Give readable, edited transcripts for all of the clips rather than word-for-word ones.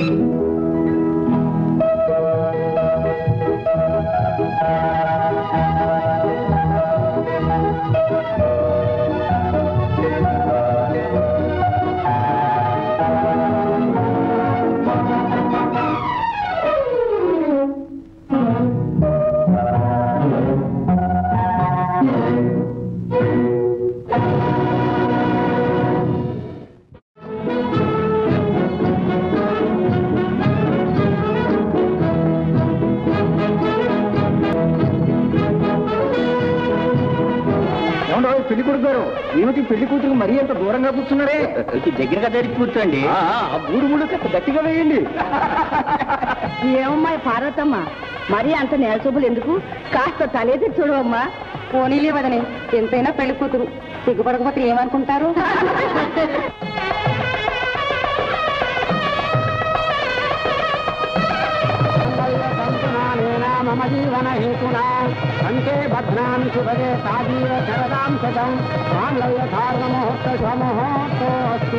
పెళ్లి కొడుకు గారు ఏమిటి పెళ్లి కూతురు మరీ అంత దూరంగా కూర్చున్నారే? దగ్గరగా జరిగి కూర్చోండి. మూడు మూడు గట్టిగా వేయండి. ఏమమ్మా పార్వతమ్మ, మరీ అంత నేల చూపులు ఎందుకు? కాస్త తలేది చూడవమ్మా. పోనీలే వదని, ఎంతైనా పెళ్లి కూతురు, సిగ్గుపడకపోతే ఏమనుకుంటారు? మమ జీవన హేతునా కంటే భద్రాం శుభదే సాజీవ శరదాం శతం మాంగళ్య ధారణ ముహూర్త శుభముహూర్తోస్తు.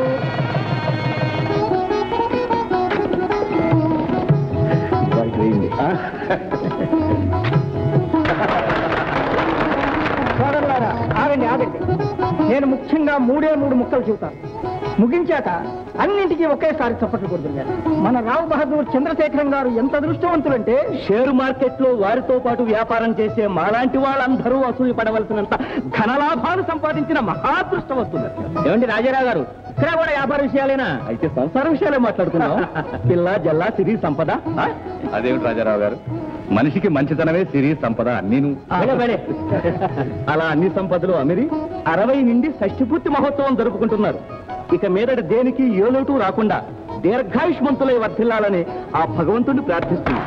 సోదరులారా, ఆగండి ఆగండి. నేను ముఖ్యంగా మూడు ముక్కలు చెబుతాను. ముగించాక అన్నింటికీ ఒకేసారి చప్పట్లు కొడుతున్నారు. మన రావు బహదూర్ చంద్రశేఖరం గారు ఎంత అదృష్టవంతులంటే, షేరు మార్కెట్ లో వారితో పాటు వ్యాపారం చేసే మాలాంటి వాళ్ళందరూ అసూయ పడవలసినంత ధనలాభాలు సంపాదించిన మహాదృష్టవంతులు. ఏమండి రాజారావు గారు, ఇక్కడ కూడా వ్యాపార విషయాలేనా? అయితే సంసార విషయాలే మాట్లాడుతున్నాం. పిల్ల జల్లా సిరి సంపద. అదేమిటి రాజారావు గారు, మనిషికి మంచితనమే సిరి సంపద అన్నీను. అలా అన్ని సంపదలు అమిరి 60 నుండి షష్ఠిపూర్తి మహోత్సవం జరుపుకుంటున్నారు. ఇక మీదట దేనికి ఏ లోటు రాకుండా దీర్ఘాయుష్మంతులై వర్ధిల్లాలని ఆ భగవంతుడిని ప్రార్థిస్తుంది.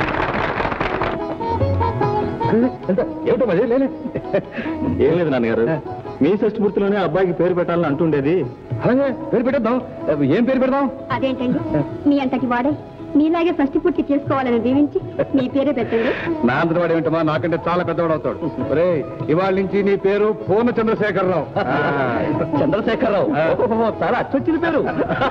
ఏమిటో మరి ఏం లేదు నాన్నగారు, మీ షష్ఠిపూర్తిలోనే అబ్బాయికి పేరు పెట్టాలని అంటుండేది. అలాగే పేరు పెట్టేద్దాం. ఏం పేరు పెడదాం? అదేంటండి, మీ అంతటి వాడే మీలాగే షష్ఠి పూర్తి చేసుకోవాలని దీవించి మీ పేరే పెట్టండి. నా అంతటి ఏమిటమ్మా, నాకంటే చాలా పెద్దవాడు అవుతాడు. ఒరే, ఇవాళ నుంచి నీ పేరు పూర్ణ చంద్రశేఖరరావు. చంద్రశేఖరరావు చాలా అచ్చొచ్చిన పేరు.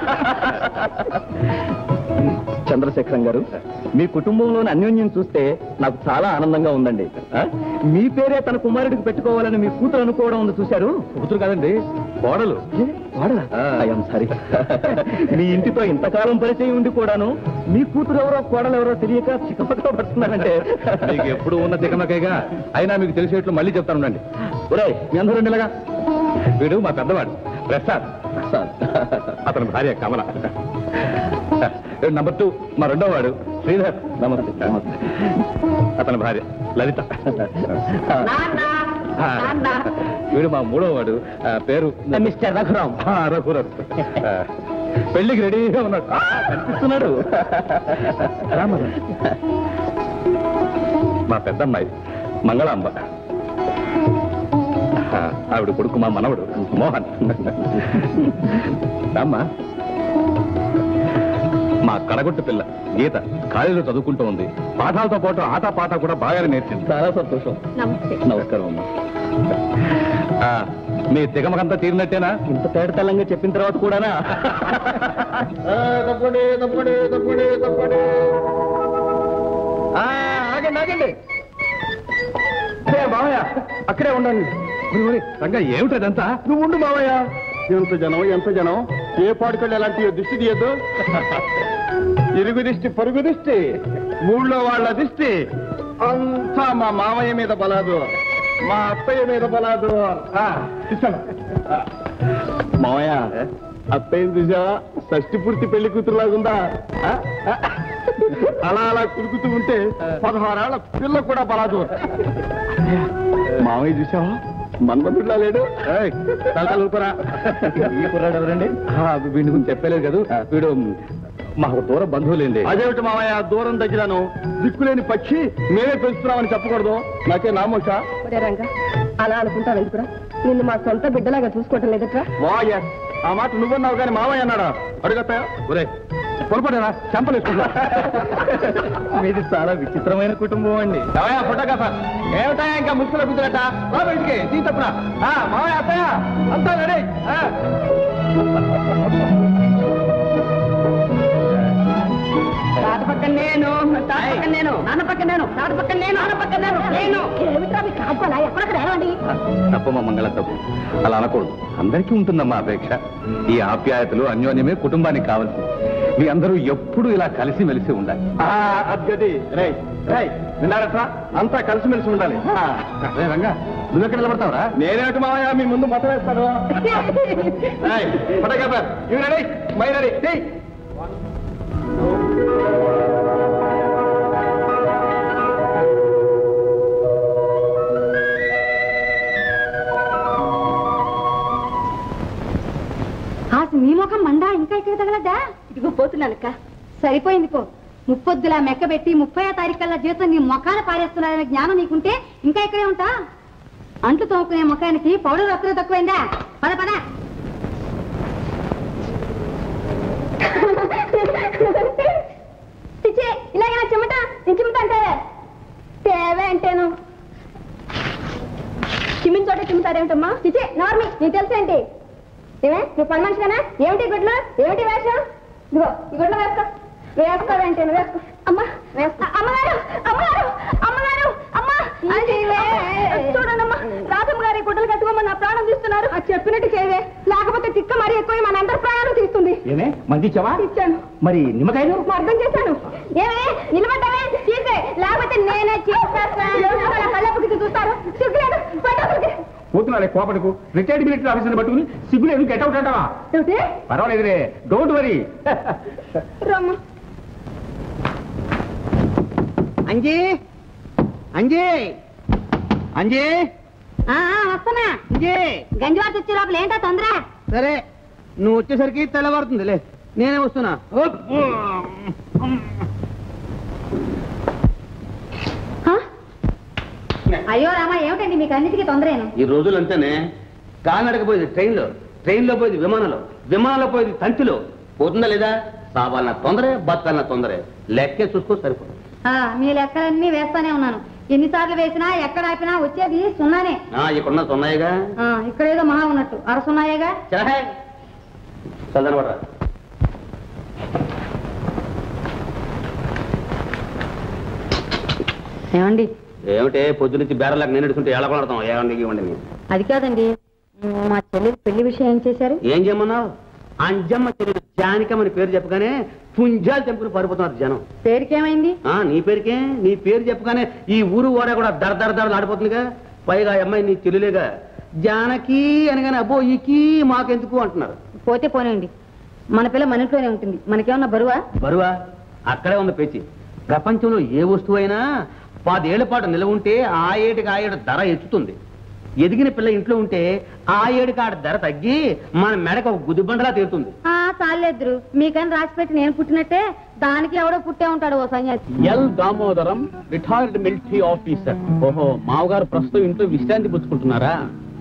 చంద్రశేఖరం గారు, మీ కుటుంబంలోని అన్యోన్యం చూస్తే నాకు చాలా ఆనందంగా ఉందండి. మీ పేరే తన కుమారుడికి పెట్టుకోవాలని మీ కూతురు అనుకోవడం ఉంది చూశారు. కూతురు కాదండి, కోడలు. I'm sorry. మీ ఇంటితో ఇంతకాలం పరిచయం ఉండి కూడాను మీ కూతురు ఎవరో కోడలు ఎవరో తెలియక చిక్కపక్కలో పడుతున్నానంటే మీకు ఎప్పుడు ఉన్న తికమకైగా. అయినా మీకు తెలిసేట్లు మళ్ళీ చెప్తాను ఉండండి. ఒరే, మీ అందరూ ఇలాగా. వీడు మా పెద్దవాడు ప్రసాద్, అతని భార్య కమల. నంబర్ 2 మా రెండో వాడు శ్రీధర్. నమస్తే. నమస్తే. అతని భార్య లలిత. వీడు మా మూడో వాడు, పేరు మిస్టర్ రఘురామ్. రఘురామ్. పెళ్లికి రెడీగా ఉన్నాడు, కనిపిస్తున్నాడు. మా పెద్దమ్మాయి మంగళాంబ. ఆవిడ కొడుకు మా మనవడు మోహన్. అమ్మా, మా కడగొట్టు పిల్ల గీత కాలేజీలో చదువుకుంటూ ఉంది. పాఠాలతో పాటు ఆటపాట కూడా బాగానే నేర్చింది. చాలా సంతోషం. నమస్కారం అమ్మా. మీ తిగమకంతా తీరినట్టేనా? ఇంత తేడతల్లంగా చెప్పిన తర్వాత కూడానా? ఆగండి ఆగండి. మావయ్య అక్కడే ఉండండి. రంగా ఏమిటదంతా? నువ్వు ఉండు మావయ్య. ఎంత జనం ఏ పాడుకళ్ళు ఎలాంటి దిష్టి తీయద్దు. ఇరుగు దిష్టి, పొరుగు దిష్టి, ఊళ్ళో వాళ్ళ దిష్టి అంతా మా మావయ్య మీద బలాదు, మా అత్తయ్య మీద బలాదు. మావయ్య, అత్తయ్యని చూసావా? షష్ఠి పూర్తి పెళ్లి కూతురులాగుందా? అలా అలా కులుకుతూ ఉంటే 16 ఏళ్ల పిల్ల కూడా బలాదు. మావయ్య చూసావా? మన్మధుడిలా లేడు. తలూపరా. ఈ కుర్రాడు ఎవరండి? వీడి గురించి చెప్పలేదు కదా. వీడు మాకు దూర బంధువులేండి. అదేమిటి మావయ్య, దూరం దగ్గరను దిక్కులేని పక్షి మేమే పెంచుతున్నామని చెప్పకూడదు. నాకే నామోష. రంగా, అలా అనుకుంటాను ఎందుకురా? నిన్ను మా సొంత బిడ్డలాగా చూసుకోవటం లేదట్రా? వాయ, ఆ మాట నువ్వన్నావు కానీ మావయ్య అన్నాడా? అడుగుతాయా? ఒరే, పొరపడేనా? చంపలేసుకుంటా. మీది చాలా విచిత్రమైన కుటుంబం అండి. ఫోటోగ్రాఫర్ ఏమిటా ఇంకా ముసుగులో కూతురట? ఇంటికి తీ తప్పున. మావయ్య, అత్తయ్య అంతా రెడీ. నేను నాన్న పక్కన నేను నాన్న పక్కన నేను నాన్న పక్కన నేను ఏమిటా మీకు కాపాలా ఎక్కడక్కడ ఏమండి తప్పమ్మా మంగళ తప్పు అలా అనకూడదు అందరికీ ఉంటుందమ్మా అపేక్ష ఈ ఆప్యాయతలు అన్యోన్యమే కుటుంబానికి కావాల్సింది మీ అందరూ ఎప్పుడు ఇలా కలిసిమెలిసి ఉండాలి అద్గది రై రై విన్నారట్రా అంతా కలిసిమెలిసి ఉండాలి రంగా నువ్వెక్కడ నిలబడతావురా నేనేమిటి మావయ్య మీ ముందు మొత్తం వేస్తాను రెడీ మై రెడీ మీ ముఖం మండా ఇంకా ఇక్కడ తగలదా ఇదిగో పోతున్నానక్క సరిపోయింది పో ముప్పొద్దులా మెక్కబెట్టి 30వ తారీఖు కల్లా జీవితం నీ ముఖాన పారేస్తున్నారనే జ్ఞానం నీకుంటే ఇంకా ఇక్కడే ఉంటా అంట్లు తోముకునే ముఖానికి పౌడర్ అత్తలు తక్కువైందా పద పద ఇలాగే చెమట చిమ్మట అంటే తేవే అంటేను చిమ్మిన చోట చిమ్ముతారేమిటమ్మా చిచే నార్మీ నీకు తెలుసేంటి ఏమే నువ్వు పని మనిషిగానా ఏమిటి గుడ్లు ఏమిటి వేషం ఇదిగో ఈ గుడ్లు వేసుకో వేసుకోవేంటి నువ్వు వేసుకో అమ్మా అమ్మగారు అమ్మగారు అమ్మగారు అమ్మా చూడండమ్మా రాధమ్మ గారి గుడ్డలు కట్టుకోమని నా ప్రాణం తీస్తున్నారు అది చెప్పినట్టు చేయవే లేకపోతే తిక్క మరీ ఎక్కువ మనందరి ప్రాణాలు తీస్తుంది ఏమే మంది ఇచ్చావా ఇచ్చాను మరి నిమ్మకాయలు అర్థం చేశాను ఏమే నిలబడ్డావే తీసే లేకపోతే నేనే చేస్తాను కళ్ళప్పకి చూస్తారు సిగ్గులేదు పట్టకి పోతున్నాడే కోపడకు రిటైర్డ్ మిలిటరీ ఆఫీసర్ని పట్టుకుని సిగ్గులేదు గెట్ అవుట్ అంటావా పర్వాలేదురే డోంట్ వరీ అంజీ అంజీ అంజీ వస్తున్నా అంజీ గంజివారి వచ్చే లోపల ఏంటో తొందర సరే నువ్వు వచ్చేసరికి తెల్లవారుతుందిలే నేనే వస్తున్నా అయ్యో రామా ఏమిటండి మీకు అన్నిటికీ తొందరేను ఈ రోజులు అంతేనే కాలినడకపోయేది ట్రైన్లో పోయేది విమానంలో పోయేది తంతిలో పోతుందా లేదా సావాలన్న తొందరే బతకాలన్న తొందరే లెక్కే చూసుకో సరిపోతుంది మీ లెక్కలన్నీ వేస్తానే ఉన్నాను ఎన్నిసార్లు వేసినా ఎక్కడ ఆపినా వచ్చేది సున్నానే ఇక్కడ సున్నాయిగా ఇక్కడేదో మహా ఉన్నట్టు అర సున్నాయేగా చదనబడరా ఏమండి ఏమిటే పొద్దు నుంచి బేరలాగా నేను ఎడుకుంటే ఎలా కొడతాం ఏమండి ఇవ్వండి అది కాదండి మా చెల్లి పెళ్లి విషయం ఏం చేశారు ఏం చేయమన్నావు అంజమ్మ చెల్లి జానికమ్మని పేరు చెప్పగానే పుంజాలు తెంపుకుని పడిపోతున్నారు జనం పేరుకేమైంది నీ పేరుకే నీ పేరు చెప్పగానే ఈ ఊరు ఓడ కూడా దర ఆడిపోతుందిగా పైగా అమ్మాయి నీ చెల్లులేగా జానకి అనగానే అబ్బో ఈకి మాకెందుకు అంటున్నారు పోతే పోనేయండి మన పిల్ల మన ఇంట్లోనే ఉంటుంది మనకేమన్నా బరువా అక్కడే ఉంది పేచి ప్రపంచంలో ఏ వస్తువు అయినా 10 ఏళ్ల పాటు నిలవ ఉంటే ఆ ఏటికి ధర ఎచ్చుతుంది ఎదిగిన పిల్ల ఇంట్లో ఉంటే ఆ ఏడుకి ధర తగ్గి మన మెడకు ఒక గుదిబండలా తీరుతుంది చాలేద్దరు మీకని రాసిపెట్టి నేను పుట్టినట్టే దానికి ఎవడో పుట్టే ఉంటాడు ఓ సన్యాసి L Damodaram retired military officer ఓహో మావగారు ప్రస్తుతం ఇంట్లో విశ్రాంతి పుచ్చుకుంటున్నారా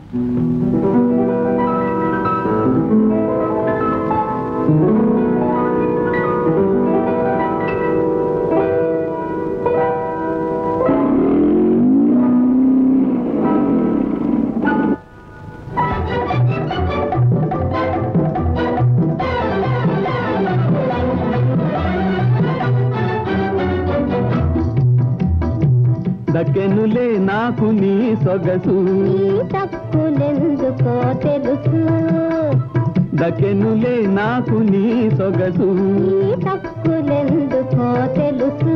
దక్కెనులే నాకు నీ సొగసు తప్పులెందుకో తెలుసు దక్కెనులే నాకు నీ సొగసు తప్పులెందుకో తెలుసు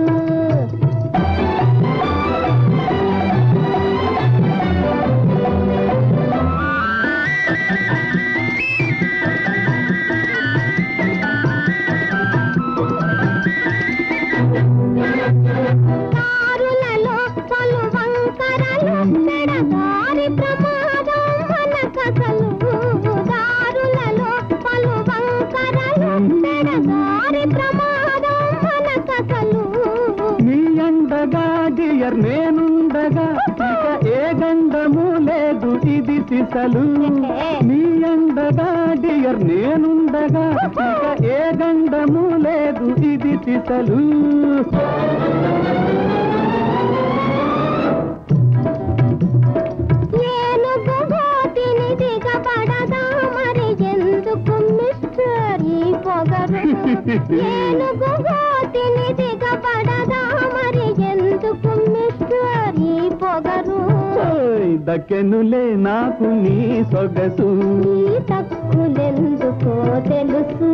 నేనుండగా ఇక ఏ గండము లేదు ఇది సిసలు నీ అండగా డియర్ నేనుండగా ఇక ఏ గండము లేదు ఇది సిసలు మరి ఎందుకు మిస్టర్ ఈ పొగరు దిగబడదా దక్కెనులే నాకు నీ సొగసు ఈ తక్కులెందుకో తెలుసు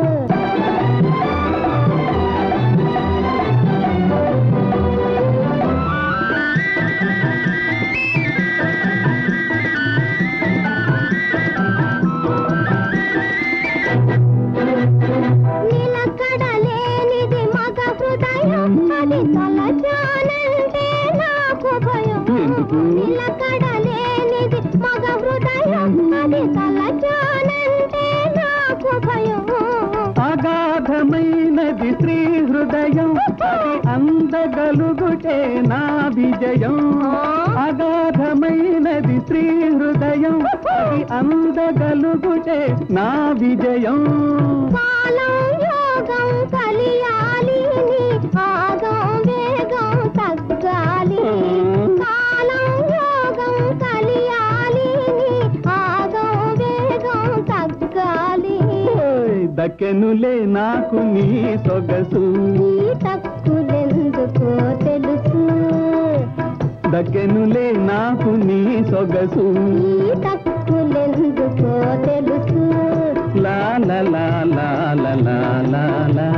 నిలకడలేనిది మగ హృదయం అది తలచానంటే నాకు భయం నిలకడలేనిది మగ హృదయం అది తలచానంటే నాకు భయం అగాధమైనది స్త్రీ హృదయం అది అందగలుగుటే నా విజయం అగాధమైనది స్త్రీ హృదయం అది అందగలుగుటే నా విజయం కాలం యోగం కలియాలి నీ ఆగం వేగం తగ్గాలి కాలం యోగం కలియాలి నీ ఆగం వేగం తగ్గాలి దక్కెనులే నాకు నీ సొగసు ఈ తక్కులెందుకో తెలుసు దక్కెనులే నాకు నీ సొగసు ఈ తక్కులెందుకో తెలుసు లా లా లా లా లా లా లా లా.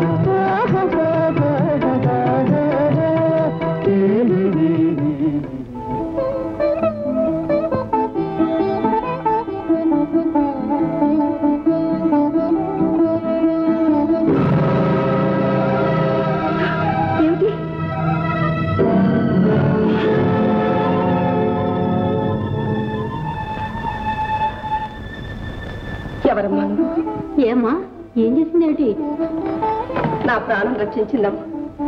ఎవరమ్మా ఏమ్మా ఏం చేసిందేమిటి నా ప్రాణం రక్షించిందమ్మా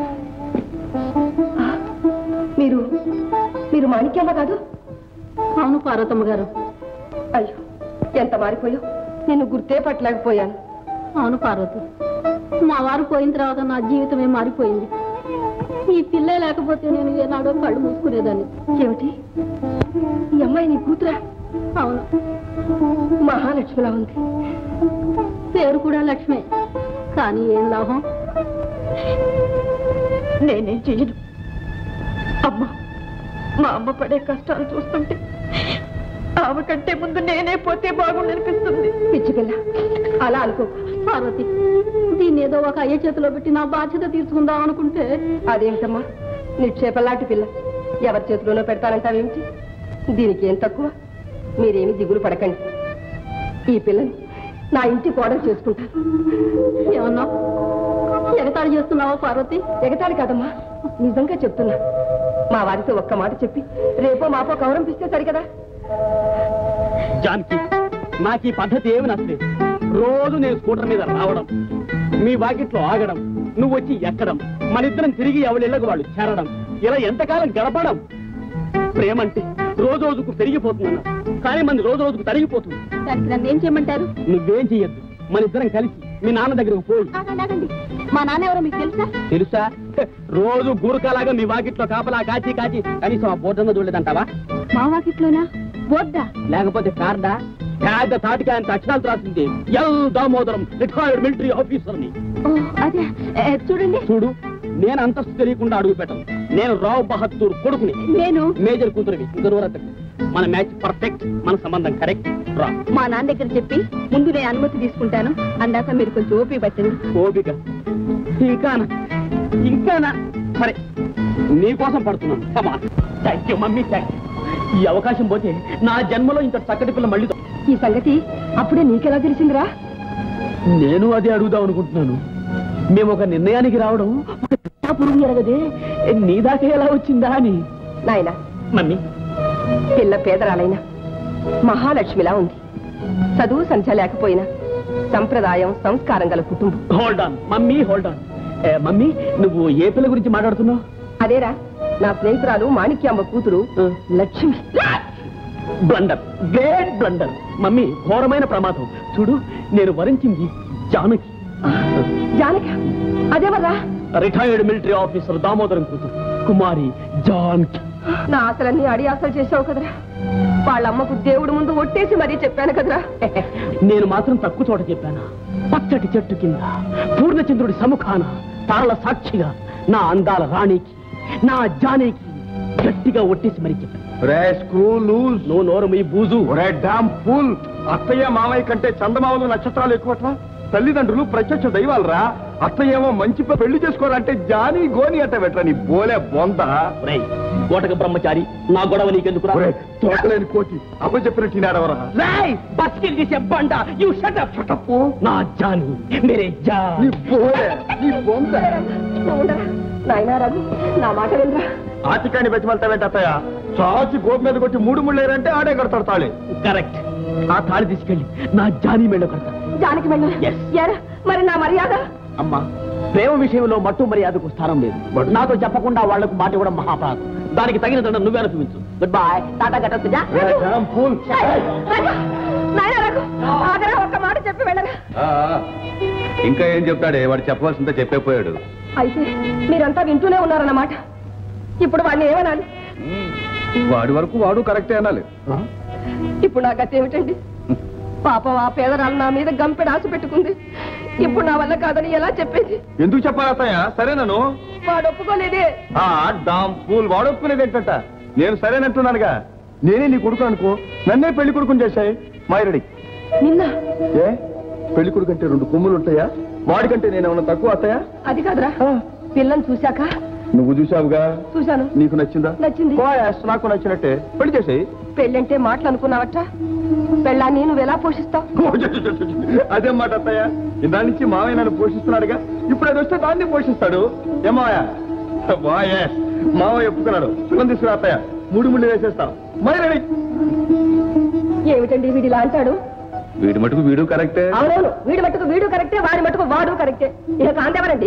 మీరు మీరు మాణిక్యమ్మ కాదు అవును పార్వతమ్మ గారు అయ్యో ఎంత మారిపోయావు నేను గుర్తే పట్టలేకపోయాను అవును పార్వతి మా వారు పోయిన తర్వాత నా జీవితమే మారిపోయింది ఈ పిల్లే లేకపోతే నేను ఏనాడో కళ్ళు మూసుకునేదాన్ని ఏమిటి ఈ అమ్మాయి నీ కూతురా అవును మహాలక్ష్మిలా ఉంది పేరు కూడా లక్ష్మే కానీ ఏం లాభం నేనేం చెయ్యను అమ్మ మా అమ్మ పడే కష్టాలు చూస్తుంటే ఆమె కంటే ముందు నేనే పోతే బాగుండనిపిస్తుంది పిచ్చి పిల్ల అలా అనుకో పార్వతి దీన్ని ఏదో ఒక అయ్య చేతిలో పెట్టి నా బాధ్యత తీసుకుందాం అనుకుంటే అదేమిటమ్మా నిక్షేపలాంటి పిల్ల ఎవరి చేతిలోనో పెడతానంటావేమిటి దీనికి ఏం తక్కువ మీరేమి దిగులు పడకండి ఈ పిల్లని నా ఇంటి కోడలు చేసుకుంటాను ఏమన్నా ఎగతాళి చేస్తున్నావా పార్వతి ఎగతాళి కాదమ్మా నిజంగా చెప్తున్నా మా వారితో ఒక్క మాట చెప్పి రేపో మాపో గౌరవిస్తే సరి కదా జానకి నాకు ఈ పద్ధతి ఏమి నచ్చలేదు రోజు నేను స్కూటర్ మీద రావడం మీ వాకిట్లో ఆగడం నువ్వు వచ్చి ఎక్కడం మనిద్దరం తిరిగి ఎవరిళ్ళకు వాళ్ళు చేరడం ఇలా ఎంతకాలం గడపడం ప్రేమంటే రోజు రోజుకు పెరిగిపోతుందన్నారు కానీ మంది రోజు రోజుకు తరిగిపోతుంది నన్ను ఏం చేయమంటారు నువ్వేం చెయ్యొద్దు మనిద్దరం కలిసి మీ నాన్న దగ్గరకు పోయి మా నాన్న ఎవరో మీకు తెలుసా తెలుసా రోజు గూరకాలాగా మీ వాకిట్లో కాపలా కాచి కాచి కనీసం ఆ బోర్డన్న చూడలేదంటావా మా వాకిట్లోనా బోర్డా లేకపోతే కార్డా పెద్ద తాటికి ఆయన అక్షరాలు రాసింది L Damodaram retired military officer ని అదే చూడండి చూడు నేను అంతస్తు తెలియకుండా అడుగు పెట్టను నేను రావు బహదూర్ కొడుకుని నేను మేజర్ కూతురువి ఇంకొరతకు మన మ్యాచ్ పర్ఫెక్ట్ మన సంబంధం కరెక్ట్ రా మా నాన్న దగ్గర చెప్పి ముందు నేను అనుమతి తీసుకుంటాను అందాక మీరు కొంచెం ఓపి పట్టండి ఓపిక ఇంకానా సరే నీకోసం పడుతున్నాను thank you mummy thank you ఈ అవకాశం పోతే నా జన్మలో ఇంత చక్కటి పిల్ల మళ్ళీ ఈ సంగతి అప్పుడే నీకెలా తెలిసిందిరా నేను అదే అడుగుదాం అనుకుంటున్నాను మేము ఒక నిర్ణయానికి రావడం పురుగు ఎరగదే నీ దాకా ఎలా వచ్చిందా అని నాయనా మమ్మీ పిల్ల పేదరాలైనా మహాలక్ష్మిలా ఉంది చదువు సంధ్య లేకపోయినా సంప్రదాయం సంస్కారం గల కుటుంబం hold on mummy hold on mummy నువ్వు ఏ పిల్ల గురించి మాట్లాడుతున్నావు అదేరా నా స్నేహితురాలు మాణిక్యాంబ కూతురు Lakshmi blunder great blunder mummy ఘోరమైన ప్రమాదం చూడు నేను వరించింది జానకి జానక అదేవరా రిటైర్డ్ మిలిటరీ ఆఫీసర్ దామోదరం కూతురు కుమారి జానకి నా ఆశలన్నీ అడి ఆశలు చేసావు కదరా వాళ్ళమ్మకు దేవుడు ముందు ఒట్టేసి మరీ చెప్పాను కదరా నేను మాత్రం తక్కువ చోట చెప్పానా పచ్చటి చెట్టు కింద పూర్ణచంద్రుడి సముఖాన తారల సాక్షిగా నా అందాల రాణికి నా జానకి గట్టిగా ఒట్టేసి మరీ చెప్పాను నువ్వు నోరు మీ బూజు డామ్ ఫూల్. అత్తయ్య మామయ్య కంటే చందమామలు నక్షత్రాలు ఎక్కువట్లా. తల్లిదండ్రులు ప్రత్యక్ష దైవాలరా. అత్తయ్య ఏమో మంచి పెళ్లి చేసుకోవాలంటే జానీ గోని అంట పెట్టరా నీ బోలే బొంత. కోటక బ్రహ్మచారి నా గొడవ నీకెందుకు తోటలేని కోటి అమ్మ చెప్పినట్టు తినాడవరా. నా జాని మేరే నీ బోలే నీ బొంత. నాయనా రఘు నా మాట వినరా. ఆతికాన్ని బతిమల్తావేంటి అత్తయ్య? చాచి గోపు మీద కొట్టి 3 ముళ్ళేరంటే ఆడే కడతాడు తాళి. కరెక్ట్. ఆ తాళి తీసుకెళ్ళి నా జానీ మెళ్ళ కడతా. జానికి వెళ్ళ మరి నా మర్యాద? అమ్మా, ప్రేమ విషయంలో మట్టు మర్యాదకు స్థానం లేదు. నాతో చెప్పకుండా వాళ్లకు మాట ఇవ్వడం మహాపాపం. దానికి తగిన దండ నువ్వే అనుభవించు. గుడ్ బై, టాటా గట్ట. ఒక్క మాట చెప్పి వెళ్ళరా. ఇంకా ఏం చెప్తాడే? వాడు చెప్పవలసిందే చెప్పేపోయాడు. అయితే మీరంతా వింటూనే ఉన్నారన్నమాట. ఇప్పుడు వాడిని ఏమనాలి? వాడి వరకు వాడు కరెక్టే అనాలి. ఇప్పుడు నా గతి ఏమిటండి? పాపం ఆ పేదరాలు నా మీద గంపెడు ఆశ పెట్టుకుంది. ఇప్పుడు నా వల్ల కాదని ఎలా చెప్పేది? ఎందుకు చెప్పాలి అత్తయ్య? సరేనను. వాడు ఒప్పుకోలేదే. Dam pool. వాడు ఒప్పుకునేది ఏంటంట? నేను సరేనంటున్నానుగా. నేనే నీ కొడుకు అనుకో, నన్నే పెళ్లి కొడుకుని చేశాయి మాయరెడ్డి. నిన్న ఏ పెళ్లి కొడుకు అంటే 2 కొమ్ములు ఉంటాయా? వాడికంటే నేనేమన్నా తక్కువ అత్తయ్య? అది కాదురా, పిల్లని చూశాక. నువ్వు చూసావుగా? చూశాను. నీకు నచ్చిందా? నచ్చింది. నాకు నచ్చినట్టే పెళ్లి చేసేయి. పెళ్ళంటే మాటలు అనుకున్నావట. పెళ్ళాన్ని నువ్వెలా పోషిస్తావు? అదేం మాట అత్తయ్య? ఇందా నుంచి మావయ్య నన్ను పోషిస్తున్నాడుగా, ఇప్పుడు అది వస్తే దాన్ని పోషిస్తాడు. ఏమావయ్య? మావయ్య ఒప్పుకున్నాడు. పిల్లని తీసుకురా అత్తయ్య, 3 ముళ్ళు వేసేస్తాం. మరి ఏమిటండి వీడిలా అంటాడు? వీడి మటుకు వీడు కరెక్టే. అవునవును, వీడి మటుకు వీడు కరెక్టే, వాడి మటుకు వాడు కరెక్టే. ఇక కాంతేవరండి.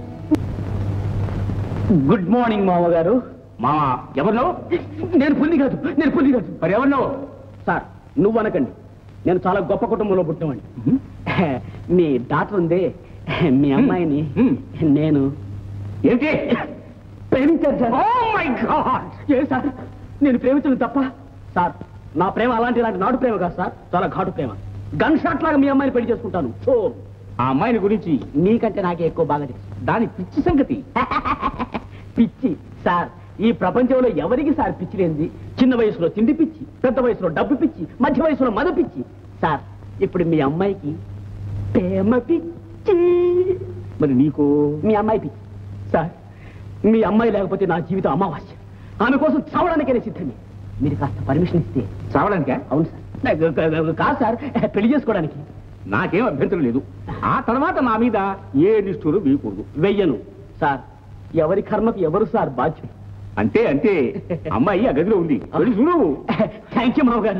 గుడ్ మార్నింగ్ మామగారు. మామా ఎవరినో? నేను పుల్లి కాదు. మరి ఎవరినో? సార్ నువ్వు అనకండి, నేను చాలా గొప్ప కుటుంబంలో పుట్టినవాడిని. మీ డాక్టర్ ఉందే, మీ అమ్మాయిని నేను ఏంటి ప్రేమించాను సార్. Oh my god! ఏ సార్, నేను ప్రేమించడం తప్ప? సార్ నా ప్రేమ అలాంటి నాటు ప్రేమ కాదు సార్, చాలా ఘాటు ప్రేమ. గన్ షాట్ లాగా మీ అమ్మాయిని పెళ్లి చేసుకుంటాను. సో ఆ అమ్మాయిని గురించి నీకంటే నాకే ఎక్కువ బాగా తెలుసు. దాని పిచ్చి సంగతి. పిచ్చి సార్, ఈ ప్రపంచంలో ఎవరికి సార్ పిచ్చి లేనిది? చిన్న వయసులో తిండి పిచ్చి, పెద్ద వయసులో డబ్బు పిచ్చి, మధ్య వయసులో మద పిచ్చి. సార్ ఇప్పుడు మీ అమ్మాయికి ప్రేమ పిచ్చి, మరి నీకు మీ అమ్మాయి పిచ్చి. సార్ మీ అమ్మాయి లేకపోతే నా జీవితం అమావాస్య. ఆమె కోసం చావడానికైనా సిద్ధమే. మీరు కాస్త పర్మిషన్ ఇస్తే. చావడానికా? అవును సార్. కాదు సార్, పెళ్లి చేసుకోవడానికి. నాకేం అభ్యంతరం లేదు. ఆ తర్వాత నా మీద ఏ నిష్ఠూరు వేయకూడదు. వెయ్యను సార్. ఎవరి కర్మకు ఎవరు సార్ బాధ్యులు? అంటే అమ్మాయి ఆ గదిలో ఉంది. చూడు. థ్యాంక్ యూ మామగారు.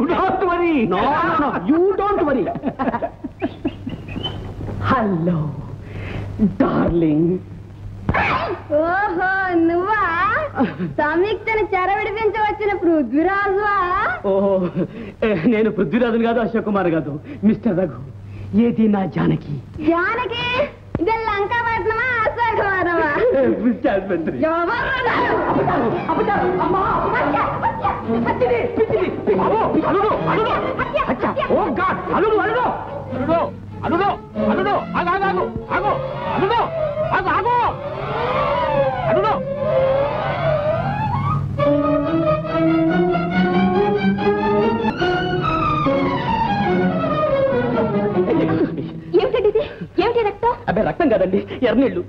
You don't worry. Hello darling. ఓహో, నువ్వా? సమీక్షను చెరవిడిపించవచ్చిన పృథ్వీరాజువా? ఓహో, నేను పృథ్వీరాజుని కాదు, అశోక్ కుమార్ కాదు, మిస్టర్ రఘు. ఏది నా జానకి? జానకి ఇది లంకాపట్నమా అశోకవరమా? ఏమిటండి ఇది? ఏమిటి రక్తం? అబ్బాయి రక్తం కాదండి, ఎర్రనీళ్ళు.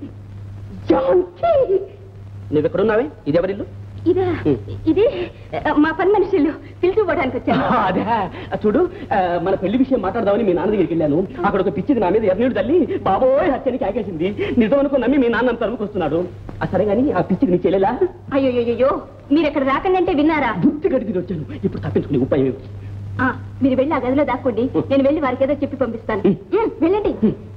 నువ్వెక్కడున్నావే? ఇది ఎవరిల్లు? ఇదా? ఇది మా పని మనిషి ఇల్లు. పిలుచుకోవడానికి వచ్చాను. అదే చూడు, మన పెళ్లి విషయం మాట్లాడదామని మీ నాన్న దగ్గరికి వెళ్ళాను. అక్కడ ఒక పిచ్చిది నా మీద ఎర్రనీళ్ళు తల్లి బాబోయ్ హత్యని కాకేసింది. నిజం అనుకో నమ్మి మీ నాన్న తరుముకొస్తున్నాడు. సరే గాని ఆ పిచ్చిది నీ చెల్లెలా? అయ్యో, మీరు ఎక్కడ రాకండి విన్నారా? బుద్ధి గడికి వచ్చాను. ఇప్పుడు తప్పించుకునే ఉపాయం ఏమిటి? మీరు వెళ్ళి ఆ గదిలో దాక్కోండి. నేను వెళ్ళి వారికి ఏదో చెప్పి పంపిస్తాను. వెళ్ళండి.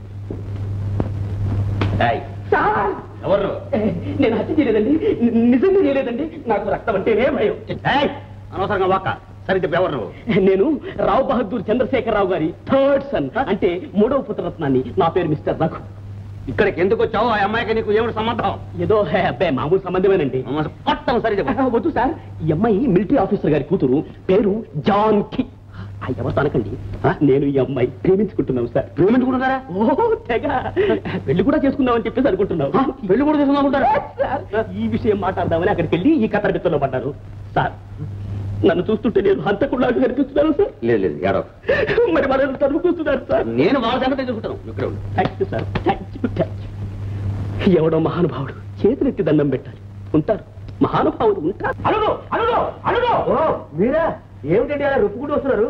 ఎవరు? నేను హత్య చేయలేదండి, నిజంగా చేయలేదండి. నాకు రక్తం అంటేనే భయం. అనవసరంగా వాక. సరే చెప్పు, ఎవరు? నేను రావు బహదూర్ చంద్రశేఖరరావు గారి 3rd సన్, అంటే 3వ పుత్రరత్నాన్ని. నా పేరు మిస్టర్ రఘు. ఇక్కడికి ఎందుకు వచ్చావు? ఆ అమ్మాయికి నీకు ఏమిటి సంబంధం? ఏదో అబ్బాయి మామూలు సంబంధమేనండి. మొత్తం సరే చెప్పు. వద్దు సార్, ఈ అమ్మాయి మిలిటరీ ఆఫీసర్ గారి కూతురు. పేరు జాన్కి. ఎవరితో అనకండి, నేను ఈ అమ్మాయి ప్రేమించుకుంటున్నావు సార్. ప్రేమించుకుంటున్నారా? ఓహో తెగ. పెళ్లి కూడా చేసుకుందామని చెప్పేసి అనుకుంటున్నావు. పెళ్లి కూడా చేసుకుందాం అనుకుంటారా? ఈ విషయం మాట్లాడదామని అక్కడికి వెళ్ళి ఈ కథ బిత్తలో పడ్డారు సార్. నన్ను చూస్తుంటే నేను హంతకుడిలాగా కనిపిస్తున్నాను సార్. లేదు లేదు ఏడో. మరి మనల్ని తరుముకొస్తున్నారు సార్. నేను వాళ్ళ సంగతి చూసుకుంటాను. Thank you sir, thank you. ఎవడో మహానుభావుడు చేతులెత్తి దండం పెట్టాలి. ఉంటారు మహానుభావుడు ఉంటారు. అడుగు అడుగు అడుగు. మీరా ఏమిటండి అలా రుప్పుకుంటూ వస్తున్నారు?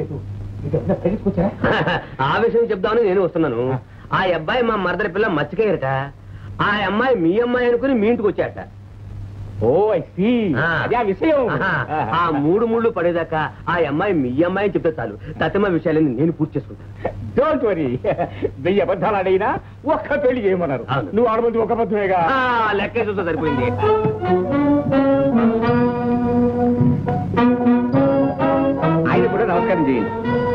ఆ విషయం చెప్దామని నేను వస్తున్నాను. ఆ అబ్బాయి మా మరదల పిల్ల మర్చిపోయారట. ఆ అమ్మాయి మీ అమ్మాయి అనుకుని మీ ఇంటికి వచ్చారట. Oh I see. అదే ఆ విషయం. ఆ మూడు ముళ్ళు పడేదాకా ఆ అమ్మాయి మీ అమ్మాయి చెప్తే చాలు. తత్తమ్మ విషయాలని నేను పూర్తి చేసుకుంటాను. Don't worry. 1000 అబద్ధాలు అడిగినా ఒక్క పెళ్లి చేయమన్నారు. నువ్వు ఆడమంది ఒక అబద్ధమేగా. లెక్క చూస్తే సరిపోయింది. ఆయన కూడా నమస్కారం చేయండి.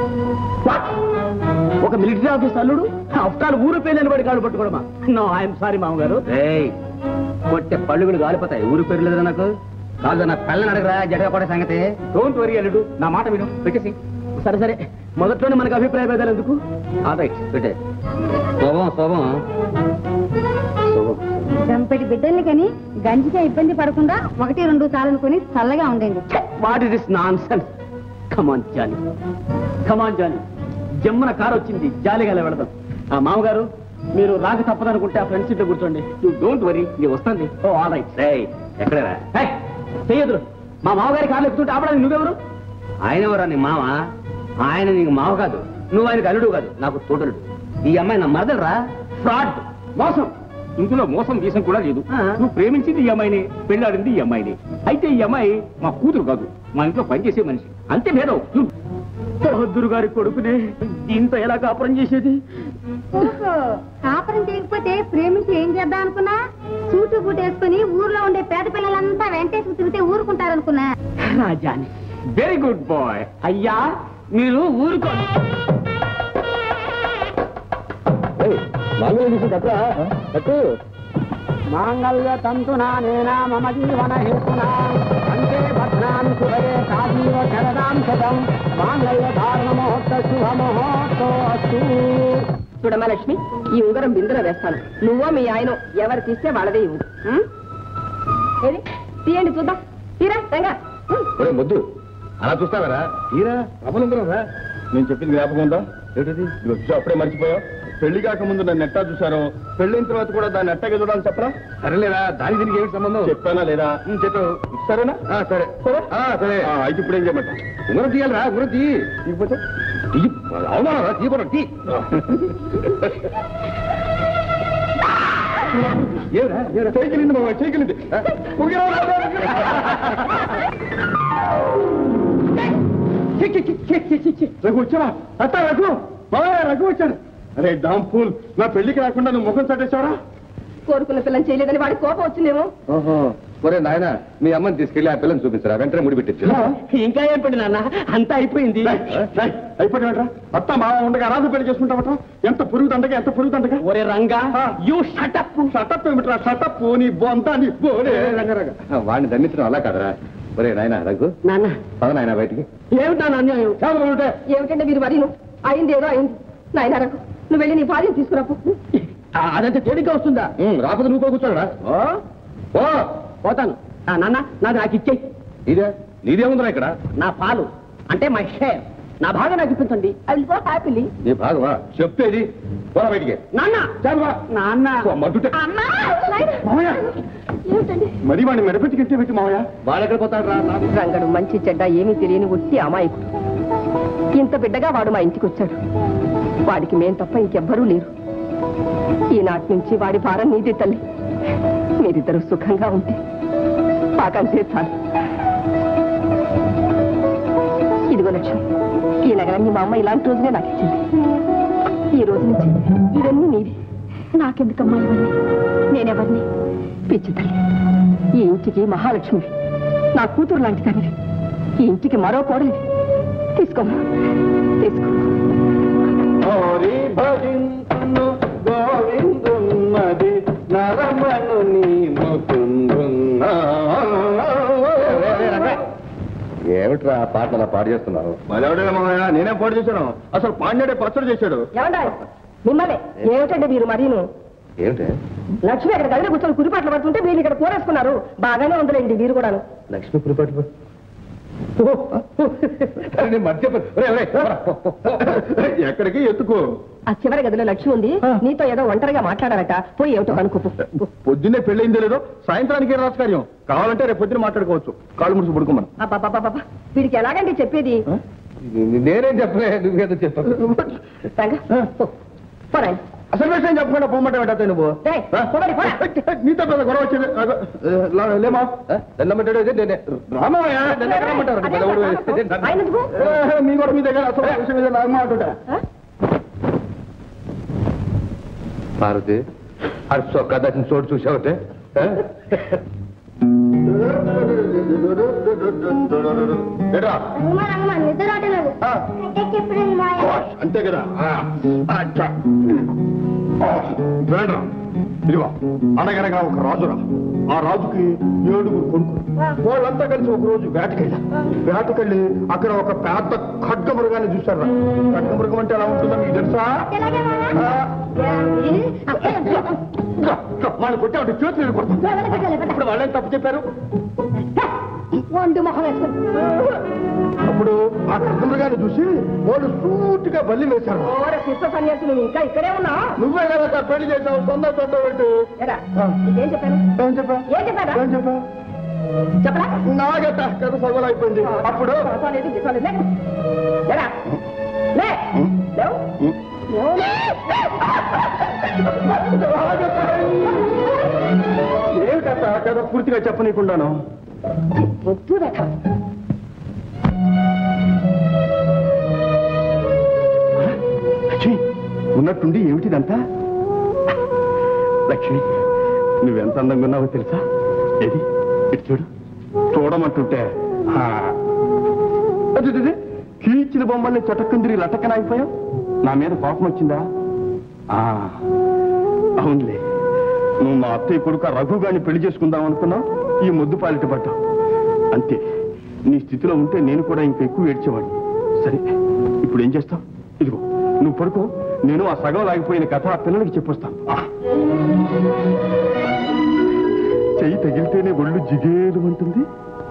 ఒక మిలిటరీ ఆఫీస్ అల్లుడు ఆఫ్టర్ ఊరు పేర్లు పడి కాళ్ళు పట్టుకోవడమా? నో ఐఎమ్ సారీ మామగారు. కొట్టే పళ్ళుగులు కాలిపోతాయి. ఊరు పేరు లేదా నాకు? కాదు నా పిల్లని అడగరా జడగా పడే సంగతి. డోంట్ వరీ అల్లుడు, నా మాట విను. పెట్టేసి. సరే సరే, మొదట్లోనే మనకు అభిప్రాయ భేదాలు ఎందుకు? పెట్టే శోభం శోభం శోభం. గంపెటి బిడ్డల్ని కానీ గంజిగా ఇబ్బంది పడకుండా 1-2 చాలనుకుని చల్లగా ఉండండి. What is this nonsense? Come on Johnny, come on Johnny. జమ్మన కారు వచ్చింది, జాలీగా వెళదాం. ఆ మామగారు మీరు రాక తప్పదనుకుంటే ఆ ఫ్రెండ్ సీట్ లో కూర్చోండి. యూ డోంట్ వరీ, నేను వస్తాను. Oh all right. ఎక్కడరా చెయ్యదురు. మా మామగారి కార్లు ఎక్కుతుంటే ఆపడానికి నువ్వెవరు? ఆయన ఎవరా? నీ మామ. ఆయన నీకు మావ కాదు, నువ్వు ఆయనకు అల్లుడు కాదు, నాకు తోటలుడు. ఈ అమ్మాయి నా మరదలరా. ఫ్రాడ్, మోసం. ఇందులో మోసం గీసం కూడా లేదు. నువ్వు ప్రేమించింది ఈ అమ్మాయిని, పెళ్ళాడింది ఈ అమ్మాయిని. అయితే ఈ అమ్మాయి మా కూతురు కాదు, మా ఇంట్లో పనిచేసే మనిషి. అంతే భేదం. బహద్దూరు గారి కొడుకునే దీంతో ఎలా కాపురం చేసేది? ఓహో, కాపురం చేయకపోతే ప్రేమించి ఏం చేద్దాం అనుకున్నా? సూటు బూటు వేసుకుని ఊర్లో ఉండే పేద పిల్లలంతా వెంటేసి తిరిగితే ఊరుకుంటారనుకున్నా. రాజాని వెరీ గుడ్ బాయ్. అయ్యా మీరు ఊరుకో. మాంగళ్య తంతునా నేనా మమ జీవన హేతునా అంతే భద్రాం శుభే కాజీవ శరదాం శతం మాంగళ్య ధారణ మహోత్సవ శుభ మహోత్సవ. చూడమ్మా లక్ష్మి, ఈ ఉంగరం బిందులో వేస్తాను. నువ్వో మీ ఆయన ఎవరు తీస్తే వాళ్ళదే ఇవ్వు. ఏది తీయండి చూద్దాం. తీరా రంగా. ముద్దు అలా చూస్తావరా? తీరా అమలుందరం రా. నేను చెప్పింది జ్ఞాపకం ఉందా? ఏంటది? అప్పుడే మర్చిపోయావు. పెళ్లి కాకముందు నన్ను ఎట్టా చూశారో, పెళ్ళైన తర్వాత కూడా దాన్ని ఎట్టగా చూడాలని చెప్పరా? సరేలేరా, దాని దీనికి ఏమిటి సంబంధం? చెప్పానా లేదా? చెప్పావు. సరేనా? సరే సరే. అయితే ఇప్పుడు ఏం చేయమంటా? ఉంగరం తీయాలరా. ఉంగరం తీ. తీయకపోతే అవునా? తీయబడ తీ. ఏరా చేయగలింది బాబా, చేయగలింది. రఘు వచ్చావా? అత్త రఘు, బాబా రఘు వచ్చాడు. అరే డాంపూల్, నా పెళ్లికి రాకుండా నువ్వు ముఖం చట్టేశావరా? కోరుకున్న పిల్లని చేయలేదని వాడి కోపం వచ్చిందేమో. ఓహో, ఒరే నాయన, మీ అమ్మని తీసుకెళ్లి ఆ పిల్లని చూపించరా. వెంటనే ముడి పెట్టించు. ఇంకా ఏం పడి నాన్న, అంతా అయిపోయింది. అయిపోయినట్రా? అత్త మామ ఉండగా అనాథ పెళ్లి చేసుకుంటావట. ఎంత పురుగుదండగా, ఎంత పురుగుదండగా. ఒరే రంగా, యూ షటప్. షటప్ ఏమిట్రా? షటప్ నీ బొంతా నీ బోరే. రంగరంగ వాడిని దండించడం అలా కాదరా. ఒరే నాయన రఘు, నాన్న పద నాయన బయటికి. ఏమిటా అన్యాయం? ఏమిటంటే మీరు మరి అయింది ఏదో అయింది. నాయన రఘు, నువ్వు వెళ్ళి నీ భార్యను తీసుకురాపు. అదంటే తేలిగ్గా వస్తుందా? రాకపోతే నువ్వు కూర్చోడా? పోతాను. నాన్న, నాది నాకు ఇచ్చేయి. ఇదే నీదేముందిరా ఇక్కడ? నా పాలు అంటే మై షేర్, నా భాగం నాకు ఇప్పించండి. I will go happily. నీ భాగమా? చెప్పేది పోరా బయటికి. నాన్న నాన్న మడ్డుటే మరి వాడిని మెడపెట్టి గిట్టే పెట్టి మావయ్య. వాడెక్కడ పోతాడు రా? రంగడు మంచి చెడ్డ ఏమీ తెలియని ఒట్టి అమాయకుడు. ఇంత బిడ్డగా వాడు మా ఇంటికి వచ్చాడు. వాడికి మేం తప్ప ఇంకెవ్వరూ లేరు. ఈనాటి నుంచి వాడి భారం నీదే తల్లి. మీరిద్దరూ సుఖంగా ఉంటే పాకంతే చాలు. ఇదిగో లక్ష్మి, ఈ నగరాన్ని మా అమ్మ ఇలాంటి రోజునే నాకు ఇచ్చింది. ఈ రోజు నుంచి ఇవన్నీ నీవి. నాకెందుకమ్మా ఇవన్నీ? నేనెవరిని? పిచ్చి తల్లి, ఈ ఇంటికి మహాలక్ష్మి, నా కూతురు లాంటి తల్లి. ఈ ఇంటికి మరో కోడలి. తీసుకోమ్మా, తీసుకో. గోవిందున్నది నరమను నీ ఏమిట్రా పాటలు పాడు చేస్తున్నావు? మలవడే మామయ్య, నేనే పాడు చేశాను. అసలు పాడినాడే పచ్చడి చేశాడు. ఏమంటా మిమ్మల్ని? ఏమిటండి మీరు మరీను? ఏమిటి? లక్ష్మి అక్కడ గదిలో కూర్చొని కురిపాట్లు పడుతుంటే వీళ్ళు ఇక్కడ కూరేసుకున్నారు. బాగానే ఉందిలేండి మీరు కూడాను. లక్ష్మి పులిపాటు ఎక్కడికి ఎత్తుకో. ఆ చివరి గదిలో లక్ష్మి ఉంది, నీతో ఏదో ఒంటరిగా మాట్లాడాలట, పోయి ఏమిటో కనుక్కోపు. పొద్దున్నే పెళ్ళయిందో లేదో సాయంత్రానికి రాజకార్యం కావాలంటే రేపు పొద్దున మాట్లాడుకోవచ్చు. కాళ్ళు ముడుచు పడుకోమను. అబ్బా వీడికి ఎలాగండి చెప్పేది? నేనేం చెప్పలే, నువ్వేదో చెప్పు. అసలు విషయం చెప్పకుండా పొమ్మంటావు నువ్వు. నీతో పెద్ద గొడవ వచ్చింది లేమా రామయ్య మీ కూడా మీ దగ్గర అసలు విషయం మీద నాకు మాట్లాడా. పార్వతి అర్సో కథ చోటు చూసావుతే అంతే కదా. ఇదిగో అనగనగా ఒక రాజురా, ఆ రాజుకి 7 కొడుకులు. వాళ్ళంతా కలిసి ఒక రోజు వేటకెళ్ళి అక్కడ ఒక పెద్ద ఖడ్గమృగాన్ని చూశారు. ఖడ్గమృగం అంటే ఎలా ఉంటుందో మీకు తెలుసా? వాళ్ళు కొట్టే చేతులు కొడతాం. ఇప్పుడు వాళ్ళేం తప్పు చెప్పారు? అప్పుడు ఆ ఖడ్గమృగాన్ని చూసి వాళ్ళు సూటిగా బల్లి వేశారు. ఇంకా ఇక్కడే ఉన్నా? నువ్వే కదా పెళ్లి చేసావు, తొందర పెట్టు. చెప్పరా? నాగట కథ సగలు అయిపోయింది. అప్పుడు ఏమిట కథ పూర్తిగా చెప్పనీకుండాను. ఉన్నట్టుండి ఏమిటిదంతా? లక్ష్మి నువ్వెంత అందంగా ఉన్నావో తెలుసా? ఏది ఇటు చూడు. చూడమంటుంటే అదే కీచిన బొమ్మల్ని చటక్కందిరి లటక్కనాగిపోయావు. నా మీద కోపం వచ్చిందా? అవునులే, నువ్వు మా అత్తయ్య కొడుకు రఘుగాని పెళ్లి చేసుకుందాం అనుకున్నావు. ఈ మొద్దు పాలిట పడ్డావు అంతే. నీ స్థితిలో ఉంటే నేను కూడా ఇంకా ఎక్కువ ఏడ్చేవాడిని. సరే ఇప్పుడు ఏం చేస్తావు? ఇదిగో నువ్వు పడుకో, నేను ఆ సగం లాగిపోయిన కథ ఆ పిల్లలకి చెప్పొస్తాను. చెయ్యి తగిలితేనే ఒళ్ళు జిగేలు అంటుంది.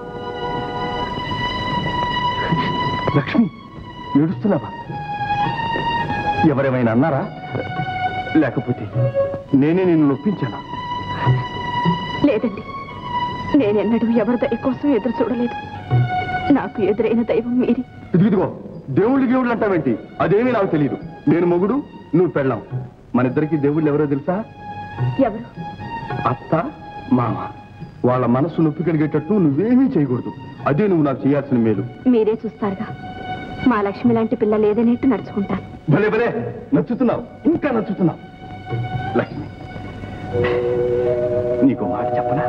లక్ష్మి ఏడుస్తున్నావా? ఎవరేమైనా అన్నారా? లేకపోతే నేనే నిన్ను నొప్పించానా? లేదండి, నేనెన్నడూ ఎవరి దయ కోసం ఎదురు చూడలేదు. నాకు ఎదురైన దైవం మీరి. ఇదిగో దేవుళ్ళు దేవుళ్ళు అంటావేంటి? అదేమీ నాకు తెలియదు. నేను మొగుడు, నువ్వు పెళ్ళాం. మన ఇద్దరికి దేవుళ్ళు ఎవరో తెలుసా? ఎవరు? అత్త మామ. వాళ్ళ మనసు నొప్పి కలిగేటట్టు నువ్వేమీ చేయకూడదు. అదే నువ్వు నాకు చేయాల్సిన మేలు. మీరే చూస్తారుగా, మా లక్ష్మి లాంటి పిల్ల లేదనేట్టు నడుచుకుంటాను. భలే భలే నచ్చుతున్నావు, ఇంకా నచ్చుతున్నావు. లక్ష్మి నీకు మాట చెప్పనా?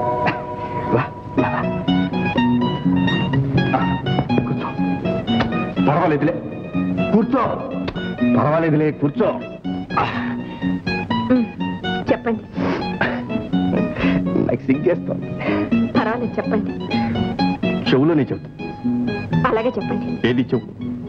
కూర్చో. పర్వాలేదులే కూర్చో. పర్వాలేదులే కూర్చో. చెప్పండి. నాకు సిగ్గేస్తాను. పర్వాలేదు చెప్పండి. చెవులోనే చెబుతా. అలాగే చెప్పండి. ఏది చెప్పు.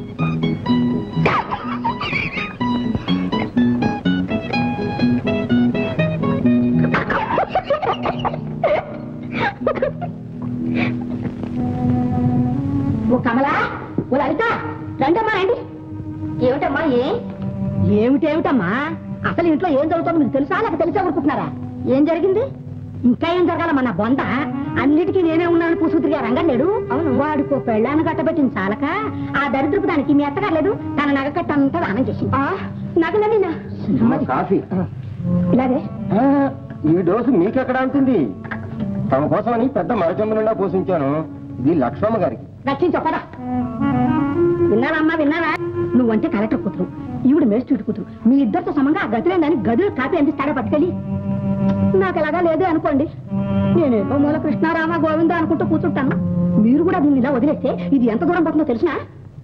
ఓ కమలా, ఓ లలిత, రండమ్మా రండి. ఏమిటమ్మా? ఏమిటేమిటమ్మా? అసలు ఇంట్లో ఏం జరుగుతుందో మీకు తెలుసా, లేక తెలిసే ఊరుకుంటున్నారా? ఏం జరిగింది? ఇంకా ఏం జరగాలమ్మా నా బొంద? అన్నిటికీ నేనే ఉన్నాను పూసుతిరిగా రంగలేడు. వాడికో పెళ్ళాన్ని గట్టబెట్టింది చాలక ఆ దరిద్రపు దానికి మీ అత్తగారు తన నగ కట్టంతా దానం చేసింది. నగలనేనా? కాఫీ ఇలాగే. ఈ డోసు మీకెక్కడ ఉంటుంది? తమ కోసమని పెద్ద మరచందు నిండా పోషించాను. ఇది లక్ష్మమ్మ గారికి. రక్షించొక్కడా. విన్నారమ్మా విన్నారా? నువ్వంటే కలెక్టర్ కూతురు, ఈవిడ మేస్ట్రీట్ కూతురు. మీ ఇద్దరితో సమంగా ఆ గదిలేదని గదులు కాపీ అందిస్తాడా పట్టుకెళ్ళి? నాకు ఎలాగా లేదే అనుకోండి, నేనేదో మూల కృష్ణారామ గోవింద అనుకుంటూ కూర్చుంటాను. మీరు కూడా దీన్ని ఇలా వదిలేస్తే ఇది ఎంత దూరం పోతుందో తెలిసినా?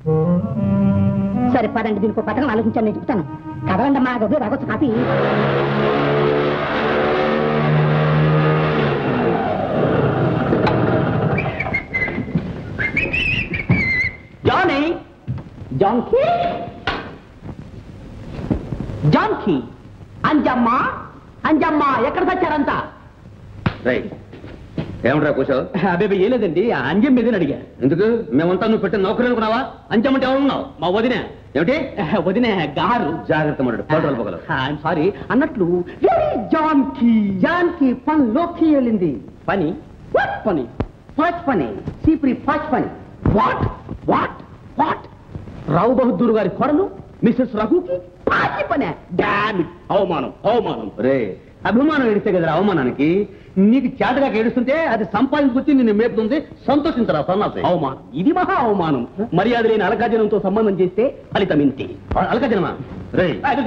సరే పదండి, దీనికి పథకం ఆలోచించాను, నేను చెప్తాను. కదలండి మా గది రాగొచ్చు కాపీ. జానీ, జాన్కీ, జాన్కీ, అంజమ్మా, అంజమ్మా, ఎక్కడ తెచ్చారంతా? ఏమంటారా కూర్చో? అదే ఏం లేదండి అంజం మీదని అడిగా. ఎందుకు? మేమంతా నువ్వు పెట్టిన నౌకరు అనుకున్నావా? అంచెమంటే ఎవరున్నావు? మా వదిన. ఏమిటి వదిన గారు. జాగ్రత్త మడు పౌడర్లు పొగలు. ఐఎమ్ సారీ అన్నట్లు జాన్కి పనిలోకి వెళ్ళింది. పని వాట్ పని? ఫాస్ట్ పని, సీప్రి ఫాస్ట్ పని. What what what? Rao Bahadur గారి కొడలు మిస్సెస్ రఘుకి పాచి పనే. Damn it. అవమానం అవమానం. రే అభిమానం ఏడిస్తే కదా అవమానానికి. నీకు చేతగా ఏడుస్తుంటే అది సంపాదించుకొచ్చి నిన్ను మేపుతుంది. సంతోషించరా సన్నాసి. అవమానం, ఇది మహా అవమానం. మర్యాద లేని అలకాజనంతో సంబంధం చేస్తే ఫలితం ఇంతే. అలకజనమా? రే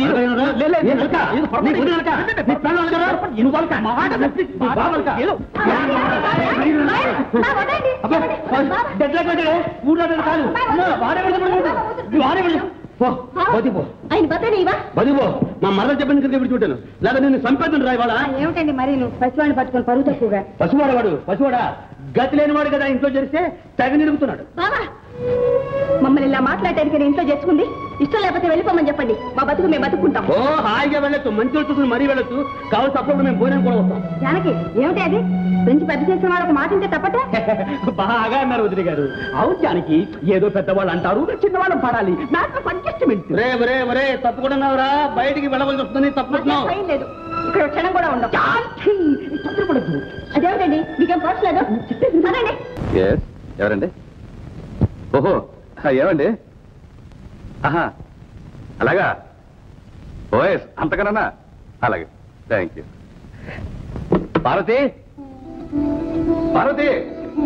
బదిపో. మా మరణ చెప్పిన కింద విడిచిపెట్టాను. లేదా నేను సంపాదన రాయవాడా? ఏమిటండి మరి నువ్వు పసివాడిని పట్టుకొని పరువు తక్కువగా? పశువాడా గతి లేనివాడు కదా. ఇంట్లో చేస్తే తెగ నిలుగుతున్నాడు. బావా మమ్మల్ని ఇలా మాట్లాడటానికి నేను ఇంట్లో చేసుకుంది. ఇష్టం లేకపోతే వెళ్ళిపోమని చెప్పండి. మా బతుకు మేము బతుకుంటాం. ఓ హాయిగా వెళ్ళొచ్చు. మంచి వచ్చుకుని మరీ వెళ్ళొచ్చు. కావాల్సి అప్పుడు మేము భోజనం కూడా వస్తాం. జానకి ఏమిటి అది? పెంచి పెద్ద చేసిన వాళ్ళకి మాట ఉంటే తప్పట? బాగా అన్నారు వదిలి గారు. అవును జానకి, ఏదో పెద్దవాళ్ళు అంటారు, చిన్నవాళ్ళం పడాలి. నాకు అడ్జస్ట్మెంట్. రే తప్పుకున్నావురా. బయటికి వెళ్ళవలసి వస్తుంది. తప్పుకుంటున్నావు. ఏం లేదు, ఇక్కడ క్షణం కూడా ఉండవు. అదేమిటండి మీకేం పోసలేదు? అదండి. ఎవరండి? ఓహో ఏమండి? ఆహా అలాగా. ఓఎస్ అంతకన్నా అలాగే. Thank you. పార్వతి పార్వతి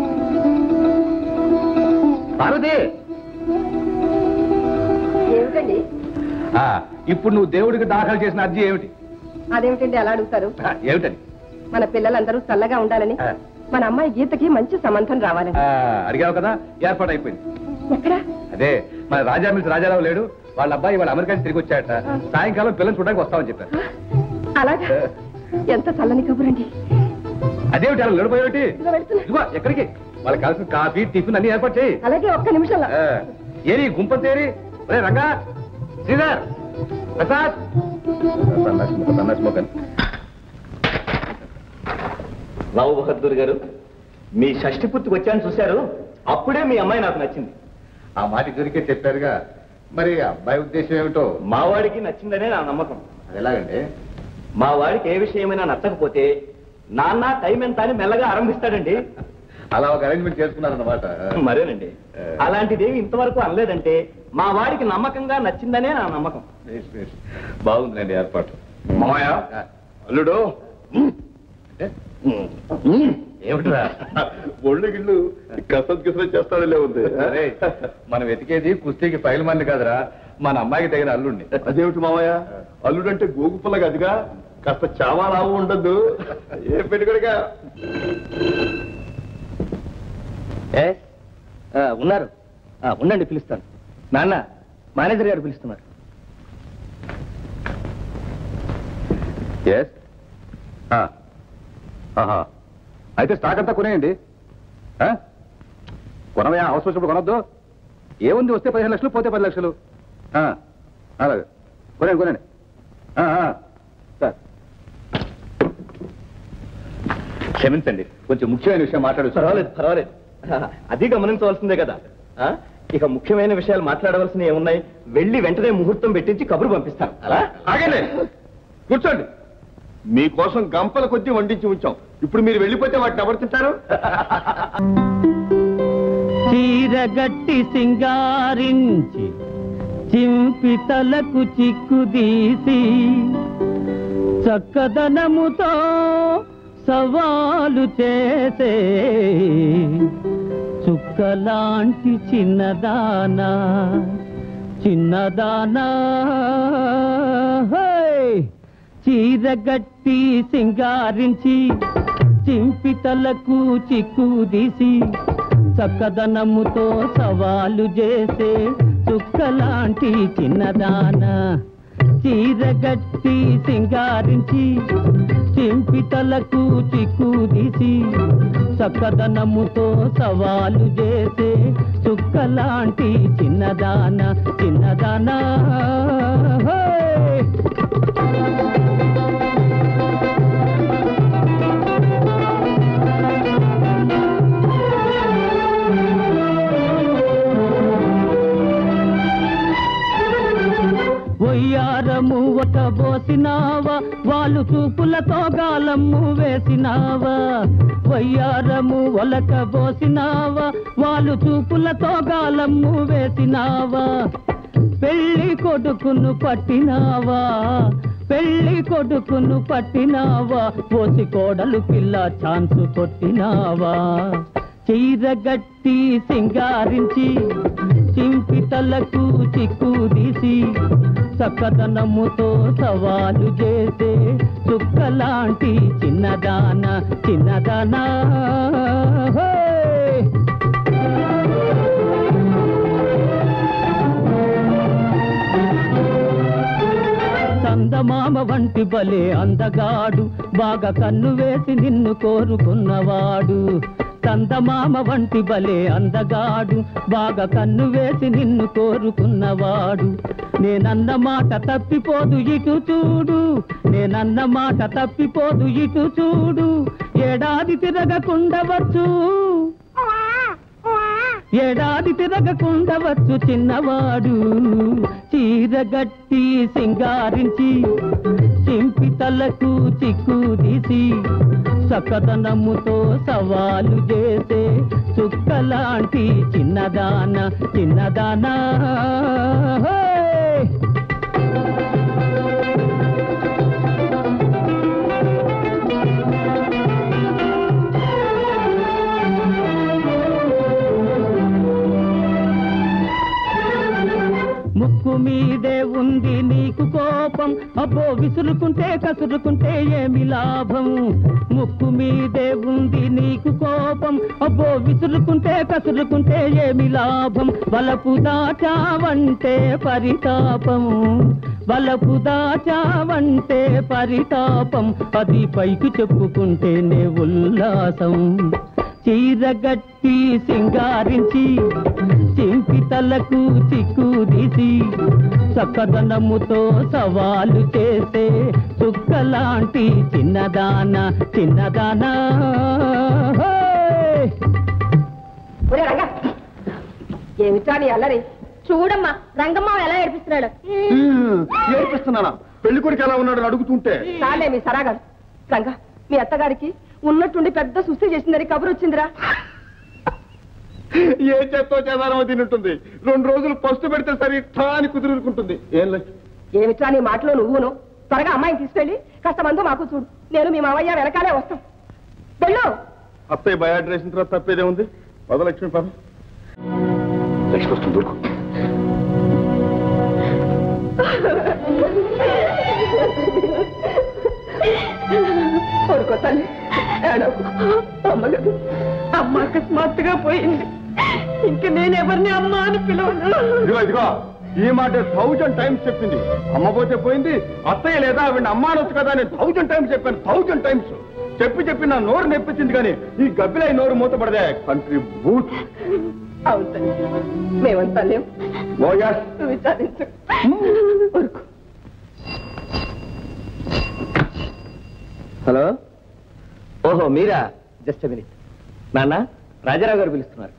పార్వతి. ఏమిటండి? ఇప్పుడు నువ్వు దేవుడికి దాఖలు చేసిన అర్జీ ఏమిటి? అదేమిటండి అలా అడుగుతారు? ఏమిటని? మన పిల్లలందరూ చల్లగా ఉండాలని, మన అమ్మాయి గీతకి మంచి సంబంధం రావాలని. అడిగావు కదా, ఏర్పాటు అయిపోయింది. ఎక్కడ? అదే మన రాజారావు లేడు, వాళ్ళ అబ్బాయి వాళ్ళ అమెరికా తిరిగి వచ్చాట. సాయంకాలం పిల్లలు చూడడానికి వస్తామని చెప్పారు. అలాగా? ఎంత చల్లని కబురండి. అదేమిటి అలా లేడిపోయేటి? ఎక్కడికి? వాళ్ళకి కావాల్సిన కాఫీ టిఫిన్ అన్ని ఏర్పాటు చేయి. అలాగే ఒక్క నిమిషంలో. ఏరి గుంప తేరి. రే రంగా, శ్రీధర్, ప్రసాద్. రావు బహదూర్ గారు, మీ షష్టి పూర్తికి వచ్చాను చూశారు. అప్పుడే మీ అమ్మాయి నాకు నచ్చింది. ఆ మాట దొరికే చెప్పారుగా. మరి అబ్బాయి ఉద్దేశం ఏమిటో? మా వాడికి నచ్చిందనే నా నమ్మకం. అది ఎలాగండి? మా వాడికి ఏ విషయమైనా నచ్చకపోతే నాన్న టైం ఎంత అని మెల్లగా ఆరంభిస్తాడండి. అలా ఒక అరేంజ్మెంట్ చేసుకున్నారన్నమాట. మరేనండి, అలాంటిదేమి ఇంతవరకు అనలేదంటే మా వాడికి నమ్మకంగా నచ్చిందనే నా నమ్మకం. బాగుందండి ఏర్పాటు. మామయ్య, అల్లుడు ఏమిట్రా ఒళ్ళు గిళ్ళు కసత్ కిసరత్ చేస్తాడలే ఉంది. అరే మనం వెతికేది కుస్తీకి ఫైల్ మంది కాదురా, మన అమ్మాయికి తగిన అల్లుడిని. అదేమిటి మామయ్య? అల్లుడు అంటే గోగుపుల్ల కదిగా, కాస్త చావాలావు ఉండద్దు. ఏ పెట్టుకోడుగా ఉన్నారు. ఉండండి, పిలుస్తాను. నాన్న, మేనేజర్ గారు పిలుస్తున్నారు. అయితే స్టాక్ అంతా కొనేయండి. కొనవయా, అవసరం వచ్చినప్పుడు కొనొద్దు. ఏముంది, వస్తే 15 లక్షలు, పోతే 10 లక్షలు. అలాగే కొనండి. సార్ క్షమించండి, కొంచెం ముఖ్యమైన విషయం మాట్లాడు. పర్వాలేదు. అది గమనించవలసిందే కదా. ఇక ముఖ్యమైన విషయాలు మాట్లాడవలసినవి ఏమున్నాయి? వెళ్ళి వెంటనే ముహూర్తం పెట్టించి కబురు పంపిస్తాను. అలా ఆగండి, కూర్చోండి. మీకోసం గంపల కొద్దీ వండించి ఉంచాం. ఇప్పుడు మీరు వెళ్ళిపోతే వాటిని ఎవరు తింటారు? చీరగట్టి సింగారించి చింపి తలకు చిక్కుదీసి చక్కదనముతో సవాలు చేసే చుక్కలాంటి చిన్నదానా చీరగట్టి సింగారించి చింపి తలకు చిక్కుదీసి చక్కదనముతో సవాలు చేసే చుక్కలాంటి చిన్నదానా చీరగట్టి సింగారించి చింపి తలకు చిక్కుదీసి చక్కదనముతో సవాలు చేసే చుక్కలాంటి చిన్నదానా వయ్యారము ఒక బోసినావా వాళ్ళు చూపులతో గాలమ్ము వేసినావా వయ్యారము ఒలక బోసినావా వాళ్ళు చూపులతో గాలమ్ము వేసినావా పెళ్లి కొడుకును పట్టినావా పెళ్లి కొడుకును పట్టినావా పోసి కోడలు పిల్ల ఛాన్సు కొట్టినావా చీరగట్టి సింగారించి చింపి తలకు చిక్కు తీసి చక్కదనముతో సవాలు చేసే చుక్కలాంటి చిన్నదానా చిన్నదానా చందమామ వంటి బలే అందగాడు బాగా కన్ను వేసి నిన్ను కోరుకున్నవాడు చందమామ వంటి బలే అందగాడు బాగా కన్ను వేసి నిన్ను కోరుకున్నవాడు నేనన్న మాట తప్పిపోదు ఇటు చూడు నేనన్న మాట తప్పిపోదు ఇటు చూడు ఏడాది తిరగకుండవచ్చు ఏడాది తిరగకుండవచ్చు చిన్నవాడు చీరగట్టి సింగారించి చింపి తలకు చిక్కు తీసి చక్కదనముతో సవాలు చేసే చుక్కలాంటి చిన్నదానా చిన్నదానా ముక్కు మీదే ఉంది నీకు కోపం అబ్బో విసురుకుంటే కసురుకుంటే ఏమి లాభం ముక్కు మీదే ఉంది నీకు కోపం అబ్బో విసురుకుంటే కసురుకుంటే ఏమి లాభం వలపు దాచావంటే పరితాపం వలపు దాచావంటే పరితాపం అది పైకి చెప్పుకుంటేనే ఉల్లాసం చీరగట్టి సింగారించి చింపి తలకు చిక్కు తీసి చక్కదనముతో సవాలు చేసే చుక్కలాంటి చిన్నదానా చిన్నదానా ఏమిటా నీ అల్లరి చూడమ్మా రంగమ్మ ఎలా ఏడిపిస్తున్నాడు ఏడిపిస్తున్నానా పెళ్లి కొడుకు ఎలా ఉన్నాడు అడుగుతుంటే చాలే మీ సరాగారు రంగా మీ అత్తగారికి ఉన్నట్టుండి పెద్ద సుస్థి చేసిందని కబురు వచ్చిందిరా ఏ చేత్తో చేదానో తింటుంది 2 రోజులు పస్తు పెడితే సరి అని కుదురుకుంటుంది ఏం ఏమిటా నీ మాటలో నువ్వును త్వరగా అమ్మాయిని తీసుకెళ్ళి కాస్త మందు మాకు చూడు నేను మీ మావయ్య వెనకాలే వస్తాం వెళ్ళు అత్తయ్య బయాడ్ వేసిన తర్వాత తప్పేదే ఉంది పదలక్ష్మి పద లక్ష్మి వస్తుంది దూకు తల్లి అమ్మగారు అమ్మ అకస్మాత్తుగా పోయింది ఇంక నేనెవరిని అమ్మ అని పిలవను ఇదిగో ఈ మాట 1000 టైమ్స్ చెప్పింది అమ్మ పోతే పోయింది అత్తయ్య లేదా ఆవిడ అమ్మ అనొచ్చు కదా నేను 1000 టైమ్స్ చెప్పాను 1000 టైమ్స్ చెప్పి నా నోరు నెప్పించింది కానీ ఈ గబ్బిలై నోరు మూతపడదే కంట్రీ బూత్ అవును తల్లి మేమంతా లేవు విచారించు హలో ఓహో మీరా జస్ట్ మినిట్ నాన్న రాజారావు గారు పిలుస్తున్నారు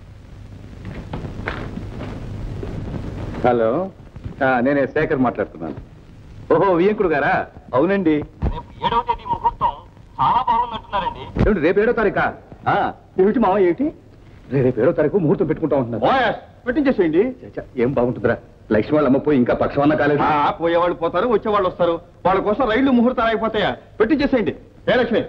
హలో నేనే శేఖర్ మాట్లాడుతున్నాను ఓహో వియంకుడు గారా అవునండి రేపు 7వ తేదీ ముహూర్తం చాలా బాగుందంటున్నారండి ఏమిటి రేపు 7వ తారీఖా ఏమిటి మావ ఏమిటి రేపు 7వ తారీఖు ముహూర్తం పెట్టుకుంటా ఉంటున్నారు పెట్టించేసేయండి ఏం బాగుంటుందిరా లక్ష్మి వాళ్ళు అమ్మపోయి ఇంకా పక్షవాన్న కాలేదు పోయేవాళ్ళు పోతారు వచ్చేవాళ్ళు వస్తారు వాళ్ళ కోసం రైళ్లు ముహూర్తాలు అయిపోతాయా పెట్టించేసేయండి ఏ లక్ష్మి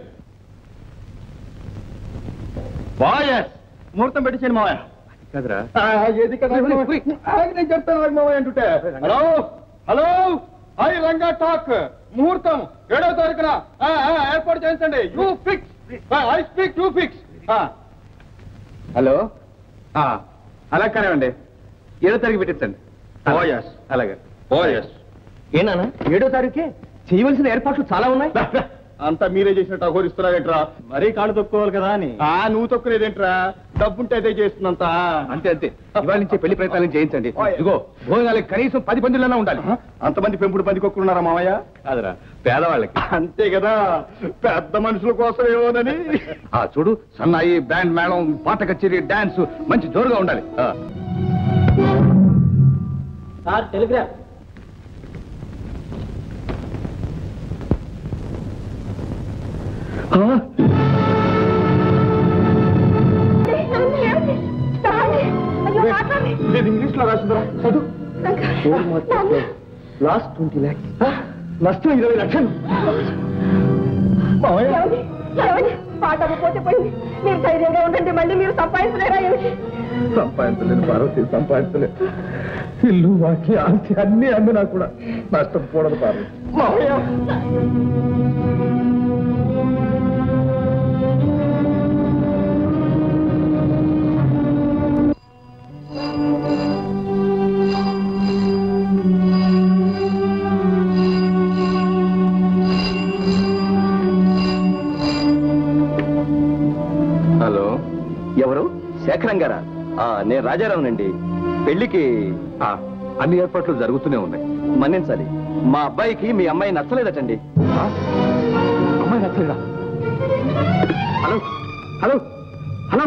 ముహూర్తం పెట్టించండి మావయ్య కదరా ఏది కదా నేను చెప్తాను మావయ్య అంటుంటే hello hello I Ranga talk ముహూర్తం 7వ తారీఖున ఏర్పాటు చేయించండి you fix I speak you fix hello అలా కానివ్వండి 7వ తారీఖు పెట్టించండి అలాగే ఏనా 7వ తారీఖే చేయవలసిన ఏర్పాట్లు చాలా ఉన్నాయి అంతా మీరే చేసినట్టు అఘోరిస్తున్నారేంట్రా మరీ కాళ్ళు తొక్కుకోవాలి కదా అని నువ్వు తొక్కునేదేంట్రా డబ్బుంటే అదే చేస్తున్నంత అంతే అంతే ఇవాళ నుంచే పెళ్లి ప్రయత్నాలను చేయించండి ఇదిగో భోజనాలకి కనీసం 10 పందిళ్ళన్నా ఉండాలి అంతమంది పెంపుడు పందికొక్కున్నారా మామయ్య కాదురా పేదవాళ్ళకి అంతే కదా పెద్ద మనుషుల కోసం ఏమోనని చూడు సన్నాయి బ్యాండ్ మేళం పాట కచేరీ డాన్స్ మంచి జోరుగా ఉండాలి సార్ టెలిగ్రామ్ నేను ఇంగ్లీష్ లో రాసిందిరా చదువు. లాస్ట్ 20 lakhs, నష్టం 20 లక్షలు. పాట పోతే పోయింది. మీరు ధైర్యంగా ఉండండి. మళ్ళీ మీరు సంపాదించలేరా ఏమిటి? సంపాదించలేదు పార్వతి, సంపాదించలేదు. ఇల్లు వాకి ఆస్తి అన్ని అమ్మినా కూడా నష్టం కూడదు పార్వతి. హలో, ఎవరు? శేఖరం గారా? నేను రాజారావునండి. పెళ్లికి అన్ని ఏర్పాట్లు జరుగుతూనే ఉన్నాయి. మన్నించాలి, మా అబ్బాయికి మీ అమ్మాయి నచ్చలేదటండి. అమ్మాయి నచ్చలేదా? హలో హలో హలో,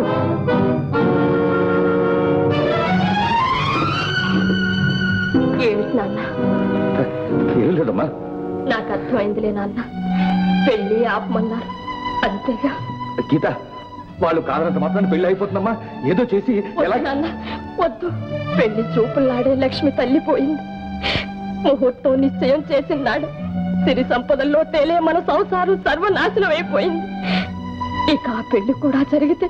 ఏమిటి నాన్న? ఏం లేదమ్మా. నాకు అర్థమైందిలే నాన్న. పెళ్లి ఆపమన్నారు అంతేగా. గీత, వాళ్ళు కాదనంత మాత్రాన్ని పెళ్లి అయిపోతుందమ్మా. ఏదో చేసి ఎలా? నాన్న వద్దు. పెళ్లి చూపులాడే లక్ష్మి తల్లిపోయింది. ముహూర్తం నిశ్చయం చేసినాడు. సిరి సంపదల్లో తేలే మన సంసారం సర్వనాశనం అయిపోయింది. ఇక ఆ పెళ్లి కూడా జరిగితే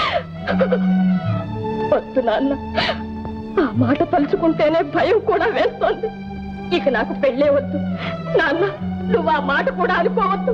వద్దు నాన్న. ఆ మాట తలుచుకుంటేనే భయం కూడా వేస్తోంది. ఇక నాకు పెళ్ళే వద్దు నాన్న. నువ్వు ఆ మాట కూడా అనుకోవద్దు.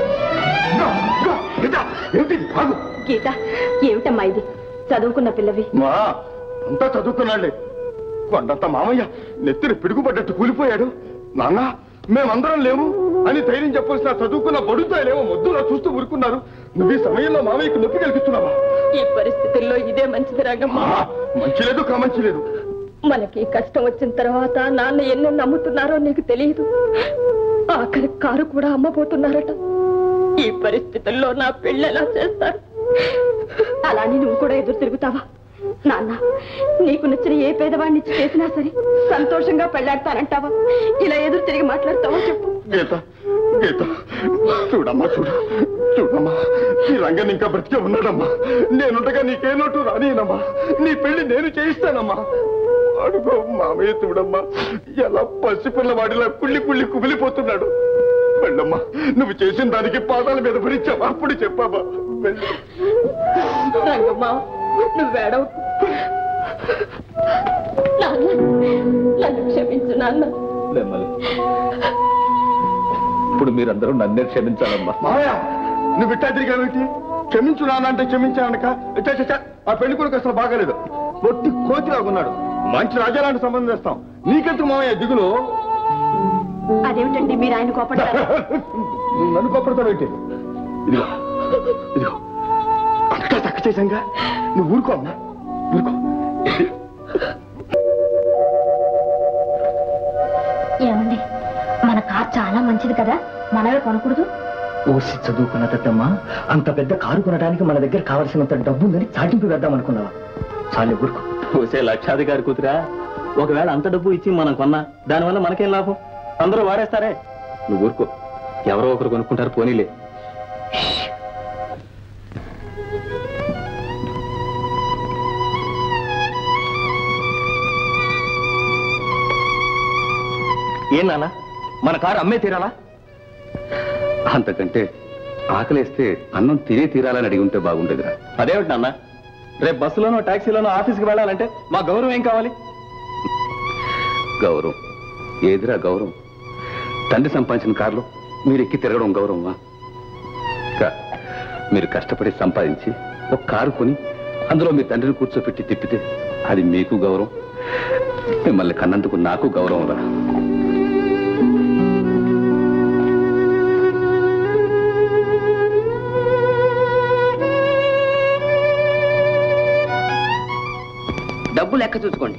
గీత, ఏమిటమ్మా ఇది? చదువుకున్న పిల్లవి. మా అంతా చదువుకున్నాళ్ళే. కొండంత మామయ్య నెత్తిన పిడుగుపడ్డట్టు కూలిపోయాడు. నాన్న, మేమందరం లేము అని ధైర్యం చెప్పాల్సిన చదువుకున్న బడుతాయిలేమో మొద్దులా చూస్తూ ఊరుకున్నారు. నువ్వు ఈ సమయంలో మామయ్యకు నొప్పి కలిగిస్తున్నావా? ఈ పరిస్థితుల్లో ఇదే మంచిది రంగమ్మ. మంచి లేదు, కామంచి లేదు. మనకి కష్టం వచ్చిన తర్వాత నాన్న ఎన్నో నమ్ముతున్నారో నీకు తెలియదు. ఆఖరి కారు కూడా అమ్మబోతున్నారట. ఈ పరిస్థితుల్లో నా పెళ్ళెలా చేస్తారు? అలాని నువ్వు కూడా ఎదురు తిరుగుతావా? నాన్న, నీకు నచ్చిన ఏ పేదవాడిని ఇచ్చి చేసినా సరే సంతోషంగా పెళ్ళాడతానంటావా? ఇలా ఎదురు తిరిగి మాట్లాడతావా చెప్పు. గీత, గీత, చూడమ్మా, చూడమ్మా, ఈ రంగన్ ఇంకా బ్రతికే ఉన్నాడమ్మా. నేనుండగా నీకే లోటు రానియనమ్మా. నీ పెళ్లి నేను చేయిస్తానమ్మా. అడుగు మామయ్య, చూడమ్మా, ఎలా పసిపిల్లవాడిలా కుళ్ళి కుళ్ళి కుమిలిపోతున్నాడు. వెళ్ళమ్మా, నువ్వు చేసిన దానికి పాదాల మీద భరించావా? అప్పుడు చెప్పావా? రంగమ్మా, నువ్వేడవు. నన్ను క్షమించు నాన్న. ఇప్పుడు మీరందరూ నన్నే క్షమించాలమ్మా. మామయ్య, నువ్వు ఇట్టా తిరిగావేంటి? క్షమించు నాన్న అంటే క్షమించానక. ఆ పెళ్లి కొడుకు అసలు బాగాలేదు. పొట్టి కోతిలాగున్నాడు. మంచి రాజాలాంటి సంబంధం చేస్తాం. నీకెందుకు మామయ్య దిగులు? అదేమిటండి మీరు ఆయన కోపడతారు? నన్ను కోపడతావేంటి? ఇదిగో ఇదిగో, అంతా చక్క చేశాంగా. నువ్వు ఊరుకో అమ్మా, ఊరుకో. ఏమండి, మన కార్ చాలా మంచిది కదా, మనమే కొనకూడదు? ఓసి చదువుకున్నదమ్మా. అంత పెద్ద కారు కొనడానికి మన దగ్గర కావలసినంత డబ్బుందని చాటింపు వేద్దాం అనుకున్నావా? చాలు ఊరుకో. ఓసే లక్షాధికారి కూతురా, ఒకవేళ అంత డబ్బు ఇచ్చి మనం కొన్నా దానివల్ల మనకేం లాభం? అందరూ వాడేస్తారే. నువ్వు ఊరుకో, ఎవరో ఒకరు కొనుక్కుంటారు, పోనీలే. ఏం నాన్న, మన కారు అమ్మే తీరాలా? అంతకంటే ఆకలేస్తే అన్నం తినే తీరాలని అడిగి ఉంటే బాగుండేదిరా. అదేమిటి నాన్న, రేపు బస్సులోనో టాక్సీలోనో ఆఫీస్కి వెళ్ళాలంటే మా గౌరవం ఏం కావాలి? గౌరవం ఏదిరా? గౌరవం తండ్రి సంపాదించిన కారులో మీరు ఎక్కి తిరగడం గౌరవమా? మీరు కష్టపడి సంపాదించి ఒక కారు కొని అందులో మీ తండ్రిని కూర్చోపెట్టి తిప్పితే అది మీకు గౌరవం. మిమ్మల్ని కన్నందుకు నాకు గౌరవం రా. డబ్బు లెక్క చూసుకోండి.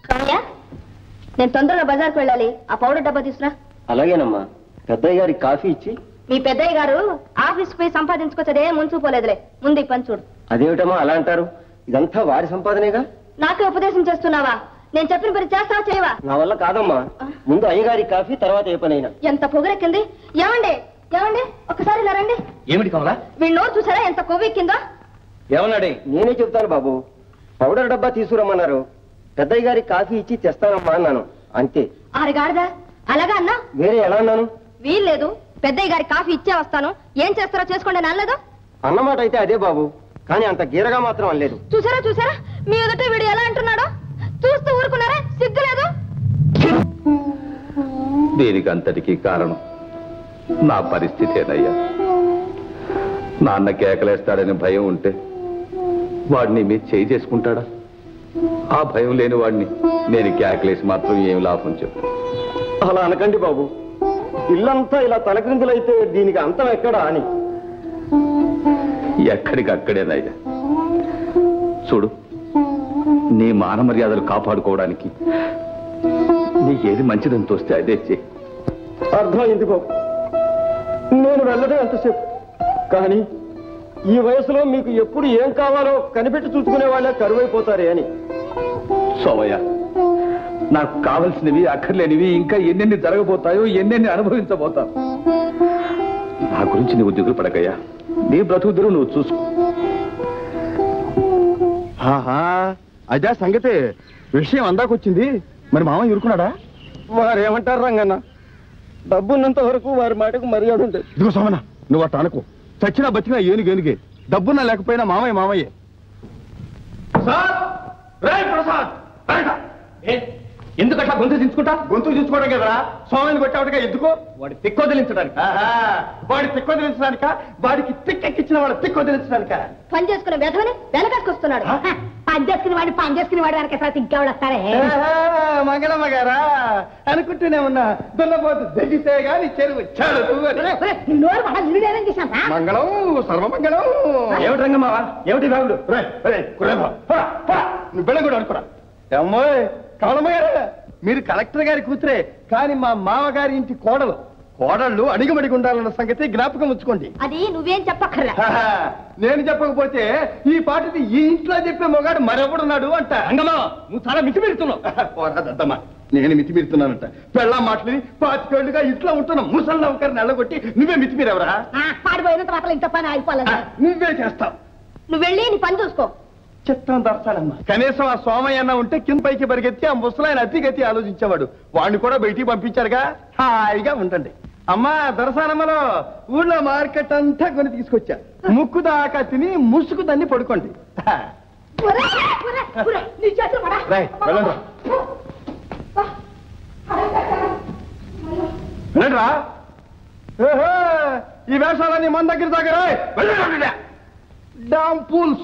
సోమయ్య, నేను తొందరగా బజార్కు వెళ్ళాలి. ఆ పౌడర్ డబ్బా తీసుకురా. అలాగేనమ్మా. పెద్దయ్య గారికి కాఫీ ఇచ్చి. మీ పెద్దయ్య గారు ఆఫీస్ పోయి సంపాదించుకొచ్చదే ముంచుకోలేదులే. ముందు ఈ పని చూడు. అదేమిటమ్మా అలా అంటారు? ఇదంతా వారి సంపాదనేగా. నాకే ఉపదేశం చేస్తున్నావా? నేను చెప్పిన పని చేస్తావా చేయవా? నా వల్ల కాదమ్మా. ముందు అయ్యగారి కాఫీ, తర్వాత ఏ పనైనా. ఎంత పొగరెక్కింది. ఏమండి ఏమండి ఒక్కసారి ఇలా రండి. ఏమిటి కమలా? వీళ్ళు నోరు చూసారా ఎంత కొవ్వెక్కిందో? ఏమన్నాడే? నేనే చెప్తాను బాబు. పౌడర్ డబ్బా తీసుకురమ్మన్నారు. పెద్దయ్య గారికి కాఫీ ఇచ్చి తెస్తానమ్మా అన్నాను, అంతే. ఆరుగాడదా అలాగా అన్నా? వేరే ఎలా అన్నాను? వీల్లేదు. పెద్దయ్య గారి కాఫీ ఇచ్చే వస్తాను, ఏం చేస్తారో చేసుకోండి అనలేదు. అన్నమాట అయితే అదే బాబు, కానీ అంత గీరగా మాత్రం అనలేదు. చూసారా చూసారా మీ ఎదుట వీడు ఎలా అంటున్నాడో? చూస్తూ ఊరుకున్నారా? సిగ్గులేదు. దీనికి అంతటికీ కారణం నా పరిస్థితేనయ్యా. నాన్న కేకలేస్తాడని భయం ఉంటే వాడిని మీద చేయి చేసుకుంటాడా? ఆ భయం లేని వాడిని నేను కేకలేసి మాత్రం ఏం లాభం చెప్పు. అలా అనకండి బాబు. ఇల్లంతా ఇలా తలక్రిందులైతే దీనికి అంతం ఎక్కడా అని. ఎక్కడికక్కడేనయ్యా. చూడు, నీ మాన మర్యాదలు కాపాడుకోవడానికి నీకేది మంచిదని తోస్తే అదే చేయి. అర్థమైంది బాబు. నేను వెళ్ళడం ఎంతసేపు, కానీ ఈ వయసులో మీకు ఎప్పుడు ఏం కావాలో కనిపెట్టి చూసుకునే వాళ్ళే కరువైపోతారే అని. సోమయ్య, నాకు కావలసినవి అక్కర్లేనివి ఇంకా ఎన్నెన్ని జరగబోతాయో, ఎన్నెన్ని అనుభవించబోతావు. నా గురించి నువ్వు దిగులు పడకయ్యా. నీ బ్రతుకుదురు నువ్వు చూసుకో. అదే సంగతి. విషయం అందాకొచ్చింది. మరి మామ ఇరుకున్నాడా? వారేమంటారు రంగన్న? డబ్బున్నంత వరకు వారి మాటకు మర్యాద ఉంటుంది. ఇదిగో సోమన్న, నువ్వు అట్ట అనుకో. చచ్చినా బతికినా ఏనుగేనుగే. డబ్బున్నా లేకపోయినా మామయ్య మామయ్యే. ఎందుకట్లా గొంతు దించుకుంటా? గొంతు దించుకోవడం కదరా, సోమయ్యని కొట్టావుగా. ఎందుకో? వాడి తిక్కోదిలించడానికి. వాడి తిక్కొదిలించడానిక? వాడికి తిక్కెక్కిచ్చిన వాడు తిక్కొదిలించడానిక? పని చేసుకున్న వెధవని వెనకాసుకొస్తున్నాడు. పని చేసుకుని వాడు వెనక ఇంకెవడు వస్తారే? మంగళమ్మ గారా అనుకుంటూనే ఉన్నా. దున్నపోతు దిగితే గాని చెరువు వచ్చాడు. మంగళం, సర్వమంగళం. ఏమిటి రంగమ్మావా? ఏమిటి బాగుడు? నువ్వు బెళ్ళ కూడా అనుకురా. అమ్మాయి కమలమ్మ గారు, మీరు కలెక్టర్ గారి కూతురే, కానీ మా మామగారి ఇంటి కోడలు. కోడళ్ళు అడిగమడిగి ఉండాలన్న సంగతి జ్ఞాపకం ఉంచుకోండి. అది నువ్వేం చెప్పక్కర్లా. నేను చెప్పకపోతే ఈ పాటిది ఈ ఇంట్లో చెప్పే మొగాడు మరెవడున్నాడు అంట. రంగమ్మ, నువ్వు చాలా మితిమీరుతున్నావు. పోరాదమ్మా, నేను మితిమీరుతున్నానంట. పెళ్ళా మాటలని 25 ఏళ్లుగా ఇంట్లో ఉంటున్న ముసలి నౌకర్ని నల్లగొట్టి నువ్వే మితిమీరెవరా? పాడిపోయినంత మాత్రం ఇంత పని అయిపోలేదు. నువ్వే చేస్తావు. నువ్వు వెళ్ళి నీ పని చూసుకో. చెప్తాను దర్శాలమ్మా. కనీసం ఆ సోమయ్య అన్న ఉంటే కింద పైకి పరిగెత్తి ఆ ముసలాయన అతిగతి ఆలోచించేవాడు. వాడిని కూడా బయటికి పంపించారుగా. హాయిగా ఉండండి. అమ్మా దర్శనమ్మలో ఊళ్ళో మార్కెట్ అంతా కొని తీసుకొచ్చా. ముక్కు దాకా తిని ముసుగు దాన్ని పడుకోండి. వెళ్ళండిరా. ఈ వేషాలన్నీ మన దగ్గర దగ్గర డామ్ పూల్స్.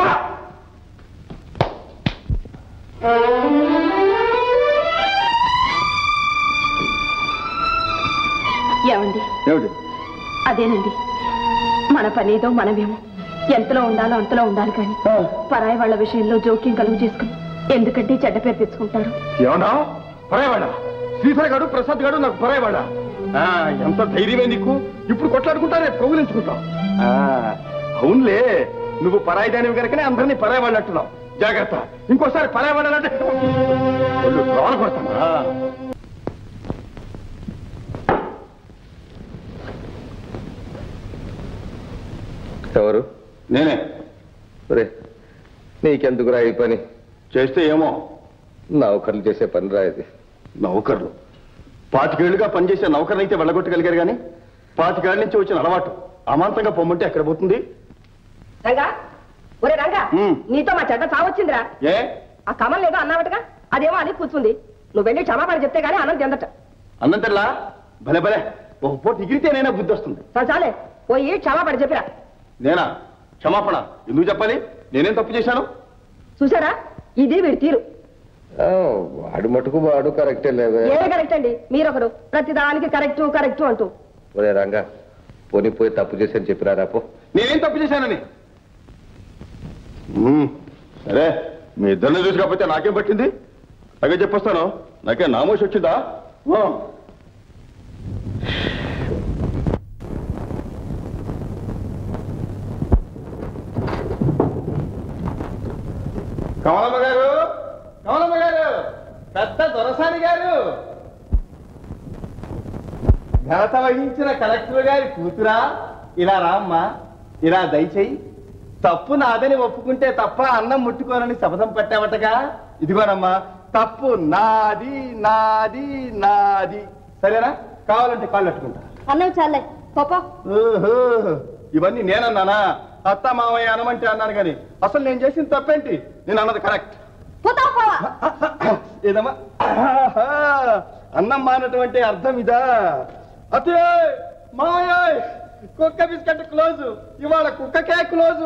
ఏమండి? ఏమిటి? అదేనండి, మన పనేదో మనమేమో ఎంతలో ఉండాలో అంతలో ఉండాలి, కానీ పరాయి వాళ్ళ విషయంలో జోక్యం కలుగు చేసుకుని ఎందుకంటే చెడ్డ పేరు తెచ్చుకుంటారు. ఏమన్నా పరాయవాడ? శ్రీధర్ గారు, ప్రసాద్ గారు నాకు పరాయవాడ. ఎంత ధైర్యమే నీకు? ఇప్పుడు కొట్లాడుకుంటారే, కౌగులించుకుంటావు. అవునులే, నువ్వు పరాయిదానివి కనుకనే అందరినీ పరాయవాళ్ళు అంటున్నావు. జాగ్రత్త, ఇంకోసారి పరాయవాడాలంటే లోన కొడతాను. ఎవరు? నేనే. రే, నీకెందుకురా ఈ పని? చేస్తే ఏమో. నౌకర్లు చేసే పని రా ఇది. నౌకర్లు 25 ఏళ్లుగా పనిచేసే నౌకర్ని అయితే వెళ్ళగొట్టగలిగారు, కానీ 25 ఏళ్ల నుంచి వచ్చిన అలవాటు అమాంతంగా పొమ్మంటే ఎక్కడ పోతుంది? రంగా, ఒరే రంగా, నీతో మా చెడ్డ చావచ్చిందిరా. ఏ? ఆ కమల్ లేదో అన్నావటగా, అదేమో అని కూర్చుంది. నువ్వు వెళ్ళి క్షమాపణ చెప్తే గానీ అన్నం తిందట. అన్నం తెల్లా? భలే భలే, ఒక పూట ఎగిరితేనైనా బుద్ధి వస్తుంది. చాలే, పోయి క్షమాపణ చెప్పిరా. నేనా? క్షమాపణ ఎందుకు చెప్పాలి? నేనేం తప్పు చేశాను? చూసారా, ఇది వీడి తీరు. వాడు మటుకు వాడు కరెక్టే లేవే. ఏ కరెక్ట్ అండి? మీరొకరు ప్రతిదానికి కరెక్టు కరెక్టు అంటూ. ఒరే రంగా, పోనీ పోయి తప్పు చేశాను చెప్పిరారా పో. నేనేం తప్పు చేశానని? సరే, మీ ఇద్దరిని చూసి కాకపోతే నాకేం పట్టింది? అదే చెప్పొస్తాను. నాకే నామోషి వచ్చిందా? కమలమ్మ గారు, కమలమ్మ గారు, పెద్ద దొరసాని గారు, ఘనత వహించిన కలెక్టర్ గారి కూతురా, ఇలా రామ్మా, ఇలా దయచేయి. తప్పు నాదని ఒప్పుకుంటే తప్ప అన్నం ముట్టుకోనని శపథం పెట్టావటగా. ఇదిగోనమ్మా, తప్పు నాది నాది నాది. సరేనా? కావాలంటే కాళ్ళు అట్టుకుంటా. అన్నం చాలే పాపా. ఇవన్నీ నేనన్నానా? అత్త మామయ్య అనమంటే అన్నాను కానీ అసలు నేను చేసిన తప్పేంటి? నేను అన్నది కరెక్ట్. ఏదమ్మా, అన్నం మానటువంటి అర్థం ఇదా? అతే మామయ్య, కుక్క బిస్కెట్ క్లోజు, ఇవాళ కుక్కకే క్లోజు.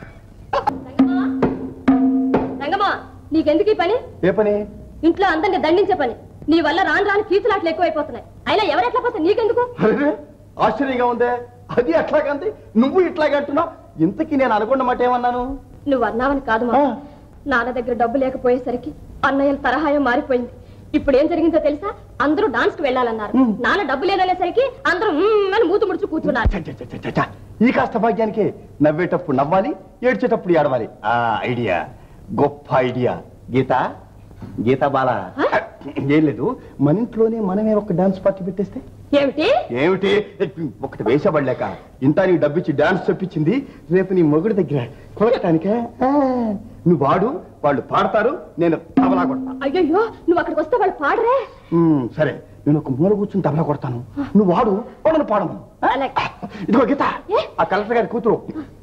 రంగమ్మా, నీకెందుకు ఈ పని? ఏ పని? ఇంట్లో అందరిని దండించే పని. నీ వల్ల రాను రాను కీచులాట్లు ఎక్కువైపోతున్నాయి. అయినా ఎవరెట్లా పోతే నీకెందుకు? ఆశ్చర్యంగా ఉందే. అది అట్లాగంది, నువ్వు ఇట్లాగే అంటున్నావు. ఇంతకీ నేను అనుకున్న మాట ఏమన్నాను? నువ్వు అన్నావని కాదు మా. నాన్న దగ్గర డబ్బు లేకపోయేసరికి అన్నయ్యల తరహాయం మారిపోయింది. ఇప్పుడు ఏం జరిగిందో తెలుసా? అందరూ డాన్స్ కి వెళ్ళాలన్నారు. నాన్న డబ్బు లేదనేసరికి అందరూ అని మూతు ముడుచు కూర్చున్నారు. ఈ కాస్త భాగ్యానికి నవ్వేటప్పుడు నవ్వాలి, ఏడ్చేటప్పుడు ఏడవాలి. ఆ ఐడియా గొప్ప ఐడియా. గీత, గీత బాల, ఏం లేదు, మన ఇంట్లోనే మనమే ఒక డాన్స్ పార్టీ పెట్టేస్తే. ఏమిటి ఏమిటి? ఒకటి వేసబడలేక ఇంత నీకు డబ్బిచ్చి డాన్స్ చెప్పించింది. రేపు నీ మొగుడి దగ్గర కొలకటానికే. నువ్వు వాడు, వాళ్ళు పాడతారు, నేను తబలా కొడతా. అయ్యో, నువ్వు అక్కడికి వస్తే వాళ్ళు పాడరే. సరే, నేను ఒక మూల కూర్చుని తబలా కొడతాను, నువ్వు వాడు, వాళ్ళని పాడము. ఇదిగో గీత, ఆ కలెక్టర్ గారి కూతురు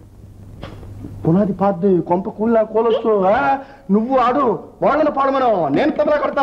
పునాది పాది కొంప కూల్లా కోలొచ్చు. నువ్వు ఆడు, వాళ్ళని పాడమను, నేను తబలా కొడతా.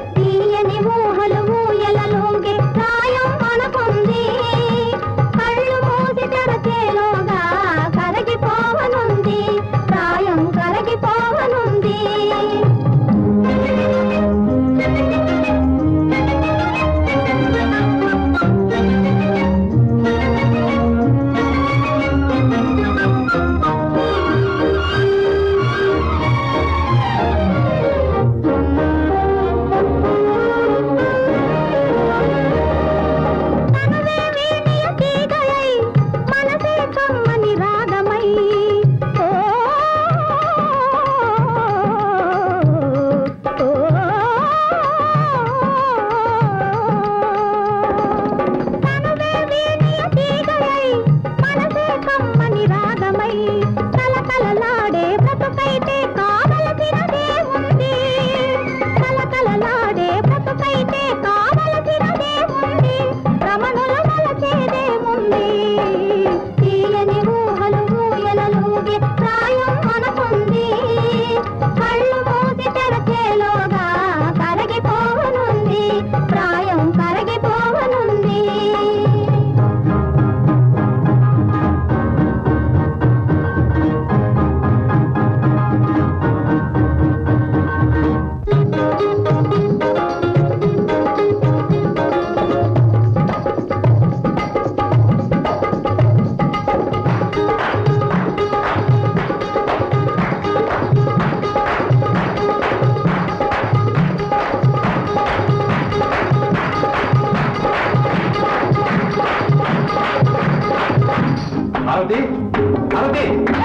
కళ్ళు పార్వతి పార్వతి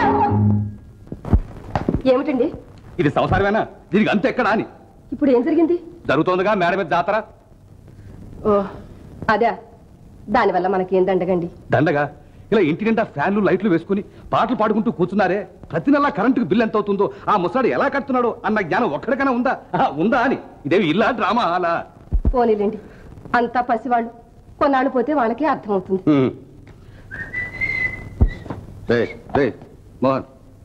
ఏమిటండి ఇది సంసారమేనా? దీనికి అంత ఎక్కడా అని ఇప్పుడు ఏం జరిగింది? జరుగుతోందిగా మేడ మీద జాతర. ఓ అదే, దానివల్ల మనకేం దండగండి? దండగా ఇలా ఇంటి నిండా ఫ్యాన్లు లైట్లు వేసుకుని పాటలు పాడుకుంటూ కూర్చున్నారే, ప్రతి నెల కరెంటుకు బిల్లు ఎంత అవుతుందో, ఆ ముసలాడు ఎలా కడుతున్నాడో అన్న జ్ఞానం ఒక్కడికైనా ఉందా? ఉందా అని. ఇదేమి ఇల్లా డ్రామా అలా? పోనీలేండి, అంతా పసివాళ్ళు, కొన్నాళ్ళు పోతే వాళ్ళకే అర్థమవుతుంది. మోహన్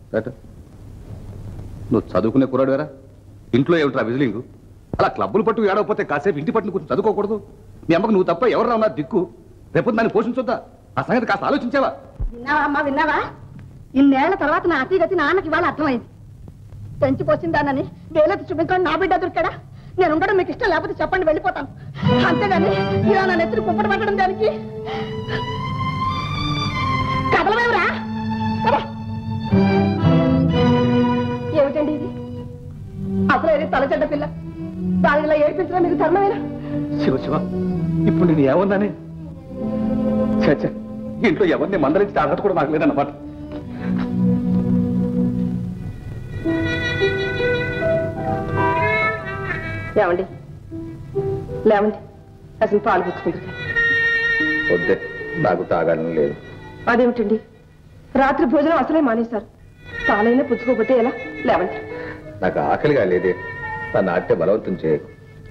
నువ్వు చదువుకునే కుర్రాడు వేరా, ఇంట్లో ఏమిట్రా విజిలింగ్? అలా క్లబ్బులు పట్టు ఏడవపోతే కాసేపు ఇంటి పట్టును కూర్చొని చదువుకోకూడదు? మీ అమ్మకు నువ్వు తప్ప ఎవరు ఉన్నా దిక్కు? రేపు దాన్ని పోషించొద్దా? ఆ సంగతి కాస్త ఆలోచించావా? విన్నావా అమ్మా, విన్నావా? ఇన్నేళ్ల తర్వాత నా అతిగతి నాన్నకి ఇవాళ అర్థమైంది. పెంచిపోసిందానని వేలెత్తి చూపించుకొని నా బిడ్డ దొరికాడా? నేను ఉండడం మీకు ఇష్టం లేకపోతే చెప్పండి, వెళ్ళిపోతాను. అంతేగాని ఇలా నా నెత్తిని కుప్పటి పట్టడం దానికి కదలవేవరా? ఏమిటండి ఇది? అసలు ఏది తలచెడ్డ పిల్ల, దానిలా ఏడిపించడం మీకు ధర్మమేనా? శివ శివ, ఇప్పుడు నేను ఏమన్నానే? చచ్చా, ఇంట్లో ఎవరిని మందరించి అర్హత కూడా నాకు లేదన్నమాట. ఏమండి, లేవండి, అసలు పాలు పుచ్చుకుంటారు. వద్దే, నాకు తాగాలని లేదు. అదేమిటండి, రాత్రి భోజనం అసలే మానేశారు, పాలైనా పుచ్చుకోకపోతే ఎలా? లేవండి. నాకు ఆకలిగా లేదే, తన ఆడితే బలవంతం చేయకు.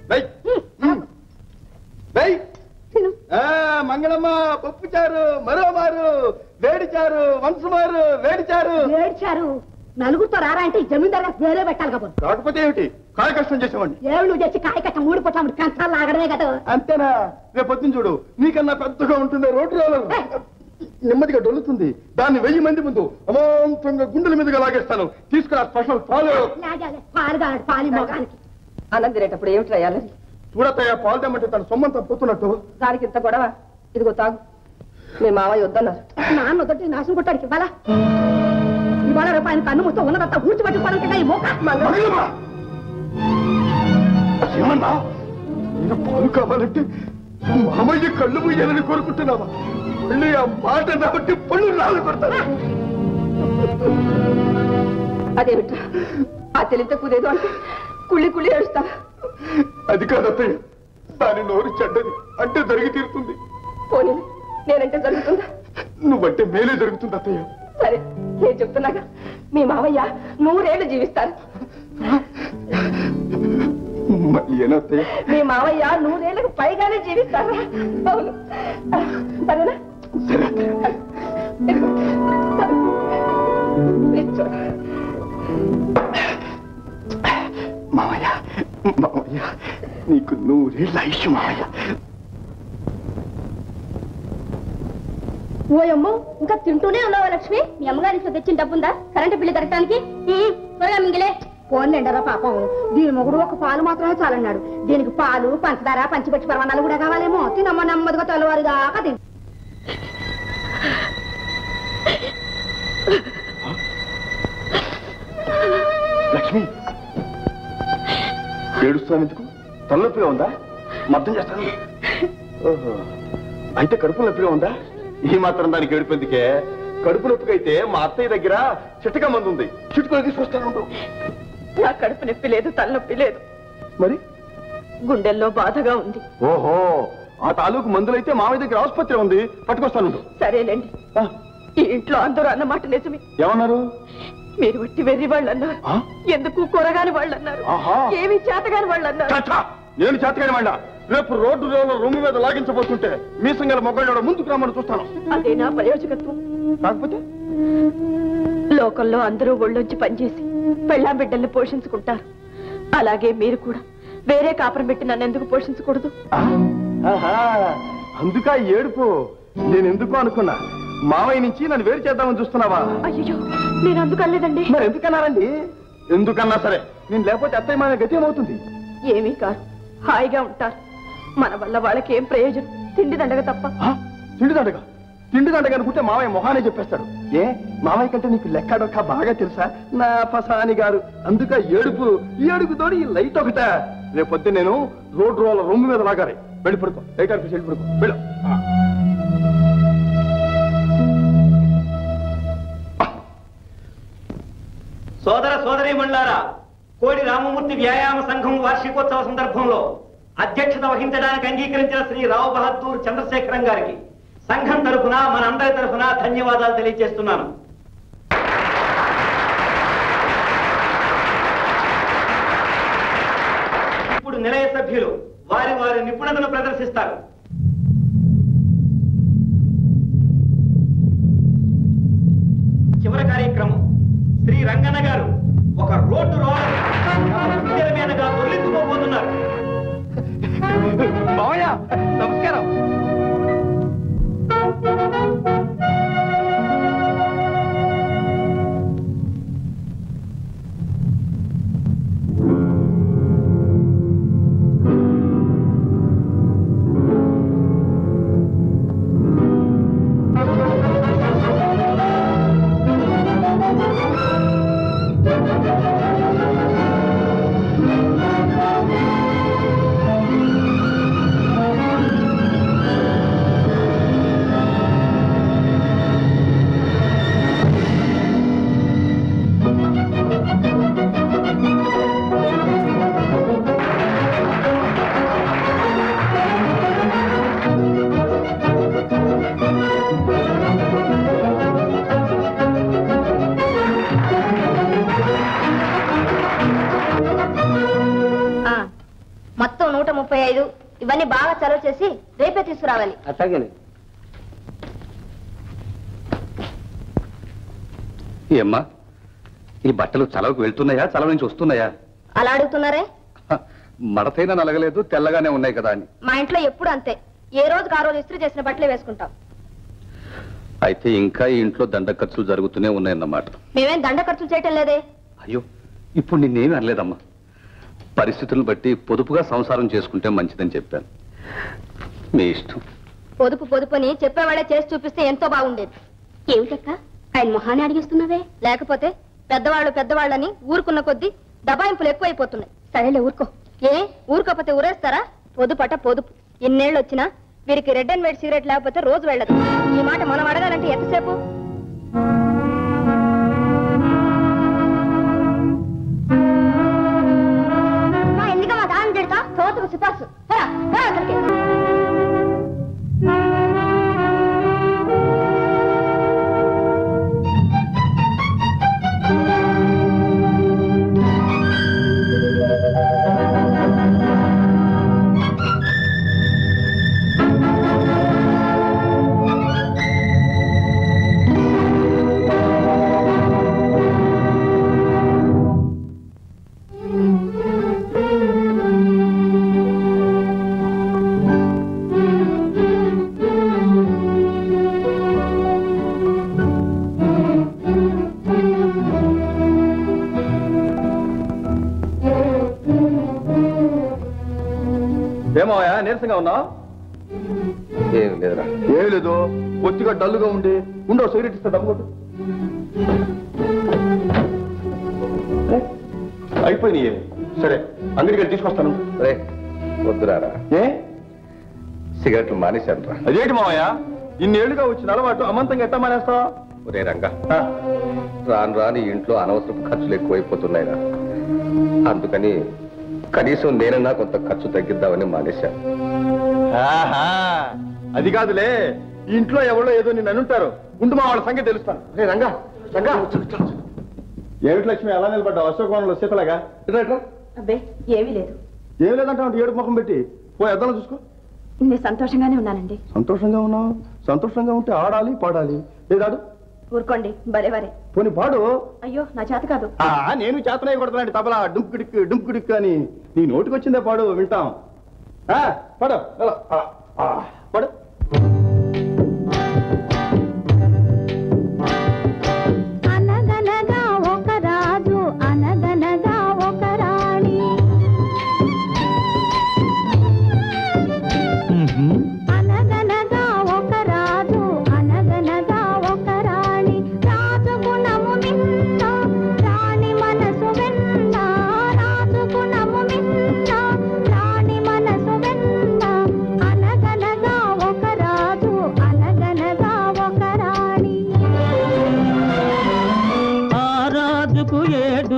మంగళమ్మ పప్పుచారు, మరోమారు వేడిచారు, వంశమారు వేడిచారు. ఏడ్చారు నలుగురితో రారా అంటే జమీందారు వేరే పెట్టాలి కాబట్టి. కాకపోతే ఏమిటి, కాయ కష్టం చేసేవాడిని. ఏళ్ళు తెచ్చి కాయ కట్ట మూడు పొట్టాము కంచాలు లాగడమే కదా. అంతేనా? రేపు పొద్దున చూడు, నీకన్నా పెద్దగా ఉంటుంది రోడ్డు రోలర్, నెమ్మదిగా డొల్లుతుంది. దాన్ని 1000 మంది ముందు అమాంతంగా గుండెల మీదుగా లాగేస్తాను. తీసుకురా స్పెషల్ పాలు. పాలు కాదు, పాలి మొగానికి. అన్నం తినేటప్పుడు ఏమిటి రాయాలి? చూడతాయా, పాలు తెమ్మంటే తన సొమ్మంతా పోతున్నట్టు. దానికి ఇంత గొడవ? ఇదిగో తాగు. మీ మావయ్య వద్దన్నారు. నాన్న వద్దంటే నాశనం కొట్టాడికి ఇవ్వాలా? ఇవాళ రేపు ఆయన కన్ను మొత్తం ఉన్నదంతా ఊడ్చిపట్టుకోవడానికి ఈ మోక. ఏమన్నా నేను పాలు కావాలంటే మామయ్య కళ్ళు ముయ్యాలని కోరుకుంటున్నావా? మళ్ళీ ఆ మాట కాబట్టి పళ్ళు రాళ్ళు కొడతాను. అదేమిట్రా, ఆ తెలిత కూదేదో అంటే కుళ్ళి కుళ్ళి ఏడుస్తా. అది కాదత్తయ్య, దాని నోరు చెడ్డది, అంటే జరిగి తీరుతుంది. పోనీ నేనంటే జరుగుతుందా? నువ్వంటే మేలే జరుగుతుంది అత్తయ్య. సరే, నేను చెప్తున్నాగా, మీ మావయ్య 100 ఏళ్ళు జీవిస్తారు. ఏనత్తయ్య? మీ మావయ్య 100 ఏళ్ళకు పైగానే జీవిస్తారు. అవును, సరేనా? మావయ్య, మావయ్య, నీకు 100 ఏళ్ళ ఆయుష్ మావయ్య. ఓయమ్మో, ఇంకా తింటూనే ఉన్నావా లక్ష్మి? మీ అమ్మగారి ఇంట్లో తెచ్చిన డబ్బుందా కరెంటు బిల్లు కట్టడానికి? త్వరగా మింగిలే. పోన్లేండరా పాపం, దీని మొగుడు ఒక పాలు మాత్రమే చాలన్నాడు. దీనికి పాలు, పంచదార, పంచిపెట్టి పరమాణాలు కూడా కావాలేమో. తినమ్మ నెమ్మదిగా తెల్లవారుదాకా తిను. లక్ష్మి, ఏడుస్తాను ఎందుకు? తలనొప్పిగా ఉందా? మద్దం చేస్తాను. ఓహో, అయితే కడుపు నొప్పిగా ఉందా? ఈ మాత్రం దానికి ఏడుపెందుకే? కడుపు నొప్పికి అయితే మా అత్తయ్య దగ్గర చిట్టక మందు ఉంది, చిట్టుకొని తీసుకొస్తాను. నా కడుపు నొప్పి లేదు, తలనొప్పి లేదు, మరి గుండెల్లో బాధగా ఉంది. ఓహో, ఆ తాలూకు మందులైతే మామయ్య దగ్గర ఆసుపత్రి ఉంది, పట్టుకొస్తాను. సరేలేండి, ఈ ఇంట్లో అందరూ అన్నమాట నిజమే. ఏమన్నారు? మీరు వట్టి వెర్రి వాళ్ళు అన్నారు, ఎందుకు కూరగాని వాళ్ళు అన్నారు, ఏమి చేతగాని వాళ్ళు అన్నారు. నేను చేతగాని వాళ్ళ? రేపు రోడ్డు రొమ్ము మీద లాగించబోతుంటే మీ సంగల మొగ్గడు ముందుకు రమ్మని చూస్తాను. అదేనా ప్రయోజకత్వం? కాకపోతే లోకంలో అందరూ ఒళ్ళొంచి పనిచేసి పెళ్ళాం బిడ్డల్ని పోషించుకుంటారు. అలాగే మీరు కూడా వేరే కాపురం పెట్టి నన్ను ఎందుకు పోషించకూడదు? అందుక ఏడుపు. నేను ఎందుకు అనుకున్నా, మావయ్య నుంచి నన్ను వేరు చేద్దామని చూస్తున్నావా? అయ్యో, నేను అందుకలేదండి. మరి ఎందుకన్నారండి? ఎందుకన్నా సరే, నేను లేకపోతే అత్తయ్య మన గతి ఏమవుతుంది? ఏమీ కాదు, హాయిగా ఉంటారు. మన వల్ల వాళ్ళకి ఏం ప్రయోజనం? తిండి దండగ తప్ప. తిండి దండగ? తిండి దండగ అనుకుంటే మావయ్య మొహానే చెప్పేస్తాడు. ఏ, మావయ్య కంటే నీకు లెక్కడొక్క బాగా తెలుసా నా పసాని గారు? అందుక ఏడుపు. ఈ ఏడుపు తోడి ఈ లైట్ ఒకట. రేపొద్దు నేను రోడ్డు రొమ్ము మీద లాగాలి. వెళ్ళి పడుకో, లైట్ ఆర్పేసి వెళ్ళి పడుకో. వెళ్ళు. సోదర సోదరీమణులారా, కోడి రామమూర్తి వ్యాయామ సంఘం వార్షికోత్సవ సందర్భంలో అధ్యక్షత వహించడానికి అంగీకరించిన శ్రీ రావు బహదూర్ చంద్రశేఖరం గారికి సంఘం తరఫున మనందరి తరఫున ధన్యవాదాలు తెలియజేస్తున్నాను. ఇప్పుడు నిలయ సభ్యులు వారి వారి నిపుణతను ప్రదర్శిస్తారు. చివరి కార్యక్రమం శ్రీ రంగన్న గారు ఒక రోడ్డు రోడ్ల మీదగా దొర్లించుకోబోతున్నారు. మావయ్య నమస్కారం. మొత్తం 135. ఇవన్నీ బాగా చలవ చేసి రేపే తీసుకురావాలి. అట్లాగే. ఏమ్మా, ఈ బట్టలు చలవకు వెళ్తున్నాయా, చలవ నుంచి వస్తున్నాయా? అలా అడుగుతున్నారే? మడతైనా నలగలేదు, తెల్లగానే ఉన్నాయి కదా అని. మా ఇంట్లో ఎప్పుడు అంతే, ఏ రోజుకి ఆ రోజు ఇస్త్రీ చేసిన బట్టలే వేసుకుంటాం. అయితే ఇంకా ఈ ఇంట్లో దండ ఖర్చులు జరుగుతూనే ఉన్నాయన్నమాట. మేమేం దండ ఖర్చులు చేయటం లేదే. అయ్యో, ఇప్పుడు నిన్నేమీ అనలేదమ్మా. పరిస్థితులను బట్టి పొదుపుగా సంసారం చేసుకుంటే మంచిదని చెప్పాను. మీ ఇష్టం. పొదుపు అని చెప్పేవాడే చేసి చూపిస్తే ఎంతో బాగుండేది. ఏమిటక్క ఆయన మొహాన్ని అడిగిస్తున్నావే? లేకపోతే పెద్దవాళ్ళని ఊరుకున్న కొద్దీ దబాయింపులు ఎక్కువైపోతున్నాయి. సరేలే ఊరుకో. ఊరుకోకపోతే ఊరేస్తారా? పొదుపు. ఎన్నేళ్ళు వచ్చినా వీరికి రెడ్ అండ్ వైట్ సిగరెట్ లేకపోతే రోజు వెళ్ళదు. ఈ మాట మనం అడగాలంటే ఎంతసేపు? ఎందుకమ్మా దాని తిడతా? తోటకు సిపాసు అక్కడికి. ఏమోయా నీరసంగా ఉన్నావు? ఏమి లేదురా. ఏమి లేదు, కొద్దిగా డల్లుగా ఉండి ఉండవు. సిగరెట్ ఇస్తా, దమ్ముకొట్టు. అయిపోయినాయి. సరే, అంగడికి వెళ్ళి తీసుకొస్తాను. రే వద్దురారా. ఏ సిగరెట్లు మానేశాను రా. అదేంటి మావయ్య, ఇన్నేళ్లుగా వచ్చిన అలవాటు అమంతంగా ఎట్టా మానేస్తావా? ఒరే రంగా, రాను ఇంట్లో అనవసరపు ఖర్చులు ఎక్కువైపోతున్నాయిరా. అందుకని కనీసం నేనన్నా కొంత ఖర్చు తగ్గిద్దామని మానేశాను. అది కాదులే, ఇంట్లో ఎవరో ఏదో నిన్ను అనుంటారు. ఉండు, మా వాళ్ళ సంగతి తెలుస్తాను. రే రంగా, ఏమిటి లక్ష్మి అలా నిలబడ్డావు? అశోకవనంలో సీతలాగా. ఇట్లా అబ్బే ఏమీ లేదు. ఏమి లేదంటే ఏడుపు ముఖం పెట్టి పోయి అద్దంలో చూసుకో. నేను సంతోషంగానే ఉన్నానండి. సంతోషంగా ఉన్నావు? సంతోషంగా ఉంటే ఆడాలి, పాడాలి. లేదాడు? ఊరుకోండి, భలేవారే. పోనీ పాడు. అయ్యో నా చేత కాదు. నేను చేతనే కొడతానండి తబలా. డుంకుడిక్ అని నీ నోటికి వచ్చిందే పాడు, వింటాం. పాడు పాడు. అనగనగా ఒక రాజు, అనగనగా ఒక రాణి. అనగనగా ఒక రాజు, అనగనగా ఒక రాణి. రాజు గుణము మిన్న, రాణి మనసు వెన్న. రాజు గుణము మిన్న, రాణి మనసు వెన్న. అనగనగా ఒక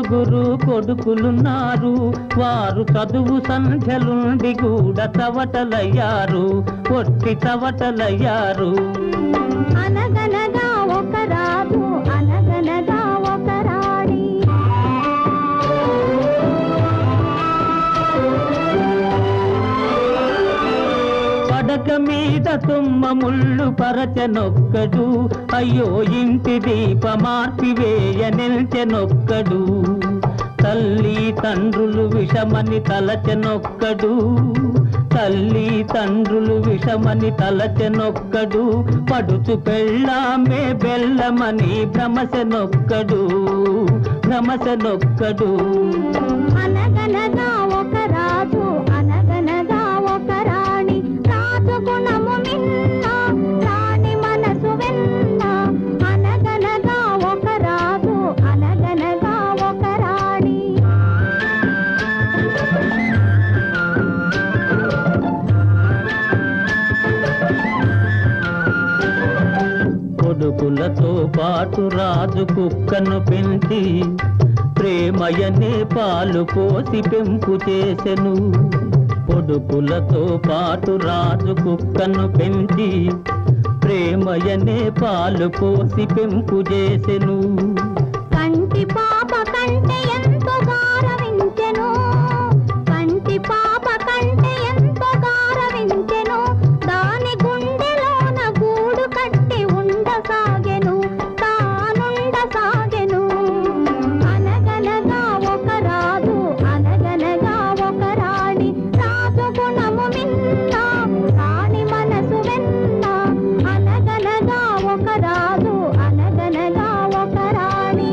ముగ్గురు కొడుకులున్నారు, వారు చదువు సంధ్యలుండి కూడా చవటలయ్యారు, ఒట్టి చవటలయ్యారు. అనగనగా ఒక రాజు అనగనగా ఒక రాణి. పడక మీద తుమ్మ ముళ్ళు పరచనొక్కడు, అయ్యో ఇంటి దీప మార్పివేయ నిల్చెనొక్కడు. తల్లి తండ్రులు విషమని తలచెనొక్కడు, తల్లి తండ్రులు విషమని తలచెనొక్కడు. పడుచు పెళ్ళామే బెల్లమని భ్రమసెనొక్కడు, భ్రమసెనొక్కడు. అనగనగా ఒక రాజు అనగనగా ఒక రాణి. రాజు గుణము మిన్న రాణి మనసు వెన్న. అనగనగా ఒక రాజు అనగనగా ఒక రాణి. కొడుకులతో పాటు రాజు కుక్కను పెంచి ప్రేమయనే పాలు పోసి పెంపు చేసెను. కొడుకులతో పాటు రాజు కుక్కను పెంచి ప్రేమయనే పాలు పోసి పెంపు చేసెను. కంటి పాప కంటే ఎంతో గారవించెను, కంటి పాప కంటే ఎంతో గారవించెను. దాని గుండెలోన గూడు కట్టి ఉండసాగెను, తానుండసాగెను. అనగనగా ఒక రాజు అనగనగా ఒక రాణి. రాజు గుణము మిన్న రాణి మనసు వెన్న. అనగనగా ఒక రాజు అనగనగా ఒక రాణి.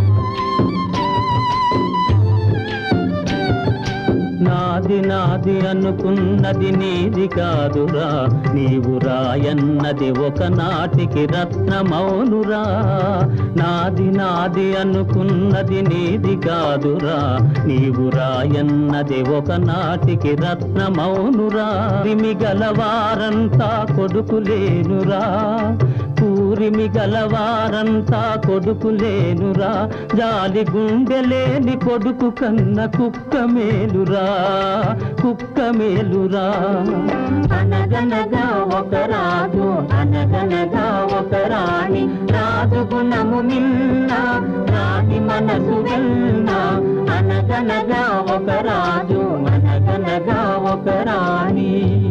నాది నాది అనుకున్నది నీది కాదురా, నీవు రాయన్నది ఒకనాటికి రత్నమౌనురా. నాది నాది అనుకున్నది నీది కాదురా, నీవు రాయన్నది ఒకనాటికి రత్నమౌనురా. రిమి గలవారంతా కొడుకులేనురా, కూరిమి గలవారంతా కొడుకులేనురా. జాలి గుండెలేని కొడుకు కన్న కుక్క మేలురా, కుక్క మేలురా. అనగనగా ఒక రాజు అనగనగా ఒక రాణి. రాజు గుణము మిన్న రాణి మనసు వెన్న. అనగనగా ఒక రాజు అనగనగా ఒక రాణి.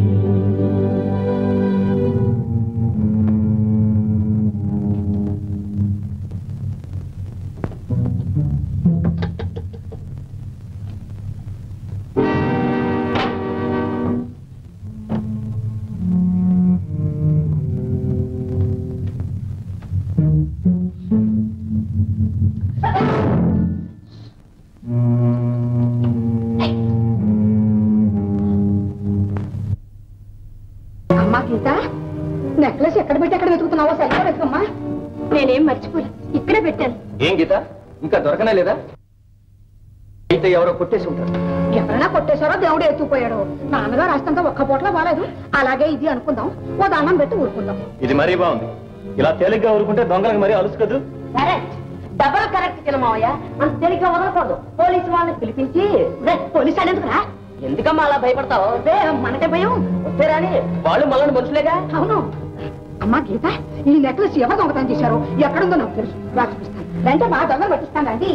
అమ్మా గీత, నెక్లెస్ ఎక్కడ పెట్టి ఎక్కడ వెతుకుతున్నావో సరిగ్గా వెతుకమ్మా. నేనేం మర్చిపోలే, ఇక్కడే పెట్టాను. ఏం గీత, ఇంకా దొరకనే లేదా? అయితే ఎవరో కొట్టేసి ఉంటారు. ఎవరైనా కొట్టేశారో దేవుడు ఎత్తుకుపోయాడు. నాన్నగారు రాష్ట్రంతో ఒక్క పూటలో బాలేదు. అలాగే ఇది అనుకుందాం, ఓ దానం పెట్టి ఊరుకుందాం. ఇది మరీ బాగుంది. ఇలా తేలిగ్గా ఊరుకుంటే దొంగలకు మరీ అలుసు కదూ. కరెక్ట్, డబల్ కరెక్ట్ చిన్నమావయ్య. అంత తేలిగ్గా వదలకూడదు. పోలీసు వాళ్ళని పిలిపించి, పోలీసు వాళ్ళు ఎందుకురా? ఎందుకమ్మా అలా భయపడతావు? మనకే భయం వస్తేరాని వాళ్ళు మనల్ని మనుషులేగా. అవును. అమ్మా గీత, ఈ నెక్లెస్ ఎవరు దొంగతనం చేశారు, ఎక్కడుందో నాకు తెలుసు. చూపిస్తాను అంటే బాగా దొంగలు పట్టిస్తాను అండి.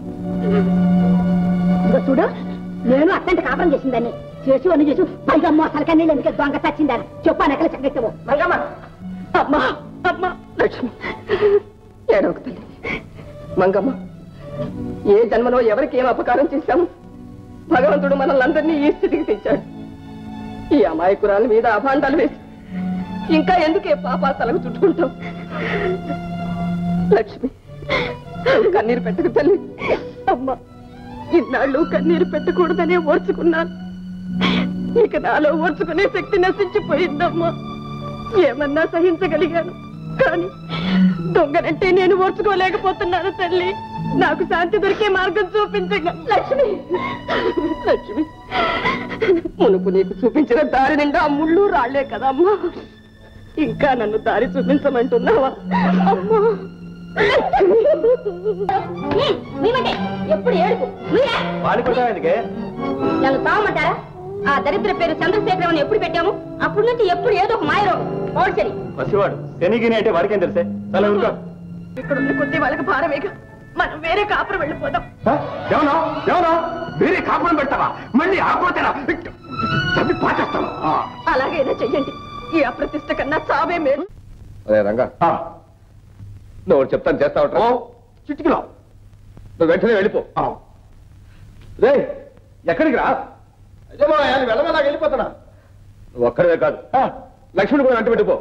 చూడు, నేను అత్తంటి కాపురం చేసిందని చేసి అని చేసి పైగా మోసాలకి నీళ్ళు ఎందుకు దొంగ చచ్చిందని చెప్పా. నెక్లెస్ ఎక్కడెత్తావు? మంగమ్మ, అమ్మా అమ్మా. లక్ష్మి ఏడవకు తల్లి. మంగమ్మ, ఏ జన్మలో ఎవరికి ఏం అపకారం చేశాము? భగవంతుడు మనల్ని అందరినీ ఈ స్థితికి తెచ్చాడు. ఈ అమాయకురాల మీద అభాండాలు వేసి ఇంకా ఎందుకే పాపాతలకు చుట్టుకుంటాం? లక్ష్మి, కన్నీరు పెట్టకు తల్లి. అమ్మా, ఇన్నాళ్ళు కన్నీరు పెట్టకూడదనే ఓర్చుకున్నాను. ఇక నాలో ఓర్చుకునే శక్తి నశించిపోయిందమ్మా. ఏమన్నా సహించగలిగాను, కానీ దొంగనంటే నేను ఓర్చుకోలేకపోతున్నాను తల్లి. నాకు శాంతి దొరికే మార్గం చూపించగా. లక్ష్మి, లక్ష్మి, మునుపు నీకు చూపించిన దారి నిండా ముళ్ళు రాళ్లే కదమ్మా. ఇంకా నన్ను దారి చూపించమంటున్నావా? అమ్మా ఎప్పుడు ఏడుపు ఎందుకే నన్ను తావమంటారా? ఆ దరిద్ర పేరు చంద్రశేఖరం అని ఎప్పుడు పెట్టాము అప్పటి నుంచి ఎప్పుడు ఏదో ఒక మాయరోగం ఓడ్చరి పసివాడు శనిగిని అంటే వాడికేం తెలుసే చాలా ఊరుకో. ఇక్కడ ఉన్న కొద్ది వాళ్ళకి భారమేగా మనం వేరే కాపురం వెళ్ళిపోదాం. ఎవరో ఎవరో వేరే కాపురం పెడతావా? మళ్ళీ ఆపోతేనా చంపి పాచేస్తాను. అలాగైనా చెయ్యండి. ఈ అప్రతిష్ట కన్నా చావే మేలు. అదే రంగా నువ్వు చెప్తాను చేస్తావు చిటికిలో నువ్వు వెంటనే వెళ్ళిపో. రే ఎక్కడికి రా? వెళ్ళమలాగా వెళ్ళిపోతున్నా. నువ్వు ఒక్కడే కాదు లక్ష్మణ్ కూడా వెంట పెట్టుకో.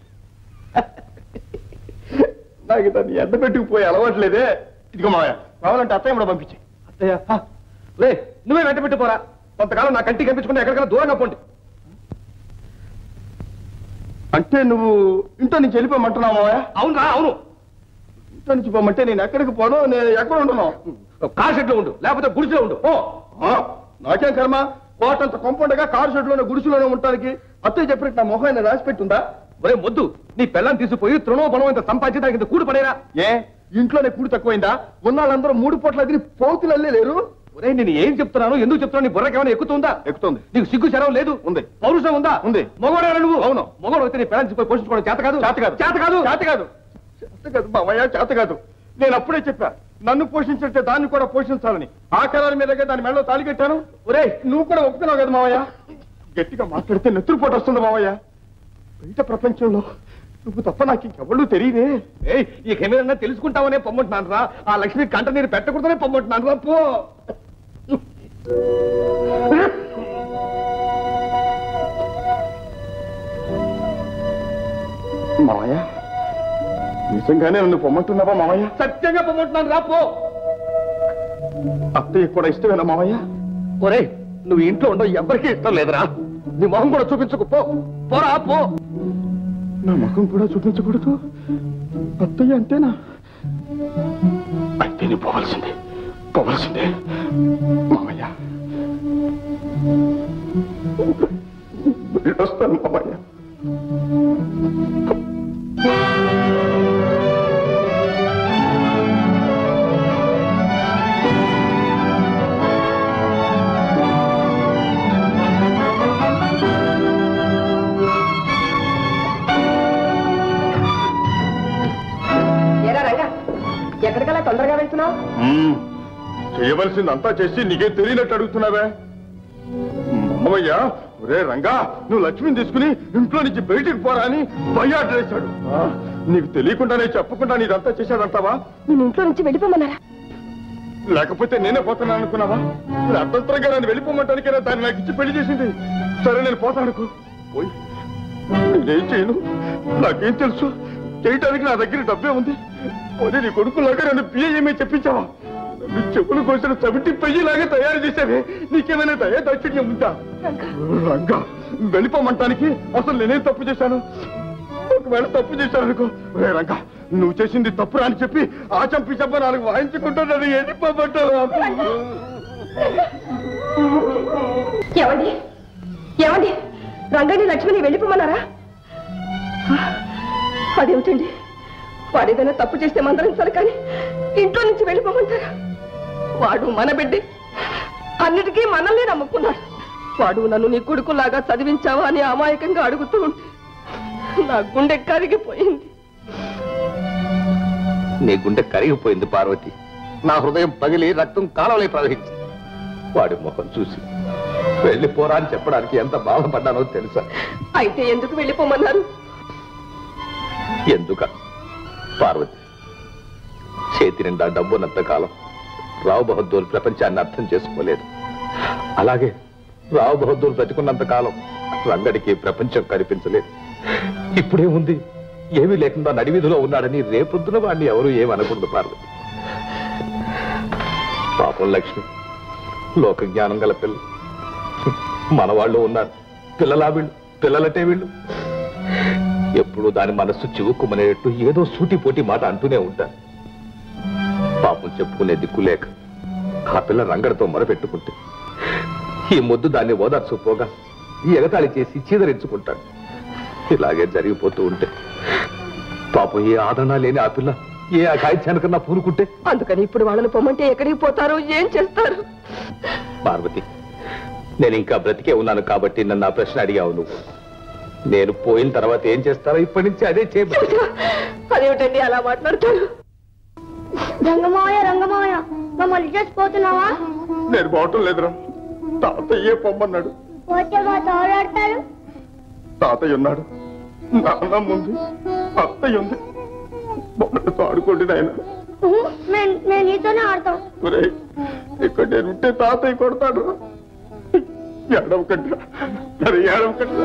నాకు దాన్ని ఎండ పెట్టుకుపోయి అలవాట్లేదే. ఇదిగో మావయ్య కావాలంటే అత్తయ్య కూడా పంపించి. అత్తయ్య రే నువ్వే వెంట పెట్టుకోరా. కొంతకాలం నా కంటికి కనిపించుకుంటే ఎక్కడికైనా దూరంగా పోండి. అంటే నువ్వు ఇంట్లో నుంచి వెళ్ళిపోమంటున్నావు మావయ్య? అవునరా అవును. ఇంట్లో నుంచి పోమంటే నేను ఎక్కడికి పోను? నేను ఎక్కడ ఉంటున్నావు? కార్ షెడ్ లో ఉండు, లేకపోతే గుడిసెలో ఉండు. నాకేం కర్మ? కోటంత కొంపండగా కారు షెడ్లోనే గుడిసెలోనే ఉండటానికి అత్తయ్య చెప్పినట్టు నా మొహం రాసి పెట్టుందా? ఒరే మొద్దు, నీ పెళ్ళాన్ని తీసుకుపోయి తృణో బలం ఇంత సంపాదించడానికి ఇంత కూడు పడేరా? ఏ ఇంట్లోనే కూడు తక్కువైందా? ఉన్నాళ్ళందరూ 3 పూట్ల తిని పోతులల్లే లేరు. ఒరే నేను ఏం చెప్తున్నాను, ఎందుకు చెప్తున్నాను? నీ బుర్రకేమైనా ఎక్కుతుందా? ఎక్కుతుంది. నీకు సిగ్గు శరం లేదు? ఉంది. పౌరుషం ఉందా? ఉంది. మొగోడేరా నువ్వు? అవును. మొగోడు అయితే నీ పెళ్ళాన్ని పోషించుకోవడం చేత కాదు. చేత కాదు చేత కాదు చేత కాదు చేత కాదు మామయ్య, చేత కాదు. నేను అప్పుడే చెప్పా నన్ను పోషించే దాన్ని కూడా పోషించాలని. ఆ కరాల మీదగా దాని మెడలో తాళి కట్టాను. ఒరే నువ్వు కూడా ఒప్పుతున్నావు కదా మావయ్య? గట్టిగా మాట్లాడితే నెత్తురుపోటు వస్తుంది మావయ్య. బయట ప్రపంచంలో నువ్వు తప్ప నాకు ఇంకెవళ్ళు తెలియదే. ఈ కెమెరా తెలుసుకుంటావనే పొమ్మంటున్నాను రా. ఆ లక్ష్మి కంట నీరు పెట్టకూడదనే పొమ్మంటున్నాను రా. పో మావయ్య, నిజంగానే నన్ను పొమ్మంటున్నావా మావయ్య? సత్యంగా పొమ్మంటున్నాను రా. పో. అత్తయ్య కూడా ఇష్టమేనా మావయ్య? ఒరే నువ్వు ఇంట్లో ఉండవు, ఎవరికీ ఇష్టం లేదురా. నీ మొహం కూడా చూపించకు. పో పోరా పో. నా ముఖం కూడా చూపించకూడదు అత్తయ్య అంతేనా? అయితే నీ పోవాల్సిందే పోవాల్సిందే మామయ్య. వస్తాను మామయ్య. ఎక్కడికలా తొందరగా వెళ్తున్నావు? చేయవలసిందంతా చేసి నీకేం తెలియనట్టు అడుగుతున్నావే మామయ్య. ఒరే రంగా, నువ్వు లక్ష్మిని తీసుకుని ఇంట్లో నుంచి బయటికి పోరా అని భయాడ్రేశాడు. నీకు తెలియకుండానే చెప్పకుండా నీదంతా చేశాడంటావా? నేను ఇంట్లో నుంచి వెళ్ళిపోమన్నారా? లేకపోతే నేనే పోతాను అనుకున్నావా? అర్థంతరంగా నన్ను వెళ్ళిపోమంటానికైనా దాన్ని నాకు ఇచ్చి పెళ్లి చేసింది. సరే నేను పోతానుకో. పోయి నేనేం చేయను, నాకేం తెలుసు? చేయటానికి నా దగ్గర డబ్బే ఉంది. పోనీ నీ కొడుకులాగా నన్ను పిఏఏమే చెప్పించావా? నీ చెప్పులు కోసిన చవిటి పెయ్యిలాగా తయారు చేసావే. నీకేమైనా దయా దాక్షిణ్యం ఉందా? రంగా, వెళ్ళిపోమంటానికి అసలు నేనేం తప్పు చేశాను? ఒకవేళ తప్పు చేశాను అనుకో, రే రంగా నువ్వు చేసింది తప్పురా అని చెప్పి ఆ చంపి చెప్ప 4 వాయించుకుంటా నన్ను వెళ్ళిపోమంటావు. ఏమండి ఏమండి, రంగని లక్ష్మిని వెళ్ళిపోమన్నారా? అదేమిటండి, వాడేదైనా తప్పు చేస్తే మందలించాలి కానీ ఇంట్లో నుంచి వెళ్ళిపోమంటారా? వాడు మన బిడ్డే, అన్నిటికీ మనల్ని నమ్ముకున్నాడు. వాడు నన్ను నీ కొడుకులాగా చదివించావా అని అమాయకంగా అడుగుతూ ఉంటే నా గుండె కరిగిపోయింది. నీ గుండె కరిగిపోయింది పార్వతి. నా హృదయం పగిలి రక్తం కాలంలో ప్రవహించింది. వాడి ముఖం చూసి వెళ్ళిపోరా అని చెప్పడానికి ఎంత బాధపడ్డానో తెలుసా? అయితే ఎందుకు వెళ్ళిపోమన్నారు? ఎందుక పార్వతి, చేతి నిండా డబ్బున్నంత కాలం రావు బహదూర్ ప్రపంచాన్ని అర్థం చేసుకోలేదు. అలాగే రావు బహదూర్ బ్రతికున్నంత కాలం రంగడికి ప్రపంచం కనిపించలేదు. ఇప్పుడే ఉంది, ఏమీ లేకుండా నడివీధిలో ఉన్నాడని రేపొద్దున వాడిని ఎవరు ఏమనకూడదు పార్వతి. పాపం లక్ష్మి లోక జ్ఞానం గల పిల్ల. మన వాళ్ళు ఉన్నారు, పిల్లలా వీళ్ళు, పిల్లలటే వీళ్ళు. ఎప్పుడు దాని మనస్సు చివుక్కుమనేట్టు ఏదో సూటిపోటి మాట అంటూనే ఉంటారు. పాపం చెప్పుకునే దిక్కు లేక ఆ పిల్ల రంగడితో మొరపెట్టుకుంటే ఈ మొద్దు దాన్ని ఓదార్చుకోగా ఈ ఎగతాళి చేసి చీదరించుకుంటాడు. ఇలాగే జరిగిపోతూ ఉంటే పాపం ఏ ఆదరణ లేని ఆ పిల్ల ఏ అఘాయిత్యానికన్నా పూనుకుంటే? అందుకని ఇప్పుడు వాళ్ళని పొమ్మంటే ఎక్కడికి పోతారు, ఏం చేస్తారు? పార్వతి, నేను ఇంకా బ్రతికే ఉన్నాను కాబట్టి నన్ను ఆ ప్రశ్న అడిగావు నువ్వు. నేను పోయిన తర్వాత ఏం చేస్తారో ఇప్పటి నుంచి అదే చేయబోతు. అదేమిటండి అలా మాట్లాడతారు? రంగమాయ రంగమాయ మమ్మల్ని చేసిపోతున్నావా? నేను పోవటం లేదురా, తాతయ్యే పొమ్మన్నాడు. పోతే మా తోడాడతారు. తాతయ్య ఉన్నాడు, నాన్నమ్మ ఉంది, అత్తయ్య ఉంది. బొమ్మలతో ఆడుకోండి నాయన. మేము నీతోనే ఆడతాం. ఇక్కడ నేను ఉంటే తాతయ్య కొడతాడు. ఏడవకండి, మరి ఏడవకండి.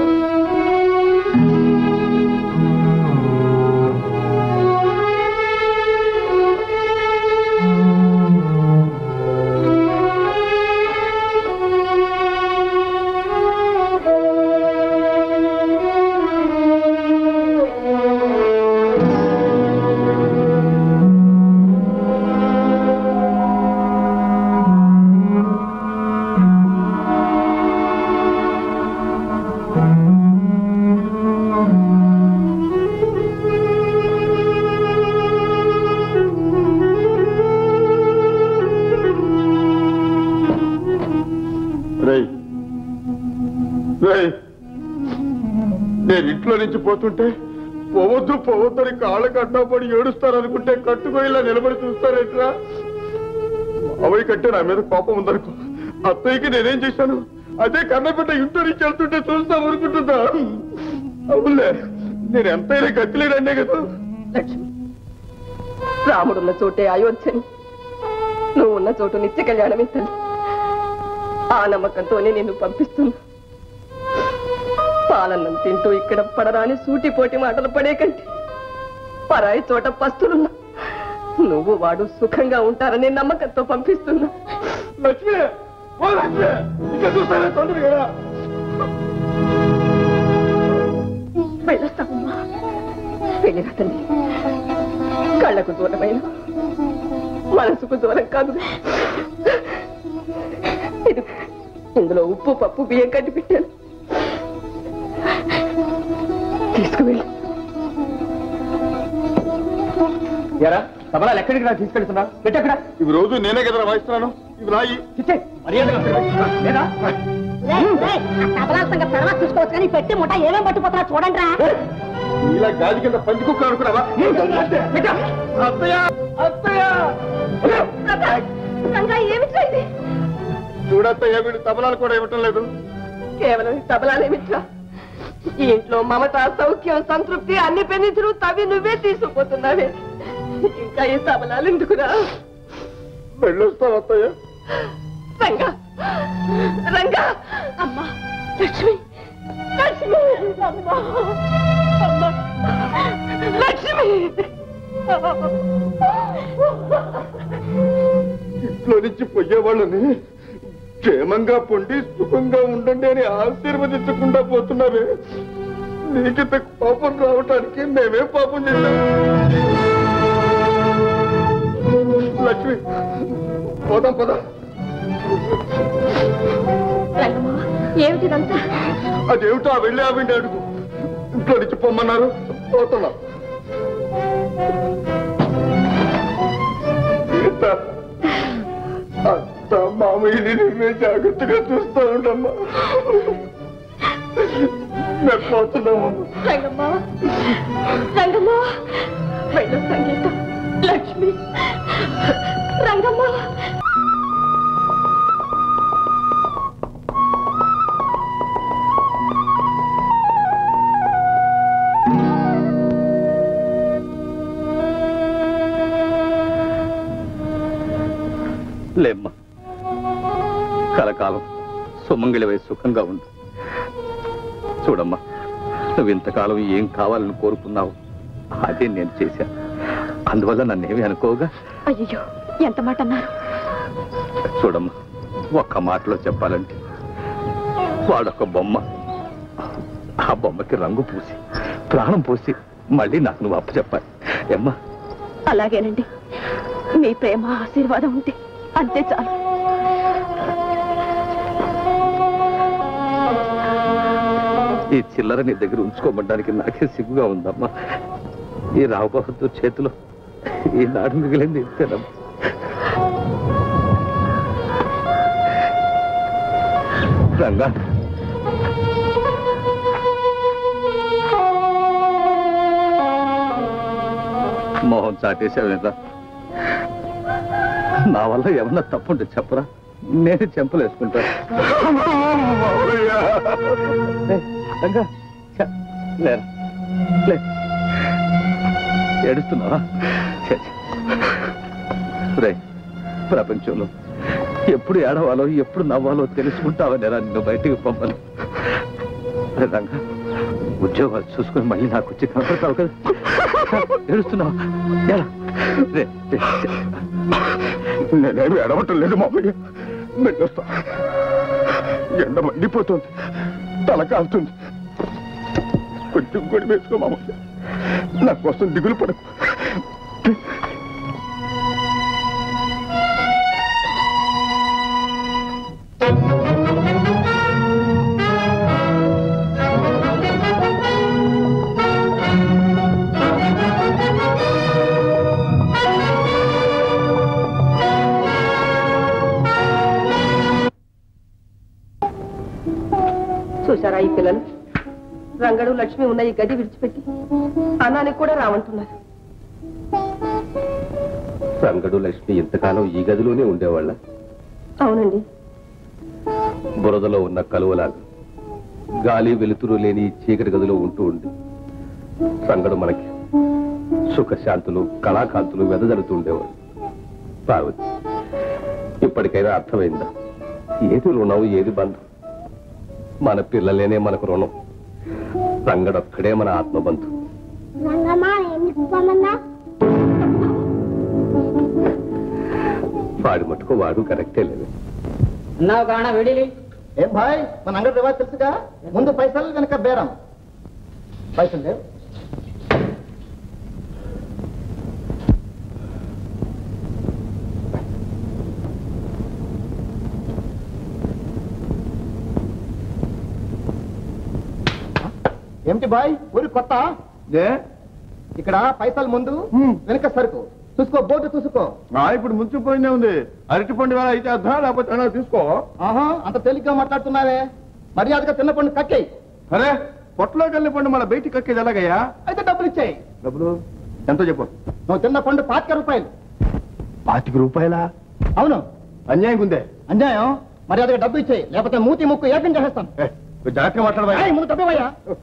నేను ఇంట్లో నుంచి పోతుంటే పోవద్దు పోవద్దని కాళ్ళ కట్టపడి ఏడుస్తారనుకుంటే కట్టుకోయిలా నిలబడి చూస్తారేట్రా? మావయ్య కంటే నా మీద కోపం ఉందనుకో, అత్తయ్యకి నేనేం చేశాను అదే కన్నబిడ్డ ఇంట్లో నుంచి వెళ్తుంటే చూస్తాం అనుకుంటుందా? అవునులే, నేను ఎంతైనా గతిలేడనే కదా. లక్ష్మి, రాముడున్న చోటే అయోధ్యని, నువ్వు ఉన్న చోటు నిత్య కళ్యాణమే తల్లి. ఆ నమ్మకంతోనే నిన్ను పంపిస్తున్నా. పాలన్నం తింటూ ఇక్కడ పడరాని సూటిపోటి మాటలు పడే కంటే పరాయి చోట పస్తులున్నా నువ్వు వాడు సుఖంగా ఉంటారనే నమ్మకంతో పంపిస్తున్నా. లక్ష్మి, ఓ లక్ష్మి, ఇంకా చూస్తానే తొందరగా. వెళ్ళొస్తామమ్మా, వెళ్ళిరా తల్లి. కళ్ళకు దూరమైన మనసుకు దూరం కాదు. ఇది ఇందులో ఉప్పు పప్పు బియ్యం కట్టి పెట్టాను, తీసుకువెళ్ళి. ఎరా తబలాలు ఎక్కడికి రా తీసుకెళ్తున్నా? పెట్టక్కడ. ఇవి రోజు నేనే కదా వాయిస్తున్నాను, ఇవి రాయి. లేదా తర్వాత చూసుకోవచ్చు కానీ పెట్టి ముఠ ఏమేం పట్టిపోతున్నా చూడండి రా. ఇలా గాలి కింద పంచి కుక్క అనుకున్నావా? అత్తయ్య, అత్తయ్య, ఏమిట్రా ఇది? చూడత్తయ్య, వీడు తబలాలు కూడా ఇవ్వటం లేదు. కేవలం ఈ తబలాలేమిట్రా? ఈ ఇంట్లో మమత, సౌఖ్యం, సంతృప్తి అన్ని పెన్నిధులు తవి నువ్వే తీసుకుపోతున్నావే. ఇంకా ఈ తబలాలు ఎందుకురా? వెళ్ళొస్తావు అత్తయ్య. రంగా, రంగా, అమ్మా, లక్ష్మి, లక్ష్మి, అమ్మా, అమ్మా, లక్ష్మి. ఇంట్లో నుంచి పోయేవాళ్ళని క్షేమంగా పొండి సుఖంగా ఉండండి అని ఆశీర్వదించకుండా పోతున్నావే. నీకింత పాపం రావటానికి మేమే పాపం చేశాం. లక్ష్మి, పోదాం పద. ఏమిటిదంతా? అదేమిటో వెళ్ళి ఆవిండి అడుగు. ఇంట్లో నుంచి పొమ్మన్నారు, పోతున్నా. అత్త మామయ్యని నువ్వే జాగ్రత్తగా చూస్తూ ఉండమ్మా. మేము పోతున్నాము. రంగమ్మా, రంగమ్మా, వెళ్ళు సంగీతం. లక్ష్మి, రంగమ్మ. లేమ్మా, కలకాలం సుమంగళి వయసు సుఖంగా ఉండు. చూడమ్మా, నువ్వు ఇంతకాలం ఏం కావాలని కోరుకున్నావు అదే నేను చేశాను. అందువల్ల నన్నేమి అనుకోగా. అయ్యో, ఎంత మాట అన్నారు? చూడమ్మా, ఒక్క మాటలో చెప్పాలంటే వాడొక బొమ్మ. ఆ బొమ్మకి రంగు పూసి ప్రాణం పోసి మళ్ళీ నాకు నువ్వు అప్పు చెప్పాలి. ఏమ్మా? అలాగేనండి, మీ ప్రేమ ఆశీర్వాదం ఉంటే అంతే చాలు. ఈ చిల్లర నీ దగ్గర ఉంచుకోమడానికి నాకే సిగ్గుగా ఉందమ్మా. ఈ రావు బహదూర్ చేతిలో ఈనాడు మిగిలింది ఇంతేనమ్మా. రంగా మోహన్ చాటేశావేదా? నా వల్ల ఏమన్నా తప్పుంటే చెప్పరా, నేనే చెంపలేసుకుంటా. రంగా లేరా, లే. ఏడుస్తున్నావా? రే, ప్రపంచంలో ఎప్పుడు ఏడవాలో ఎప్పుడు నవ్వాలో తెలుసుకుంటావనేరా నిన్ను బయటికి పంపను. రంగా, ఉద్యోగాలు చూసుకుని మళ్ళీ నాకు వచ్చి కనపడతావు కదా. ఏడుస్తున్నావా? ఎలా? నేనేమి ఎడవటం లేదు మామయ్య, వెళ్ళొస్తా. ఎండ మండిపోతుంది, తల కాలుతుంది. కొంచెం కూడా వేసుకో మామయ్య, నా కోసం దిగులు పడకు. చూశారా ఈ పిల్లలు? రంగడు లక్ష్మి ఉన్న ఈ గది విడిచిపెట్టి అన్నానికి కూడా రావంటున్నారు. రంగడు లక్ష్మి ఇంతకాలం ఈ గదిలోనే ఉండేవాళ్ళ? అవునండి. బురదలో ఉన్న కలువలాగా గాలి వెలుతురు లేని చీకటి గదిలో ఉంటూ ఉండి రంగడు మనకి సుఖశాంతులు కళాకాంతులు వెదజల్లుతూ ఉండేవాడు. పార్వతి, ఇప్పటికైనా అర్థమైందా ఏది రుణం ఏది బంధం? మన పిల్లలేనే మనకు రుణం. రంగడొక్కడే మన ఆత్మబంధు. వాడి మటుకు వాడు కరెక్టే లేదు. ఏం భాయ్, మన అంగడి రివాజ్ తెలుసుగా, ముందు పైసలు వెనక బేరం. పైసలు లేవు. ఏమిటి బాయ్, ఊరి కొత్త? ఇక్కడ పైసలు ముందు వెనక సరుకు చూసుకో, బోర్డు చూసుకో. ఇప్పుడు ముంచిపోయినే ఉంది. అరటి పండు వేళ అయితే అర్థం, లేకపోతే తీసుకో. ఆహా, అంత తేలిగ్గా మాట్లాడుతున్నావే. మర్యాదగా తిన్న పండు కక్కేయి. అరే, పొట్టలోకి వెళ్ళిన పండు మన బయటికి కక్కేది ఎలాగయ్యా? అయితే డబ్బులు ఇచ్చేయి. డబ్బులు ఎంతో చెప్పు. నువ్వు తిన్న పండు 25 రూపాయలు. 25 రూపాయలా? అవును. అన్యాయం ఉందే. అన్యాయం? మర్యాదగా డబ్బు ఇచ్చేయి, లేకపోతే మూతి ముక్కు ఏకం చేసేస్తాను. జాగ్రత్తగా మాట్లాడవా? ముందు డబ్బేవయ్యా.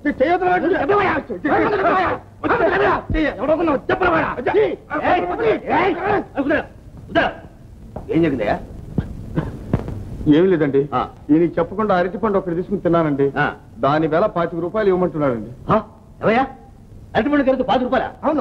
ఏం జరిగిందయ్యా? ఏమి లేదండి, ఈయనకి చెప్పకుండా అరటి పండు ఒకటి తీసుకుని తిన్నానండి. దాని వేళ 25 రూపాయలు ఇవ్వమంటున్నారండి. ఎవయ్యా? అరటి పండు కలిసి 5 రూపాయలా? అవును.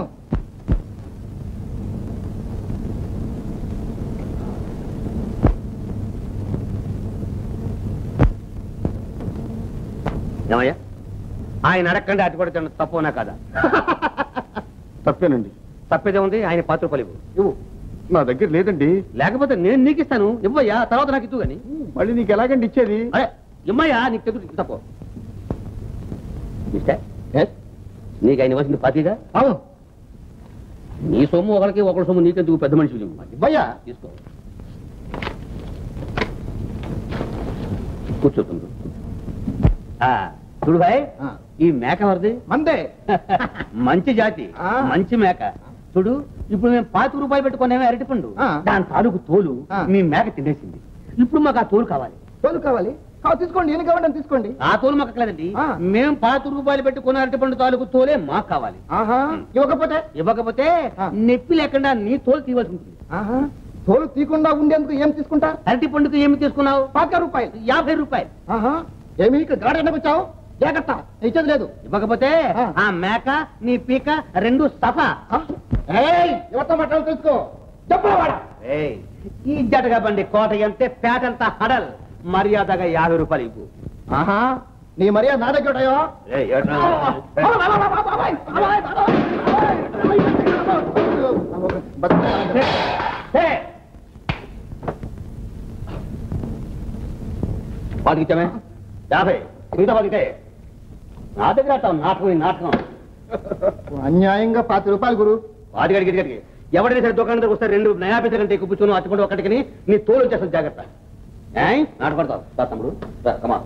ఏమయ్యా, ఆయన అడగండి అటు కూడా తిన్న తప్పునా కదా? తప్పేనండి. తప్పేదే ఉంది. ఆయన 5 రూపాయలు ఇవ్వు. నా దగ్గర లేదండి. లేకపోతే నేను నీకు ఇస్తాను, ఇవ్వయ్యా, తర్వాత నాకు ఇద్దు గాని. మళ్ళీ నీకు ఎలాగండి ఇచ్చేది? అరే ఇమ్మయ్యా, నీకు తెగులు తప్పు. నీకు ఆయన ఇవ్వాల్సింది 25గా? అవును. నీ సొమ్ము ఒకరికి, ఒకరి సొమ్ము నీకెందుకు? పెద్ద మనిషి ఇవ్వయ్యా. తీసుకో, కూర్చోతుంది. చూడు భాయ్, ఈ మేక వరది మందే. మంచి జాతి, మంచి మేక. చూడు, ఇప్పుడు మేము 25 రూపాయలు పెట్టుకునేమే అరటి పండు, దాని తాలూకు తోలు మీ మేక తినేసింది. ఇప్పుడు మాకు ఆ తోలు కావాలి. తోలు కావాలి? తీసుకోండి, ఎన్ని కావాలని తీసుకోండి. ఆ తోలు మాకు అక్కలేదండి. మేము 25 రూపాయలు పెట్టుకున్న అరటి పండు తాలూకు తోలే మాకు కావాలి. ఇవ్వకపోతే నొప్పి లేకుండా నీ తోలు తీయవలసి ఉంటుంది. తోలు తీయకుండా ఉండేందుకు ఏం తీసుకుంటా? అరటి పండుకు ఏమి తీసుకున్నావు? 25 రూపాయలు. 50 రూపాయలు. ఏమి ఇక్కడ గాడి ఎండకు వచ్చావు? జాగ్రత్త, ఇచ్చేది లేదు. ఇవ్వకపోతే ఆ మేక నీ పీక 2 సఫా. ఎవరితో మాట్లాడాలి తెలుసుకో. చెప్పవాడా? ఈ జటగా బండి కోట ఎంతే, పేటంతా హడల్. మర్యాదగా 50 రూపాయలు ఇవ్వు. నీ మర్యాద నా దగ్గర ఉంటాయో? పాతికిచ్చామే 50, మిగతా 10 నా దగ్గర నాటకం. అన్యాయంగా 25 రూపాయలు గురు. వాటిగడికి ఎవడైనా సరే దుకాణం దగ్గర వస్తే 2 నయా పైసలు కంటే ఎక్కువ కూర్చొని అట్టుకుంటూ ఒక్కటికి నీ తోలు వచ్చేస్తుంది జాగ్రత్త. నాటపడతావు తమ్ముడు కమా.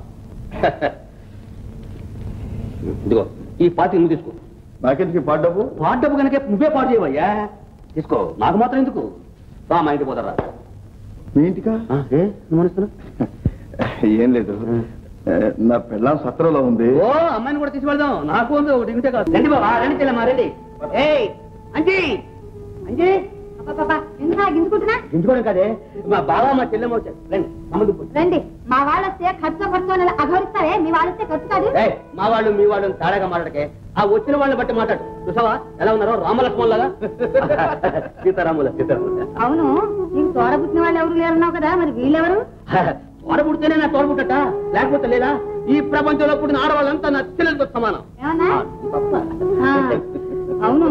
ఇదిగో ఈ పాతి నువ్వు తీసుకో. నాకెందుకు పాడు డబ్బు? పాడు డబ్బు కనుక నువ్వే పాడు చేయవయ్యా. తీసుకో, నాకు మాత్రం ఎందుకు? మా ఇంటికి పోతారా? మీ ఇంటికా? నువ్వు అనుకున్నా ఏం లేదు, నా పెళ్ళాం సత్రంలో ఉంది. ఓ అమ్మాయిని కూడా తీసి వెళ్దాం. నాకు ఉంది ఒకటి ఇంటే కాదు. రండి బాబా, రండి చెల్లెమ్మా, రండి. అంజీ అంజీ గింజుకోవడం కాదే, మా బావ మా చెల్లెమ్మ వచ్చారు. రండి అమ్మదు రండి. మా వాళ్ళు వస్తే ఖర్చు అఘోరిస్తారే, మీ వాళ్ళు వస్తే ఖర్చు కాదు. మా వాళ్ళు మీ వాళ్ళు తేడాగా మాట్లాడకే. ఆ వచ్చిన వాళ్ళని బట్టి మాట్లాడు. చూసావా ఎలా ఉన్నారో, రామలక్ష్మణ్ లాగా. సీతారాముల సీతారాముల. అవును, నీకు తోడబుట్టిన వాళ్ళు ఎవరు లేరన్నావు కదా, మరి వీళ్ళెవరు? తోడబుడితేనే నా తోడబుట్టట, లేకపోతే లేదా? ఈ ప్రపంచంలో పుట్టిన ఆడవాళ్ళంతా నా చెల్లెలతో సమానం. అవును,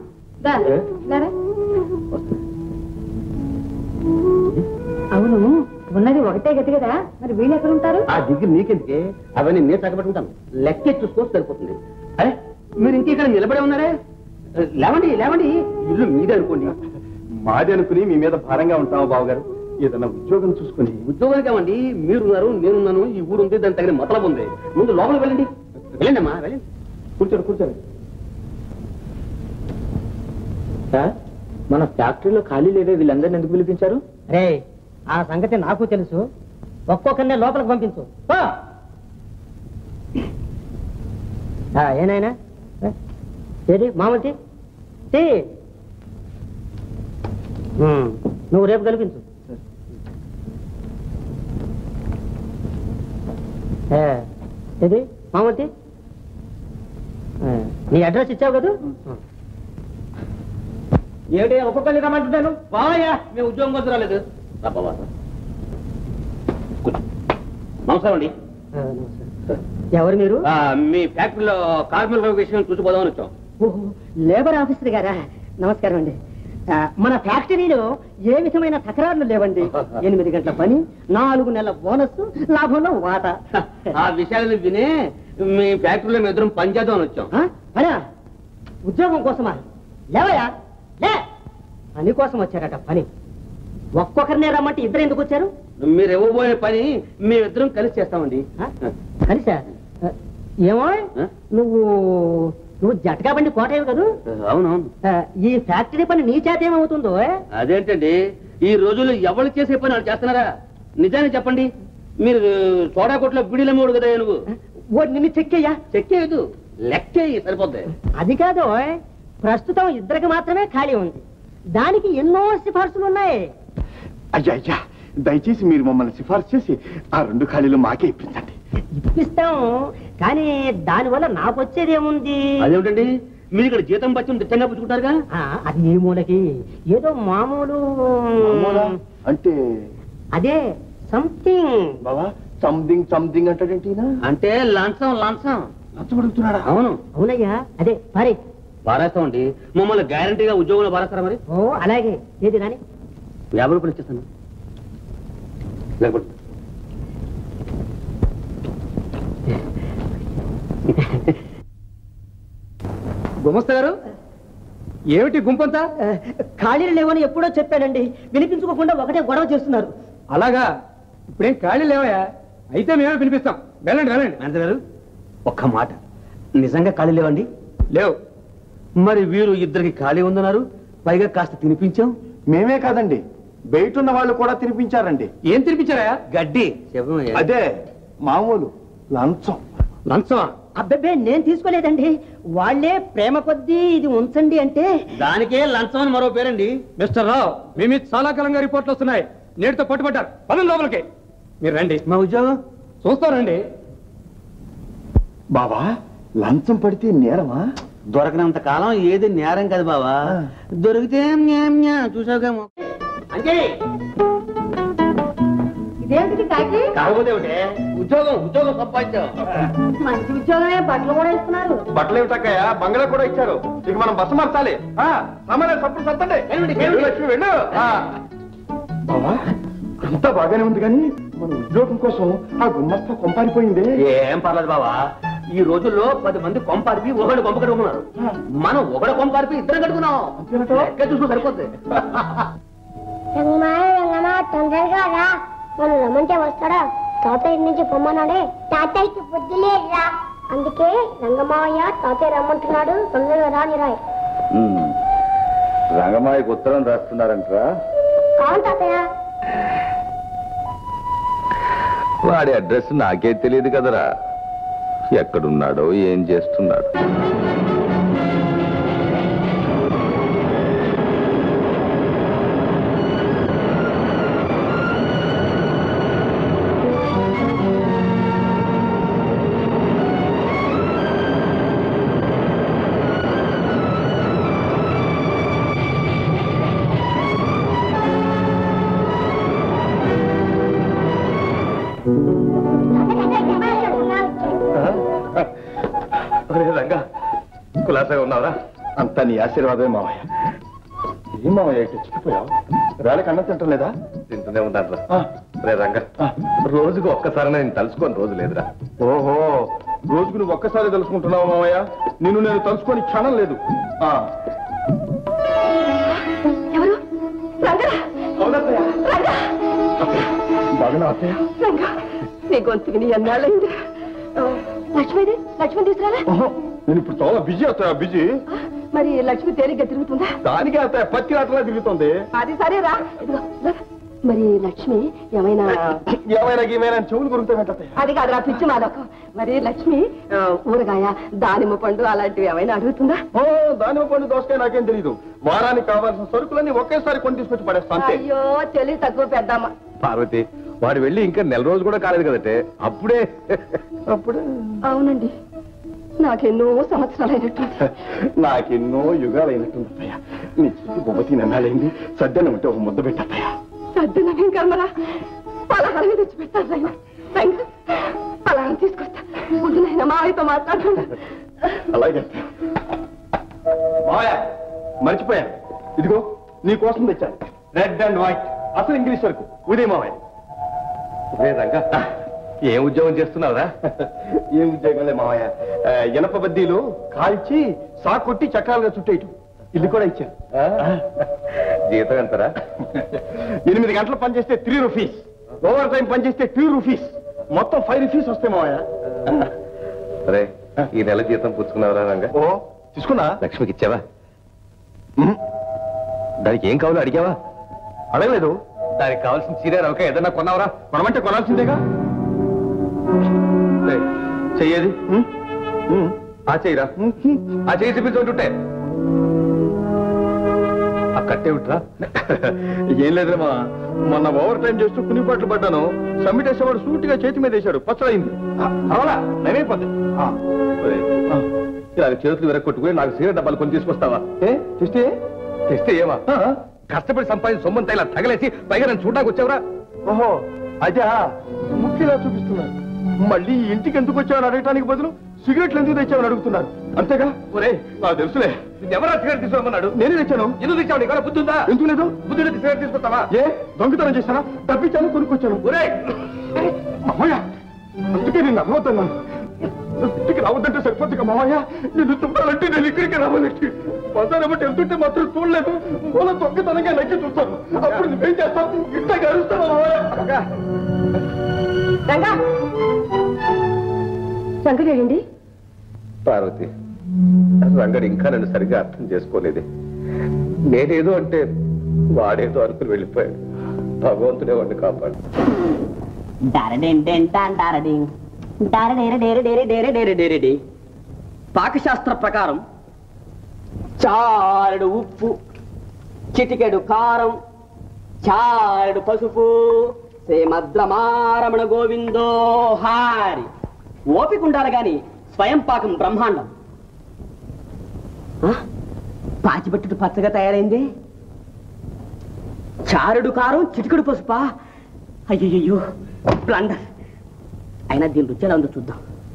అవును, ఉన్నది ఒకటే గతి కదా, మరి వీళ్ళు ఎక్కడ ఉంటారు? ఆ దగ్గర నీకెందుకే, అవన్నీ నేను తగ్గబెట్టుకుంటాను. లెక్కే చూసుకోవచ్చు సరిపోతుంది. అరే మీరు ఇంకెక్కడ నిలబడే ఉన్నారే, లేవండి లేవండి. ఇల్లు మీదే అనుకోండి. మాది అనుకుని మీ మీద భారంగా ఉంటాము బావగారు. ఏదన్నా ఉద్యోగం చూసుకుని. ఉద్యోగాలు కావండి, మీరున్నారు నేనున్నాను, ఈ ఊరు ఉంది, దాని తగిన మతలబు ఉంది. ముందు లోపలికి వెళ్ళండి. వెళ్ళండి అమ్మా, వెళ్ళండి. కూర్చోండి కూర్చోండి. మన ఫ్యాక్టరీలో ఖాళీ లేవే, వీళ్ళందరినీ ఎందుకు పిలిపించారు? రే, ఆ సంగతి నాకు తెలుసు. ఒక్కొక్కరినే లోపలికి పంపించు. ఏనాయనా ఏది మామతి, నువ్వు రేపు కల్పించు. ఏది మామతి, నీ అడ్రస్ ఇచ్చావు కదా? ఏమిటి ఒక్కొక్కరిని రమ్మంటున్నాను? బావయ్యా, మేము ఉద్యోగం కోసం రాలేదు. నమస్కారం అండి. ఎవరు మీరు? మీ ఫ్యాక్టరీలో కార్మికుల విషయం చూసిపోదామని వచ్చాం. లేబర్ ఆఫీసర్ గారా? నమస్కారం అండి. మన ఫ్యాక్టరీలో ఏ విధమైన తకరారులు లేవండి. 8 గంటల పని, 4 నెలల బోనస్, లాభంలో వాటా. ఆ విషయాలను వినే మీ ఫ్యాక్టరీలో మేము ఇద్దరం పనిచేద్దామని వచ్చాం. పనా? ఉద్యోగం కోసమా? లేవయా, లే. పని కోసం వచ్చారట. పని ఒక్కొక్కరినే రమ్మంటే ఇద్దరు ఎందుకు వచ్చారు? మీరు ఇవ్వబోయే పని మేమిద్దరం కలిసి చేస్తామండి. కలిసా? ఏమో, నువ్వు జటకా బండి కోటయ్య కదా? అవునవును. ఈ ఫ్యాక్టరీ పని నీ చేత ఏమవుతుందో? అదేంటండి, ఈ రోజుల్లో ఎవరు చేసే పని వాళ్ళు చేస్తున్నారా? నిజాన్ని చెప్పండి. మీరు సోడా కొట్లో బిడిల మూడు కదా నువ్వు. నిన్ను చెక్కేయ్యా? చెక్కేయదు, లెక్కేయి సరిపోద్ది. అది కాదు, ప్రస్తుతం ఇద్దరికి మాత్రమే ఖాళీ ఉంది. దానికి ఎన్నో సిఫార్సులు ఉన్నాయి. అయ్యా అయ్యా, దయచేసి మీరు మమ్మల్ని సిఫార్సు చేసి ఆ 2 ఖాళీలు మాకే ఇప్పించండి. ఇప్పిస్తాం, కానీ దానివల్ల నాకు వచ్చేది ఏముంది? అదేమిటండి, మీరు ఇక్కడ జీతం బట్టి దిట్టంగా పుచ్చుకుంటారుగా. అది ఏ మూలకి? ఏదో మామూలు అంటే అదే సంథింగ్. బావా, సంథింగ్ సంథింగ్ అంటాడేంటి? అంటే లంచం లంచం లంచం అడుగుతున్నాడా? అవును. అవునయ్యా, అదే పారే. పారేస్తామండి. మమ్మల్ని గ్యారంటీగా ఉద్యోగంలో పారేస్తారా మరి? ఓ అలాగే. ఏది రాని 50 రూపాయలు ఇచ్చేస్తాను. లేకపోతే గుమస్తా గారు, ఏమిటి గుంపంతా? ఖాళీలు లేవని ఎప్పుడో చెప్పానండి, వినిపించుకోకుండా ఒకటే గొడవ చేస్తున్నారు. అలాగా? ఇప్పుడేం ఖాళీ లేవయా? అయితే మేమే పిలిపిస్తాం. వెళ్ళండి వెళ్ళండి. అంతగారు ఒక్క మాట, నిజంగా ఖాళీ లేవండి? లేవు. మరి వీరు ఇద్దరికి ఖాళీ ఉందన్నారు, పైగా కాస్త తినిపించాం. మేమే కాదండి, బయట ఉన్న వాళ్ళు కూడా తినిపించారండి. ఏం తినిపించారా? గడ్డి. అదే మామూలు లంచం. లంచమా? అబ్బబ్బే, నేను తీసుకోలేదండి. వాళ్లే ప్రేమ కొద్దీ ఇది ఉంచండి అంటే. దానికే లంచం అని మరో పేరండి. మిస్టర్ రావు, మీ మీద చాలా కాలంగా రిపోర్ట్లు వస్తున్నాయి. నేటితో పట్టుబడ్డారు. పదం లోపలికి. మీరు రండి. మా ఉద్యోగం చూస్తారండి. బావా, లంచం పడితే నేరమా? దొరకనంత కాలం ఏది నేరం కదా బావా. దొరికితే చూసావుగా. అంటే ఇదేంటిది కాకి? కాకపోతే ఉద్యోగం ఉద్యోగం సంపాదించావు. మంచి ఉద్యోగమే, బట్టలు కూడా ఇస్తున్నారు. బట్టలు ఏమిటక్కయ్యా, బంగ్లా కూడా ఇచ్చారు. ఇక మనం బస్సు మార్చాలి. సామాన్య సప్పుడు సత్తండి. లక్ష్మి వెళ్ళు. బావా, అంతా బాగానే ఉంది, కానీ మన ఉద్యోగం కోసం ఆ గుమ్మస్తా కొంపారిపోయింది. ఏం పర్లేదు బావా, ఈ రోజుల్లో 10 మంది కొంపారిపి ఒకడు కొంప కట్టుకున్నారు. మనం ఒకడు కొంపారిపి ఇద్దరు కట్టుకున్నాం. ఎక్కడ చూసుకో సరిపోద్ది. తొందరగా రా, మనం రమ్మంటే వస్తాడా? తాతయ్య నుంచి పొమ్మన్నాడే. తాతయ్యకి బుద్ధి లేదురా, అందుకే రంగమావయ్య తాతయ్య రమ్మంటున్నాడు, తొందరగా రాని రాయ్. రంగమాయకు ఉత్తరం రాస్తున్నారంటరా? అవును తాతయ్య. వాడి అడ్రస్ నాకే తెలియదు కదరా. ఎక్కడున్నాడో ఏం చేస్తున్నాడు. రంగా కులాసాగా ఉన్నావురా? అంతా నీ ఆశీర్వాదమే మావయ్య. ఏం మావయ్య ఇటు చిక్కిపోయావు? వేళకి అన్నం తింటాం లేదా? తింటూనే ఉన్నారా? రే రంగా, రోజుకు ఒక్కసారి నేను తలుచుకోని రోజు లేదురా. ఓహో, రోజుకు నువ్వు ఒక్కసారి తలుచుకుంటున్నావు మావయ్య? నిన్ను నేను తలుచుకొని క్షణం లేదు. ఎవరు? బాగా అత్తయ్య, నీ గొంతుకి నీ అన్నాళ్ళైంది. లక్ష్మిది, లక్ష్మి తీసుకురాలా? నేను ఇప్పుడు చాలా బిజీ అవుతాయా? బిజీ? మరి లక్ష్మి తేలిగ్గా తిరుగుతుందా? దానికే అవుతాయి, పత్తి ఆటలా తిరుగుతుంది. అది సరేరా. ఇదిగో మరి లక్ష్మి ఏమైనా ఏమైనా చెవులు గురుతాయి. అది కాదురా పిచ్చి మాదకు. మరి లక్ష్మి ఊరగాయ, దానిమ్మ పండు అలాంటివి ఏమైనా అడుగుతుందా? ఓ, దానిమ్మ పండు, దోసకాయ నాకేం తెలీదు. వారానికి కావాల్సిన సరుకులన్నీ ఒకేసారి కొని తీసుకొచ్చి పడేస్తా. అయ్యో, తెలివి తక్కువ పెద్దమ్మ. పార్వతి, వాడు వెళ్ళి ఇంకా నెల రోజు కూడా కాలేదు కదంటే అప్పుడే. అవునండి, నాకెన్నో సంవత్సరాలు అయినట్టుంది. నాకెన్నో యుగాలు అయినట్టుంది. నీ చేతి బొబ్బతి నన్నాలైంది. సద్దనం ఉంటే ఒక ముద్ద పెట్టాయ. సద్దనం కర్మరా, పలహారం తెచ్చి పెట్టారు ఆయన. పలహారం తీసుకొస్తా. ముందు నాయన మావయ్యతో మాట్లాడుతున్నా. అలాగే మావయ్య, మర్చిపోయాను. ఇదిగో నీ కోసం తెచ్చాను, రెడ్ అండ్ వైట్, అసలు ఇంగ్లీష్ వరకు. ఉదయం మావయ్య. రంగా, ఏం ఉద్యోగం చేస్తున్నావురా? ఏం ఉద్యోగంలే మావయ్య, ఇనప బద్దీలు కాల్చి సాకొట్టి చక్రాలుగా చుట్టేయటం. ఇల్లు కూడా ఇచ్చాను. జీతం ఎంతరా? 8 గంటలు పనిచేస్తే 3 రూపీస్, ఓవర్ టైం పనిచేస్తే 2 రూపీస్, మొత్తం 5 రూపీస్ వస్తాయి మావయ్య. అరే, ఈ నెల జీతం పుచ్చుకున్నావురా రంగా? ఓ, తీసుకున్నా. లక్ష్మికి ఇచ్చావా? దానికి ఏం కావాలో అడిగావా? అడగలేదు. దానికి కావాల్సిన చీర రవక ఏదన్నా కొన్నావరా? కొనమంటే కొనాల్సిందేగా. చెయ్యేది ఆ చెయ్యరా? ఆ చెయ్యి చూపించుంటుంటే ఆ కట్టే విట్రా. ఏం లేదమ్మా, మొన్న ఓవర్ టైం చేస్తూ కునిపాట్లు పడ్డాను. సమ్మిట్ వేసేవాడు సూటిగా చేతి మీద వేశాడు, పచ్చడైంది. అవునా? నేనైపోద్ది. చేతులు విరగొట్టుకుని నాకు సీర డబ్బాలు కొని తీసుకొస్తావా? తెస్తే తెస్తే ఏమా? కష్టపడి సంపాదించి సొమ్మంతా ఇలా తగలేసి పైగా నన్ను చూడడానికి వచ్చావురా? ఓహో, అదే ముఖ్యంగా చూపిస్తున్నారు. మళ్ళీ ఇంటికి ఎందుకు వచ్చావని అడగటానికి బదులు సిగరెట్లు ఎందుకు తెచ్చావని అడుగుతున్నారు. అంతేగా? ఒరే, నాకు తెలుసులే. ఎవరా సిగరెట్ తీసుకోమన్నాడు? నేనే తెచ్చాను. ఎందుకు తెచ్చావు? నీకు బుద్ధి ఉందా? ఎందుకు లేదు? బుద్ధి లేదు. సిగరెట్ తీసుకొస్తావా? ఏ దొంగతనం చేశానా? డబ్బిచ్చాను, కొనుక్కొచ్చాను. ఒరే మామయ్య, అందుకే నేను అమ్మవుతున్నాను. ఇంటికి రావద్దంటే సరిపోతుంది మామయ్య. నేను చూడాలంటే నేను ఇక్కడికి రావాలంటే బజార్ బట్టి వెళ్తుంటే మాత్రం చూడలేదు. మూల దొంగతనంగా నక్కి చూస్తాను. అప్పుడు నువ్వేం చేస్తావు? ఇంత గడుస్తావా మామయ్య? సంగడేయండి. పార్వతి, రంగడు ఇంకా నన్ను సరిగ్గా అర్థం చేసుకోలేదే. నేనేదో అంటే వాడేదో అనుకుని వెళ్ళిపోయాడు. భగవంతుడే వాడిని కాపాడు. పాకశాస్త్ర ప్రకారం చారెడు ఉప్పు, చిటికెడు కారం, చారెడు పసుపు, శ్రీమద్రమారమణ గోవిందో హారి. ఓపిక ఉండాలి గాని స్వయం పాకం బ్రహ్మాండం. పాచిబట్టుడు పచ్చగా తయారైంది. చారుడు కారం, చిటికెడు పసుపా? అయ్యయ్యో, బ్లండర్. అయినా దీని రుచి ఎలా ఉందో చూద్దాం.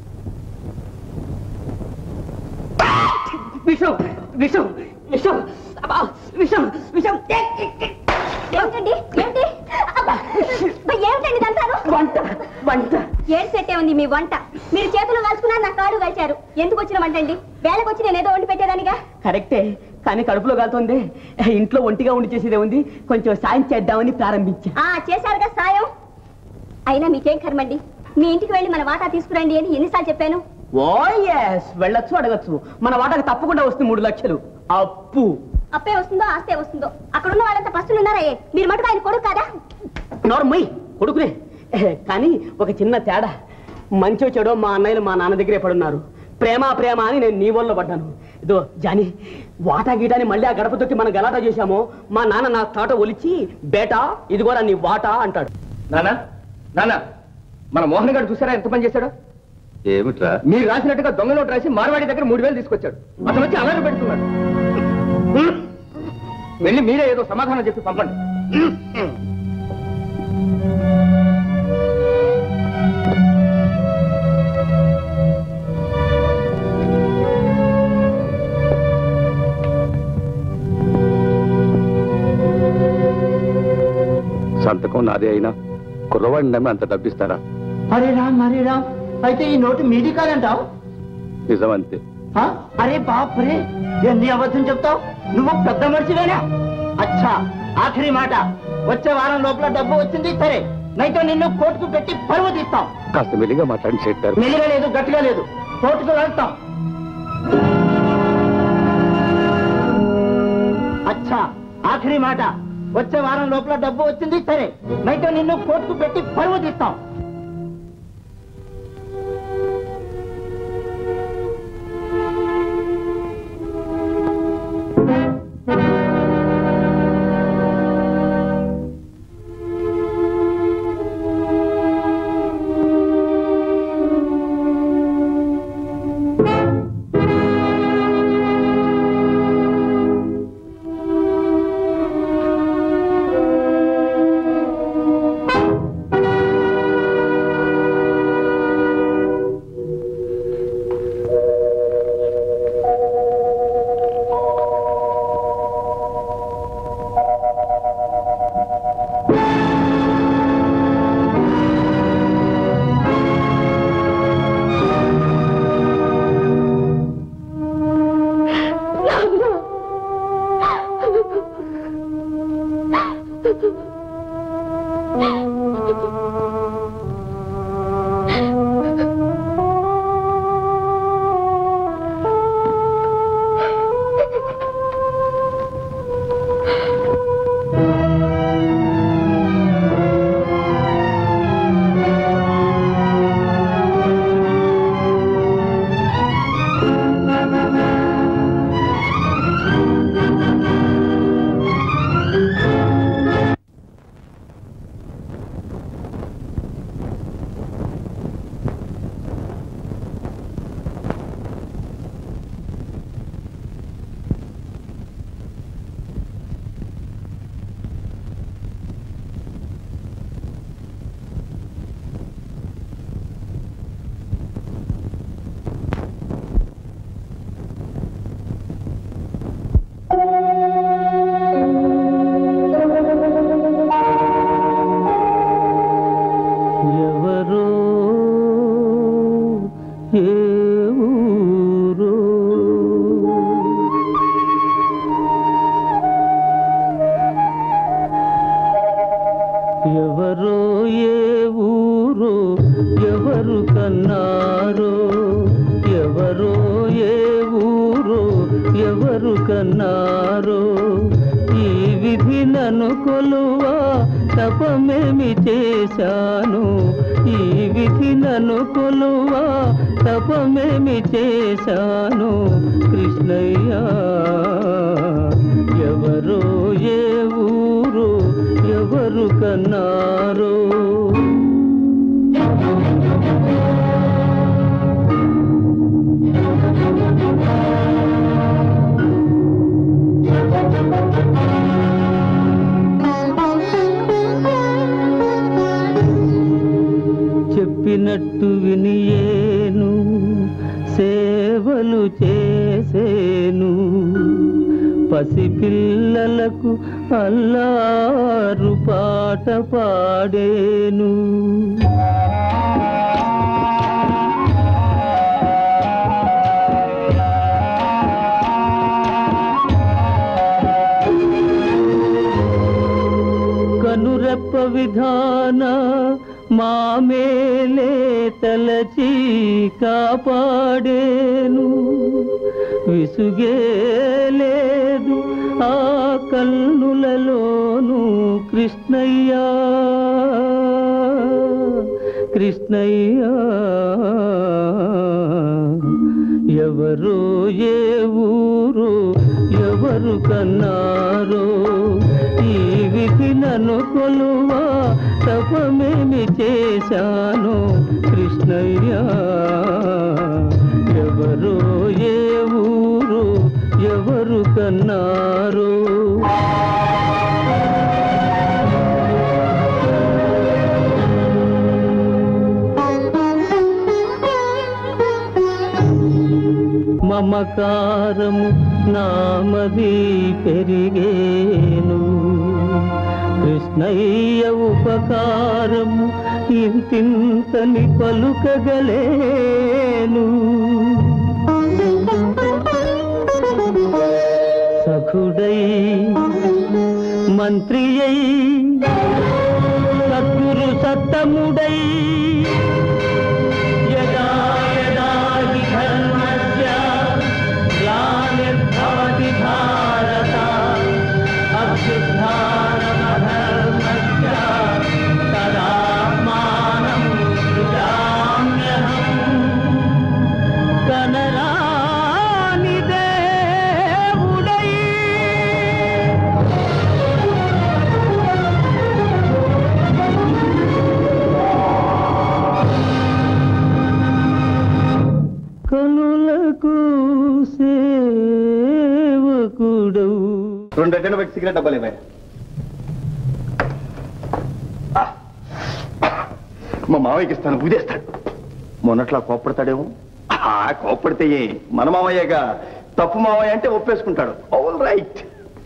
విషం విషం విషం విషం విషం. ఏమిటండి? ఏమిటండి? ఏమిటండి దంతాను? వంట వంట. ఏడు సెట్టే ఉంది మీ వంట. మీరు చేతులు కాల్చుకున్నారు, నా కాడు కాల్చారు. ఎందుకు వచ్చిన వంటండి? వేళకు వచ్చి నేను ఏదో వండి పెట్టేదానిగా. కరెక్టే, కానీ కడుపులో కాలుతుంది. ఇంట్లో ఒంటిగా ఉండి చేసేదే ఉంది, కొంచెం సాయం చేద్దామని ప్రారంభించా. చేశారుగా సాయం. అయినా మీకేం కర్మండి? మీ ఇంటికి వెళ్ళి మన వాటా తీసుకురండి అని ఎన్నిసార్లు చెప్పాను? ఓ ఎస్, వెళ్ళొచ్చు, అడగచ్చు. మన వాటాకు తప్పకుండా వస్తుంది 3 లక్షలు అప్పు. అప్పే వస్తుందో ఆస్తే వస్తుందో. అక్కడున్న వాళ్ళంతా పస్తులు ఉన్నారే, మీరు మటుకు ఆయన కొడుకు కాదా? నోర్మయ్య కొడుకునే, కానీ ఒక చిన్న తేడా. మంచో చెడో మా అన్నయ్యలు మా నాన్న దగ్గరే పడున్నారు. ప్రేమ ప్రేమ అని నేను నీ వల్ల పడ్డాను. ఇదో జాని, వాటా గీటాని మళ్ళీ ఆ గడప తొక్కి మనం గలాటా చేశామో మా నాన్న నా తాట ఒలిచి బేటా ఇదిగోరా నీ వాటా అంటాడు. నానా నానా, మన మోహన్ గారు చూసారా ఎంత పని చేశాడో? ఏమిట్రా? మీరు రాసినట్టుగా దొంగ నోటు రాసి మార్వాడి దగ్గర 3000 తీసుకొచ్చాడు. అతను వచ్చి అలాగే పెడుతున్నాడు. వెళ్ళి మీరే ఏదో సమాధానం చెప్పి పంపండి. సంతకం నాదే అయినా కుర్రవాడిని నమ్మి అంత డబ్బిస్తారా? అరే రామ్, అరే రామ్, అయితే ఈ నోటు మీది కాదంటావు? నిజమంతే. అరే బాప్ రే, ఎన్ని అబద్ధం చెప్తావు? నువ్వు పెద్ద మనిషివేనా? అచ్చా, ఆఖరి మాట, వచ్చే వారం లోపల డబ్బు వచ్చింది సరే, నైతో నిన్ను కోర్టుకు పెట్టి పరువు తీస్తాం. కాస్త మెల్లిగా మాట్లాడి సేట్ గారు. మెల్లిగా లేదు, గట్టిగా లేదు, కోర్టుకు వెళ్తాం. అచ్చా, ఆఖరి మాట, వచ్చే వారం లోపల డబ్బు వచ్చింది సరే, నైతో నిన్ను కోర్టుకు పెట్టి పరువు తీస్తాం. ఎవరో ఏ ఊరో ఎవరు కన్నారో, ఎవరో ఏ ఊరో ఎవరు కన్నారో, ఈ విధి నన్ను కొలువా తపమేమి చేశాను, ఈ విధి నన్ను కొలువా తపమేమి చేశాను కృష్ణయ్య. ఎవరో ఏ ఊరో ఎవరు కన్నారో. చెప్పినట్టు వినియేను, సేవలు చేసేను, పసిపిల్లలకు అల్లారు పాట పాడేను. కనురెప్ప విధాన మామేలే తలచి కాపాడేను విసుగే లేదు ఆ కన్నులలోను కృష్ణయ్యా కృష్ణయ్యా ఎవరో ఏ ఊరు ఎవరు కన్నారో ఈ విధి నన్ను కొలువా తపమేమి చేశాను కృష్ణయ్యా ఎవరో ఏ ఊరు ఎవరు కన్నారో మమకారము నామది పెరిగేను కృష్ణయ్య ఉపకారము ఇంతింతని పలుకగలేను సఖుడై మంత్రి అయి సద్గురు సత్తముడై యదా యదా హి ధర్మస్య గ్లానిర్భవతి భారత అభ్యుత్థానమధర్మస్య తదాత్మానం సృజామ్యహం కనరాని దేవుడై కనులకు సేవకుడవు 2 అటెండ్ పెట్టి సిగరెట్ డబ్బాలు ఇవ్వాలి. మా మావయ్యకి ఇస్తాను, ఊదేస్తాడు. మొన్నట్లా కోప్పడతాడేమో. కోప్పడితే మన మావయ్యగా, తప్పు మావయ్య అంటే ఒప్పేసుకుంటాడు. All right.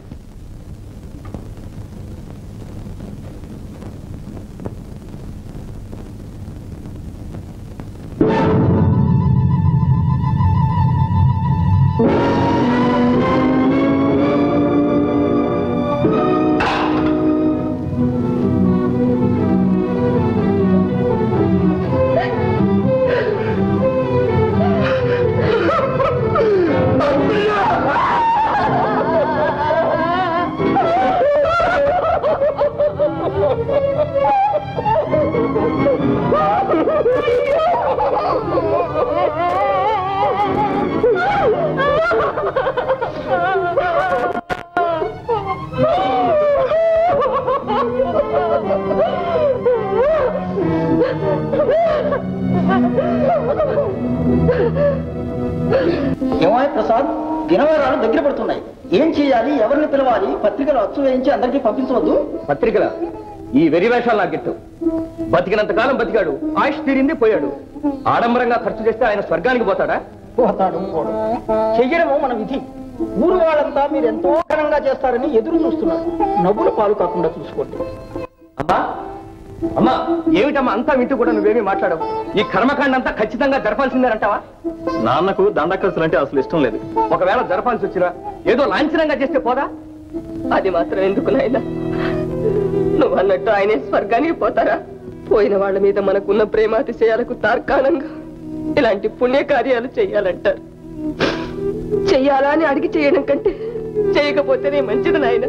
ఏమాయ్ ప్రసాద్, దినవారాలు దగ్గర పడుతున్నాయి. ఏం చేయాలి, ఎవరిని పిలవాలి? పత్రికలు అచ్చు వేయించి అందరికీ పంపించవద్దు. పత్రికల ఈ వెరి వేషాలు నాకెట్టు. బతికినంత కాలం బతికాడు, ఆయుష్ తీరింది, పోయాడు. ఆడంబరంగా ఖర్చు చేస్తే ఆయన స్వర్గానికి పోతాడా? పోతాడు. చెయ్యడము మన విధి. ఊరు వాళ్ళంతా మీరు ఎంతో ఘనంగా చేస్తారని ఎదురు చూస్తున్నారు. నవ్వుల పాలు కాకుండా చూసుకోండి. అమ్మా అమ్మా, ఏమిటమ్మా అంతా వింటూ కూడా నువ్వేమీ మాట్లాడవు? ఈ కర్మకాండ అంతా ఖచ్చితంగా జరపాల్సిందేనంటావా? నాన్నకు దండఖర్చులు అంటే అసలు ఇష్టం లేదు. ఒకవేళ జరపాల్సి వచ్చినా ఏదో లాంఛనంగా చేస్తే పోదా? అది మాత్రం ఎందుకు నాయనా? నువ్వు అన్నట్టు ఆయనే స్వర్గానికి పోతారా? పోయిన వాళ్ళ మీద మనకున్న ప్రేమాతిశయాలకు తార్కాణంగా ఇలాంటి పుణ్యకార్యాలు చెయ్యాలంటారు. చెయ్యాలా అని అడిగి చేయడం కంటే చేయకపోతేనే మంచిది నాయన.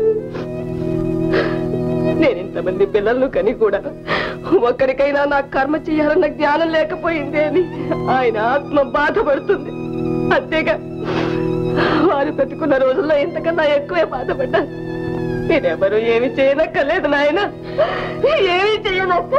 నేనింతమంది పిల్లలను కని కూడా ఒక్కరికైనా నా కర్మ చేయాలన్న జ్ఞానం లేకపోయింది అని ఆయన ఆత్మ బాధపడుతుంది. అంతేగా వారు బ్రతుకున్న రోజుల్లో ఇంతకన్నా ఎక్కువే బాధపడ్డారు. నేనెవరూ ఏమి చేయనక్కర్లేదు నాయన, ఏమీ చేయనక్క.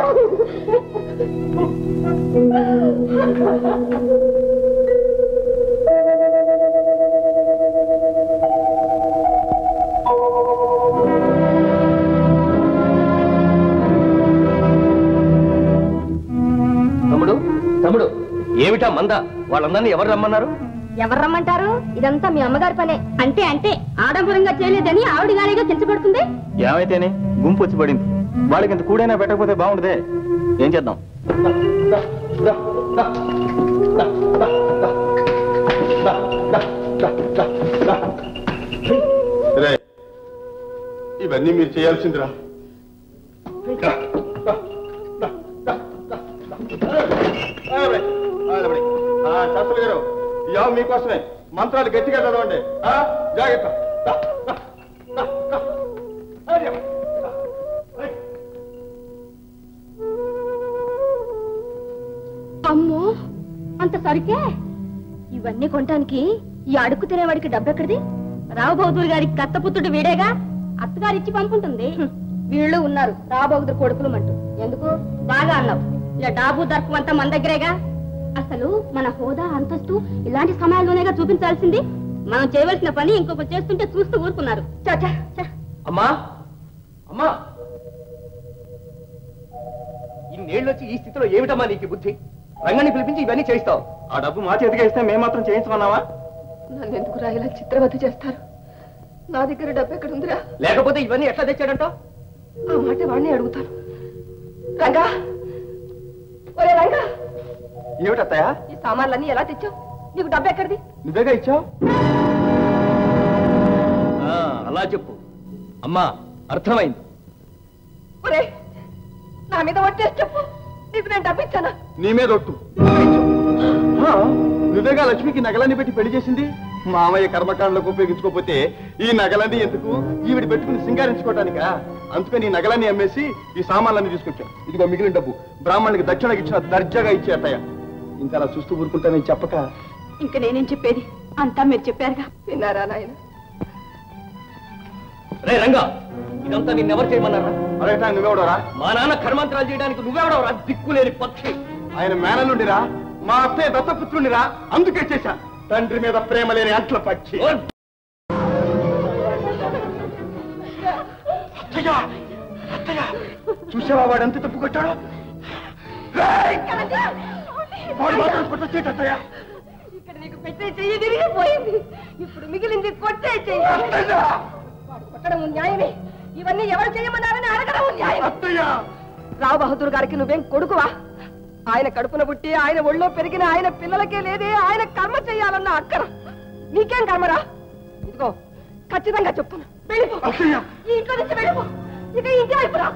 తమ్ముడు తమ్ముడు, ఏమిటా మంద? వాళ్ళందరినీ ఎవరు రమ్మన్నారు? ఎవరు రమ్మంటారు? ఇదంతా మీ అమ్మగారి పనే. అంటే అంటే ఆడంబరంగా చేయలేదని ఆవిడ గాలిగా తెచ్చబడుతుంది. ఏమైతేనే గుంపు వచ్చి పడింది. వాళ్ళకి ఇంత కూడైనా పెట్టకపోతే బాగుండదే. ఏం చేద్దాం? ఇవన్నీ మీరు చేయాల్సిందిరా. యావ మీకోసమే మంత్రాలు గట్టిగా చదవండి జాగ్రత్త అమ్మో అంత సరికే ఇవన్నీ కొనటానికి ఈ అడుగు తినేవాడికి డబ్బెక్కడిది రావుబహదూర్ గారికి కత్తపుత్రుడు వీడేగా అత్తగారు ఇచ్చి పంపుంటుంది వీళ్ళు ఉన్నారు రావుబహదూర్ కొడుకులు అంటూ ఎందుకు బాగా అన్నావు ఇలా డాబు దర్పం అంతా మన దగ్గరేగా అసలు మన హోదా అంతస్తు ఇలాంటి సమయాల్లోనేగా చూపించాల్సింది మనం చేయవలసిన పని ఇంకొక చేస్తుంటే చూస్తూ ఊరుకున్నారు అమ్మా అమ్మా ఇన్నేళ్ళు వచ్చి ఈ స్థితిలో ఏమిటమ్మా నీకు బుద్ధి రంగాన్ని పిలిపించి ఇవన్నీ చేయిస్తావు ఆ డబ్బు మా చేతిగా ఇస్తే మేము మాత్రం చేయించమన్నావా నన్ను ఎందుకు ఇలా చిత్రవత చేస్తారు నా దగ్గర డబ్బు ఎక్కడ ఉందిరా లేకపోతే ఇవన్నీ ఎట్లా తెచ్చాడంటావు ఆ మాట వాడిని అడుగుతాను రంగా ఒరే రంగా ఏమిటత్తయ్యా ఈ సామాన్లన్నీ ఎలా తెచ్చావు నీకు డబ్బు ఎక్కడిది నువ్వేగా ఇచ్చావు అలా చెప్పు అమ్మా అర్థమైంది ఒరే నా మీద ఒట్టేసి చెప్పు నీకు నేను డబ్బు ఇచ్చానా నీ మీద ఒట్టు నువ్వేగా లక్ష్మికి నగలన్నీ పెట్టి పెళ్లి చేసింది మామయ్య కర్మకాండలకు ఉపయోగించుకోకపోతే ఈ నగలన్నీ ఎందుకు ఈవిడ పెట్టుకుని సింగారించుకోవటానికా అందుకని ఈ నగలన్నీ అమ్మేసి ఈ సామాన్లన్నీ తీసుకొచ్చాం ఇదిగో మిగిలిన డబ్బు బ్రాహ్మణుడికి దక్షిణకి ఇచ్చిన దర్జాగా ఇచ్చే అత్తయ్య ఇంకా అలా చూస్తూ ఊరుకుంటానని చెప్పక ఇంక నేనేం చెప్పేది అంతా మీరు చెప్పారుగా విన్నారా నాయన రే రంగా ఇదంతా నిన్నెవరు చేయమన్నారా మరేటా నువ్వెవడరా మా నాన్న కర్మాంతరాలు చేయడానికి నువ్వెవడవరా దిక్కులేని పక్షి ఆయన మేనలుండిరా మా అత్తయ్య దత్తపుత్రునిరా అందుకే చేశా తండ్రి మీద ప్రేమ లేని అంట్ల పక్షి చూసావా వాడు ఎంత తప్పు కొట్టాడు వాడు మాత్రం కొట్టొచ్చేటత్తయ్యా ఇక్కడ నీకు పెట్టే చెయ్యి విరిగిపోయింది ఇప్పుడు మిగిలింది కొట్టే చెయ్యి వాడు కొట్టడం న్యాయమే ఇవన్నీ ఎవరు చేయమన్నారని అడగడం న్యాయం రావు బహదూర్ గారికి నువ్వేం కొడుకువా ఆయన కడుపున పుట్టి ఆయన ఒళ్ళో పెరిగిన ఆయన పిల్లలకే లేదే ఆయన కర్మ చెయ్యాలన్న అక్కర నీకేం కర్మరా ఇదిగో ఖచ్చితంగా చెప్తున్నా వెళ్ళిపో ఈ ఇంట్లో నుంచి వెళ్ళిపో ఇక ఇంటి వైపు రా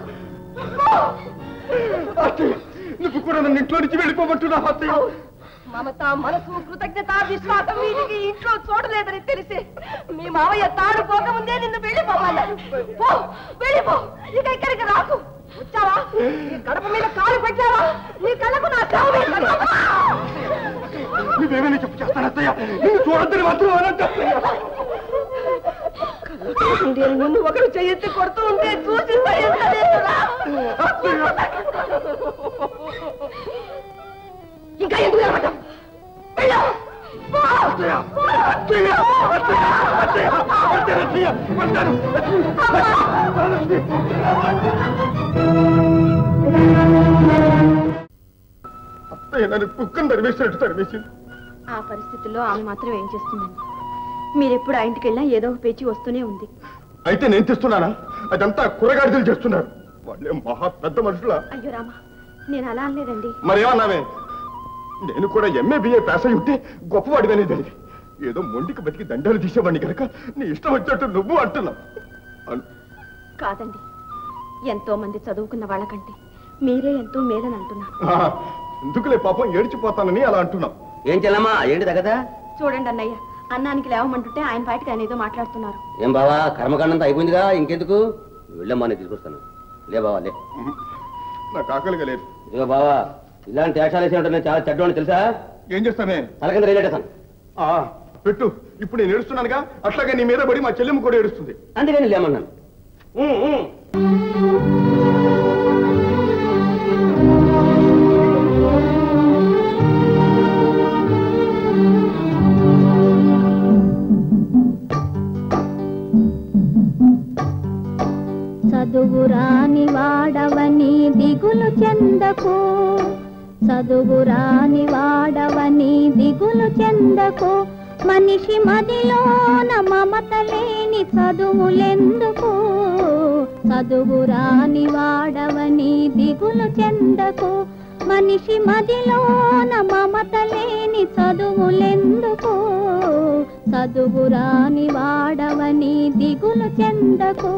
నువ్వు కూడా నన్ను ఇంట్లో నుంచి వెళ్ళిపోబట్టున్నావు అత్తయ్య మమత మనసు కృతజ్ఞత విశ్వాసం వీటికి ఇంట్లో చూడలేదని తెలిసి మీ మావయ్య తాడు పోకముందే నిన్ను వెళ్ళిపోమన్నారు పో వెళ్ళిపో ఇక ఇక్కడికి రాకు వచ్చావా నీ కడప మీద కాలు పెట్టావా నీ కళ్ళకు నా చావు నువ్వేమైనా చెప్పు చేస్తాను అత్తయ్య నిన్ను చూడద్దని మాత్రం నిన్ను ఒకరు చెయ్యెత్తి కొడుతూ ఉంటే చూసి భరించలేదురా. ఇంకా ఎందుకు నిలబడ్డావు? వెళ్ళు. పో. అత్తయ్య నన్ను కుక్కను తరివేసినట్టు తరివేసింది. ఆ పరిస్థితుల్లో ఆమె మాత్రం ఏం చేస్తుందండి? మీరెప్పుడు ఆ ఇంటికి వెళ్ళినా ఏదో ఒక పేచి వస్తూనే ఉంది. అయితే నేను తెస్తున్నానా? అదంతా కూరగాడిదలు చేస్తున్నారు. వాళ్ళే మహా పెద్ద మనుషులా? అయ్యో రామా, నేను అలా అనలేదండి. మరేమన్నావే? నేను కూడా ఎంఏ బిఏ పాస్ అయి ఉంటే గొప్పవాడిగానే తెలియదు. ఏదో మొండికి బతికి దండాలు తీసేవాడిని కనుక నీ ఇష్టం వచ్చినట్టు నువ్వు అంటున్నావు. కాదండి, ఎంతో మంది చదువుకున్న వాళ్ళకంటే మీరే ఎంతో మేలని అంటున్నా. ఎందుకులే పాపం ఏడ్చిపోతానని అలా అంటున్నావు. ఏం చెల్లమ్మా, ఏంటి తగదా? చూడండి అన్నయ్య, అన్నానికి లేవమంటుంటే ఆయన బయటకు ఆయన ఏదో మాట్లాడుతున్నారు. ఏం బావా, కర్మకాండంతా అయిపోయిందిగా, ఇంకెందుకు? వెళ్ళమ్మా, నేను తీసుకొస్తాను. లే బావా, లే. నాకు ఆకలిగా లేదు. ఇదిగో బావా, ఇలాంటి వేషాలు వేసి ఉంటే నేను చాలా చెడ్డోని తెలుసా? ఏం చేస్తానే? తల కింద రైలేటేసాను. పెట్టు. ఇప్పుడు నేను ఏడుస్తున్నానుగా, అట్లాగే నీ మీద పడి మా చెల్లెమ్మ కూడా ఏడుస్తుంది. అందుకని లేమన్నాను. చదువురాని వాడవని దిగులు చెందకు, చదువురాని వాడవని దిగులు చెందకు, మనిషి మదిలోన మమత లేని చదువులెందుకు, చదువురాని వాడవని దిగులు చెందకు, మనిషి మదిలోన మమత లేని చదువులెందుకు, చదువురాని వాడవని దిగులు చెందకు.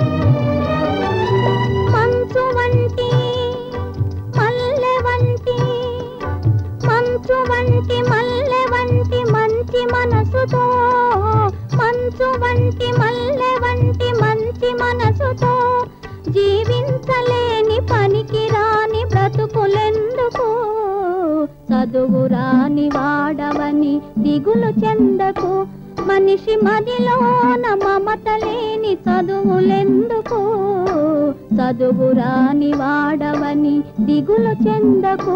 మంచు వంటి మల్లె వంటి మంచు వంటి మల్లె వంటి మంచి మనసుతో జీవించలేని పనికి రాని బ్రతుకులెందుకు చదువు రాని వాడవని దిగులు చెందకు మనిషి మదిలోన మమత లేని చదువులెందుకు చదువు రాని వాడవని దిగులు చెందకు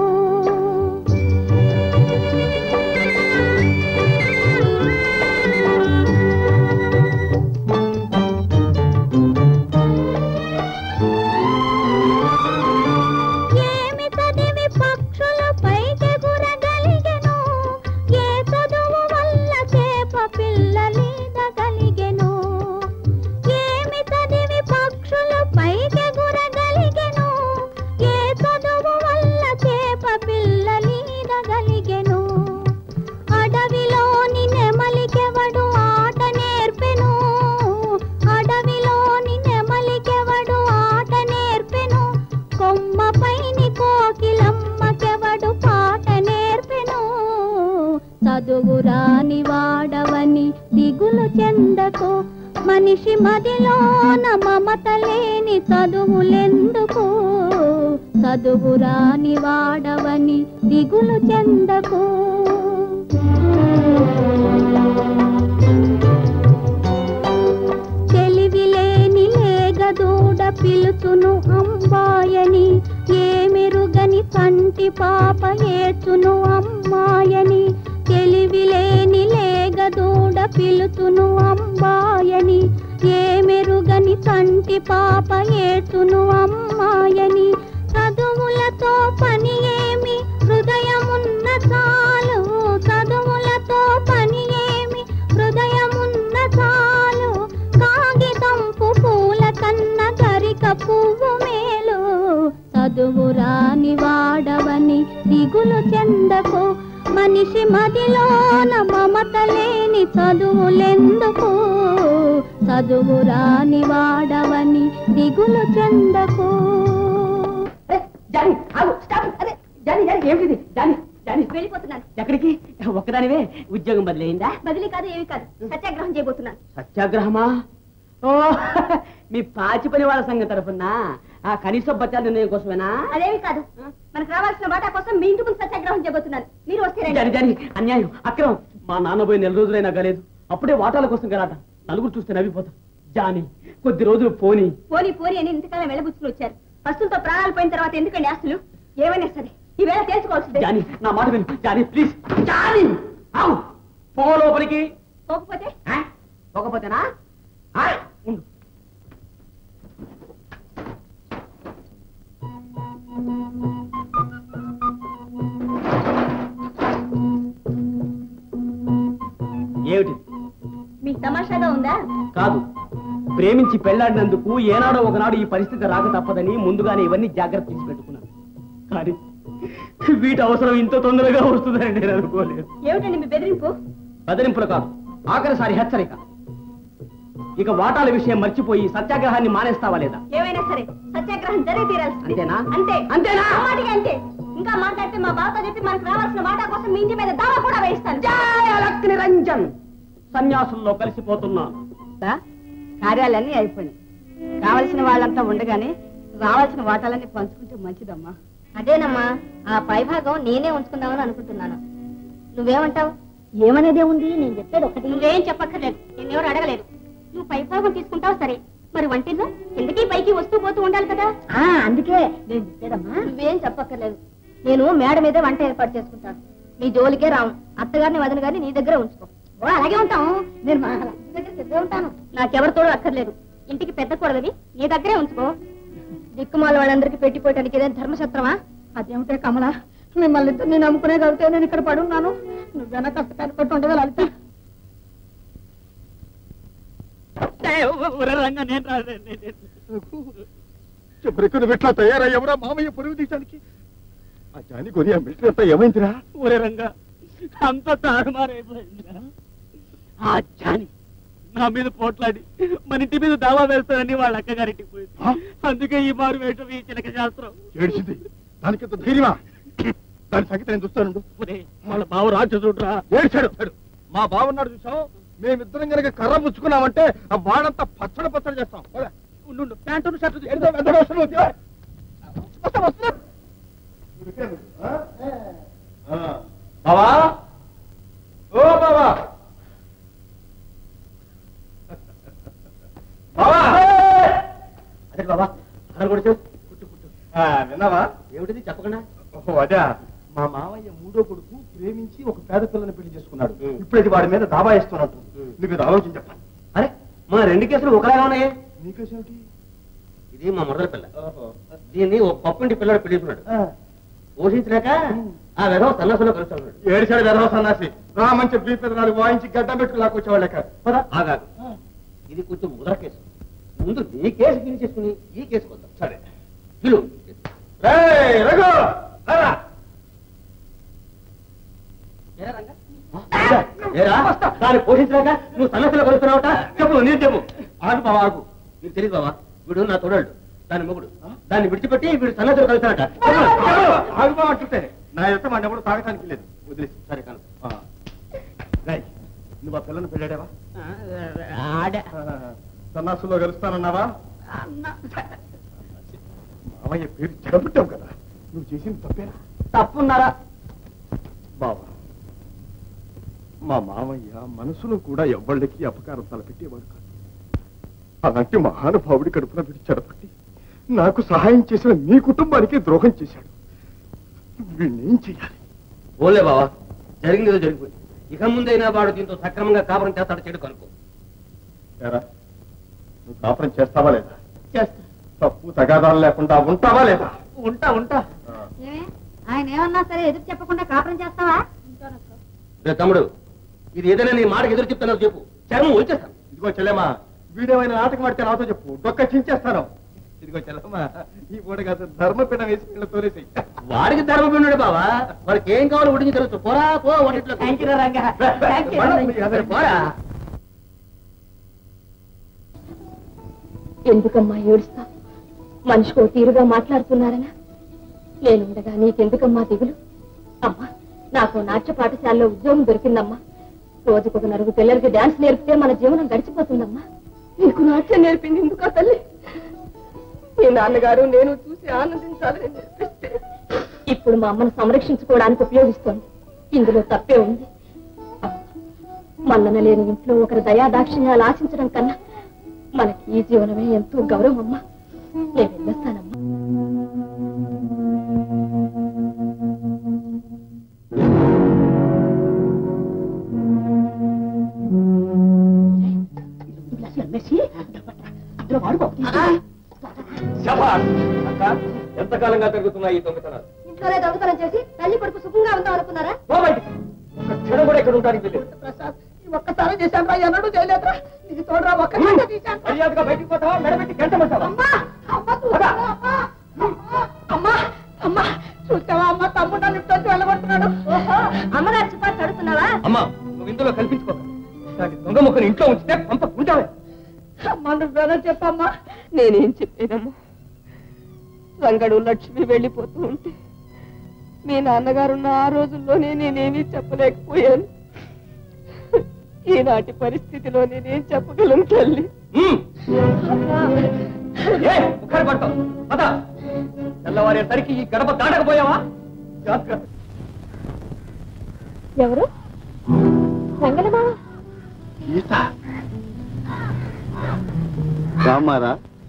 చదువు రాని వాడవని దిగులు చెందకు మనిషి మదిలోన మమత లేని చదువులెందుకు చదువు రాని వాడవని దిగులు చెందకు తెలివిలేని లేగదూడ పిలుచును అమ్మాయని ఏమెరుగని కంటి పాప ఏడ్చును అమ్మాయని తెలివిలేని లేగదూడ పిలుచును అమ్మాయని ఏమెరుగని కంటి పాప ఏడ్చును అమ్మాయని చదువులతో పని ఏమి హృదయమున్న చాలు చదువులతో పని ఏమి హృదయమున్న చాలు కాగితంపు పూల కన్న గరిక పువ్వు మేలు చదువు రాని వాడవని దిగులు చెందకు మనిషి మదిలోన మమత లేని చదువులెందుకు చదువు రాని వాడవని దిగులు చెందకు ఏమిటి జాని జాని వెళ్ళిపోతున్నాను. ఎక్కడికి? ఒక్కదానివే? ఉద్యోగం బదిలైందా? బదిలీ కాదు ఏమి కాదు సత్యాగ్రహం చేయబోతున్నాను. సత్యాగ్రహమా? ఓ మీ పాచి పని వాళ్ళ సంగతి తరఫున ఆ కనీస బత్యాల నిర్ణయం కోసమేనా? అదేమి కాదు మనకు రావాల్సిన వాటా కోసం మీ ఇంటికి సత్యాగ్రహం చేయబోతున్నాను. మీరు వస్తే జాని అన్యాయం అక్రమం. మా నాన్న పోయి 4 రోజులైనా కాలేదు, అప్పుడే వాటాల కోసం గలాట. నలుగురు చూస్తే నవ్విపోతా. జాని కొద్ది రోజులు పోని పోని పోని అని ఇంతకాలం వెళ్ళబుచ్చుకుని వచ్చారు. పస్తులతో ప్రాణాలు పోయిన తర్వాత ఎందుకండి ఆస్తులు? ఏమైనా సరే ఈవేళ తెలుసుకోవాల్సిందే. జాని నా మాట విను. జాని ప్లీజ్. జాని ఆవు పో లోపలికి. పోకపోతే పోకపోతేనా? ఉండు. ఏమిటి? మీకు తమాషాగా ఉందా? కాదు, ప్రేమించి పెళ్లాడినందుకు ఏనాడో ఒకనాడు ఈ పరిస్థితి రాక తప్పదని ముందుగానే ఇవన్నీ జాగ్రత్త తీసి పెట్టుకున్నాను. కానీ వీటి అవసరం ఇంత తొందరగా వస్తుందని నేను అనుకోలేదు. ఏమిటండి మీ బెదిరింపు? బెదిరింపులు కాదు, ఆఖరిసారి హెచ్చరిక. ఇక వాటాల విషయం మర్చిపోయి సత్యాగ్రహాన్ని మానేస్తావా లేదా? ఏమైనా సరే సత్యాగ్రహం జరిగి తీరాల్సింది. అంతేనా? అంతే. అంతేనా? మాటిగా అంతే. ఇంకా మాట్లాడితే మా బావతో చెప్పి మనకు రావాల్సిన వాటా కోసం మీ ఇంటి మీద దావా కూడా వేయిస్తాను. జై అలక్ నిరంజన్. సన్యాసుల్లో కలిసిపోతున్నాను. కార్యాలన్నీ అయిపోయినాయి. కావలసిన వాళ్ళంతా ఉండగానే రావాల్సిన వాటాలన్నీ పంచుకుంటే మంచిదమ్మా. అదేనమ్మా, ఆ పైభాగం నేనే ఉంచుకుందామని అనుకుంటున్నాను. నువ్వేమంటావు? ఏమనేదే ఉంది, నేను చెప్పేది ఒకటి. నువ్వేం చెప్పక్కర్లేదు, నేనెవరు అడగలేదు. నువ్వు పైభాగం తీసుకుంటావు సరే, మరి వంటిల్లో ఎందుకీ పైకి వస్తూ పోతూ ఉండాలి కదా. అందుకే నేను చెప్పేదమ్మా. నువ్వేం చెప్పక్కర్లేదు, నేను మేడ మీదే వంట ఏర్పాటు చేసుకుంటాను. నీ జోలికే రావు. అత్తగారిని వదిన గారిని నీ దగ్గర ఉంచుకో. అలాగే ఉంటాము. నేను మా దగ్గర సిద్ధంగా ఉంటాను. నాకెవరితో అక్కర్లేదు. ఇంటికి పెద్ద కూడదని నీ దగ్గరే ఉంచుకో. దిక్కుమాల వాళ్ళందరికీ పెట్టిపోయటానికి ఏదైనా ధర్మశత్రమా? అదేమిటే కమల, మిమ్మల్ని నేను నమ్ముకునే కలితే నేను ఇక్కడ పడున్నాను. నువ్వేనా కష్ట కనిపెట్టి ఉండగా లలిత. చివరికి ఇట్లా తయారయ్యవరా మామయ్య పొరుగు తీయడానికి? ఆ జాని కొని ఆ మిషన్ అంతా ఏమైందిరా? ఒరే రంగా, అంత తారుమారైపోయిందిరా. ఆ జాని నా మీద పోట్లాడి మన ఇంటి మీద దావా వేస్తానని వాళ్ళ అక్కగారింటికి పోయింది. అందుకే ఈ మారు వేయటం ఈ చిలక శాస్త్రం. ఏడిచింది దానికింత ధైర్యమా? దాని సంగతి నేను చూస్తాను. వాళ్ళ బావ రాజు చూడరా. ఏడ్చాడు. మా బావున్నాడు చూసావు, మేమిద్దరం కనుక కర్ర పుచ్చుకున్నామంటే ఆ వాడంతా పచ్చడి పచ్చడి చేస్తాం. ఉండు ప్యాంటు షర్టు ఏంటో పెద్ద అవసరం ఉంది. బావా ఓ బావా బావా అదే బాబా అక్కడ కొడుచు కుట్టు కుట్టు. విన్నావా? ఏమిటిది చెప్పకుండా? ఓహో అదే మా మావయ్య మూడో కొడుకు ప్రేమించి ఒక పేద పిల్లని పెళ్లి చేసుకున్నాడు. ఇప్పుడు ఇది వాడి మీద దావా ఇస్తున్నట్టు. నువ్వు ఇది ఆలోచన చెప్పాలి. అరే మన 2 కేసులు ఒకలాగా ఉన్నాయే. నీ కేసు ఏమిటి? ఇది మా మొదల పిల్ల. దీన్ని ఒక పప్పుంటి పిల్లడు పెళ్లిస్తున్నాడు. పోషించలేక ఆ విధవ సన్నాసులో కలుస్తాడు. ఏడిచాడు వెధవ సన్నాసి. రా మంచి బీ పెదనాలు వాయించి గడ్డం పెట్టుకు లాక్కొచ్చేవాళ్ళక. ఆగాదు, ఇది కొంచెం ముద్ర కేసు. ముందు నీ కేసు ఫినిష్ చేసుకుని ఈ కేసు వద్దాం. సరే పిలు. రఘు దాన్ని పోషించలేక నువ్వు సన్నసులో కలుస్తున్నావుట. చెప్పు, నేను చెప్పు. ఆగు బాబా ఆగు. నీకు తెలియదు బాబా, వీడు నా తోడాడు, దాని మొగుడు. దాన్ని విడిచిపెట్టి వీడు సన్నసులో కలుస్తాడట. ఆగుబా అంటుంటే నా యొక్క మన ఎవడు తాగటానికి లేదు. వదిలేసి సరే కాను. నువ్వు ఆ పిల్లని పెళ్ళాడావా? సన్నాసులో కలుస్తానన్నావా? మామయ్య పేరు చెడబుట్టావు కదా, నువ్వు చేసింది తప్పేనా? తప్పున్నారా? బావా, మా మామయ్య మనసులో కూడా ఎవ్వళ్ళకి అపకారం తలపెట్టేవాడు కాదు. అలాంటి మహానుభావుడి కడుపున విడి చెడపట్టి నాకు సహాయం చేసిన మీ కుటుంబానికి ద్రోహం చేశాడు. వీణ్ణేం చెయ్యాలి? ఓలే బావా, జరిగింది ఏదో జరిగిపోయింది. ఇక ముందైనా వాడు దీంతో సక్రమంగా కాపురం చేస్తాడు. చెడు కనుకో. ఏరా, నువ్వు కాపురం చేస్తావా లేదా? చేస్తా. తప్పు తగాదాలు లేకుండా ఉంటావా లేదా? ఉంటా. ఆయన ఏమన్నా సరే ఎదురు చెప్పకుండా కాపురం చేస్తావా? రే తమ్ముడు, ఇది ఏదైనా నీ మాటకు ఎదురు చెప్తానో చెప్పు, చర్మం వచ్చేస్తాను. ఇదిగో చెల్లెమ్మా, వీడేమైనా నాటకం ఆడితే నాతో చెప్పు, డొక్క చించేస్తాను. ఇదిగో చెల్లెమ్మా, ఈ పూట కాదు ధర్మపీఠం వేసి వీళ్ళ తోలేసి. వాడికి ధర్మపీఠుడు బావా, వాడికి ఏం కావాలో ఉడికి తెలుసు. పోరా పో వంటిట్లో. పోరా. ఎందుకమ్మా ఏడుస్తా? మనిషికో తీరుగా మాట్లాడుతున్నారనా? నేనుండగా నీకెందుకమ్మా దిగులు? అమ్మా, నాకు నాట్య పాఠశాలలో ఉద్యోగం దొరికిందమ్మా. రోజుకొక నలుగు పిల్లలకి డాన్స్ నేర్పితే మన జీవనం గడిచిపోతుందమ్మా. నీకు నాట్యం నేర్పింది ఎందుకా తల్లి? మీ నాన్నగారు నేను చూసి ఆనందించాలని నేర్పిస్తే ఇప్పుడు మా అమ్మను సంరక్షించుకోవడానికి ఉపయోగిస్తోంది. ఇందులో తప్పే ఉంది. మల్లన లేని ఇంట్లో ఒకరి దయాదాక్షిణ్యాలు ఆశించడం కన్నా మనకి ఈ జీవనమే ఎంతో గౌరవం అమ్మా. నేను వెళ్ళొస్తానమ్మా. ఎంతకాలంగా జరుగుతున్నాయి ఈ దొంగతనాలు? ఇంట్లోనే దొంగతనం చేసి తల్లి కొడుకు సుఖంగా ఉందాం అనుకున్నారా? క్షణం కూడా ఇక్కడ ఉంటానికి తెలియదు. ప్రసాద్, ఒక్కసారి చేశాను రా, ఎన్నడూ చేయలేదురా. ఇది తోడరా, ఒక్క మర్యాదగా బయటికి పోతావా, మెడబెట్టి గంటమంటావా? అమ్మా చూసావా అమ్మ, తమ్ముడు నన్ను ఇంట్లో వెళ్ళగొడుతున్నాడు. అమ్మగారు చెప్పా చదువుతున్నావా? అమ్మా, నువ్వు ఇందులో కల్పించుకో. దొంగ ముక్కని ఇంట్లో ఉంచితే పంప ఉంటావే. అమ్మా నువ్వేనా చెప్పమ్మా. నేనేం చెప్పానమ్మా? రంగడు లక్ష్మి వెళ్ళిపోతూ ఉంటే మీ నాన్నగారున్న ఆ రోజుల్లోనే నేనేమీ చెప్పలేకపోయాను. ఈనాటి పరిస్థితిలో నేనేం చెప్పగలను తల్లి? తెల్లవారేసరికి ఈ గడప దాటకపోయావా? ఎవరు? రంగలమా? రామారా,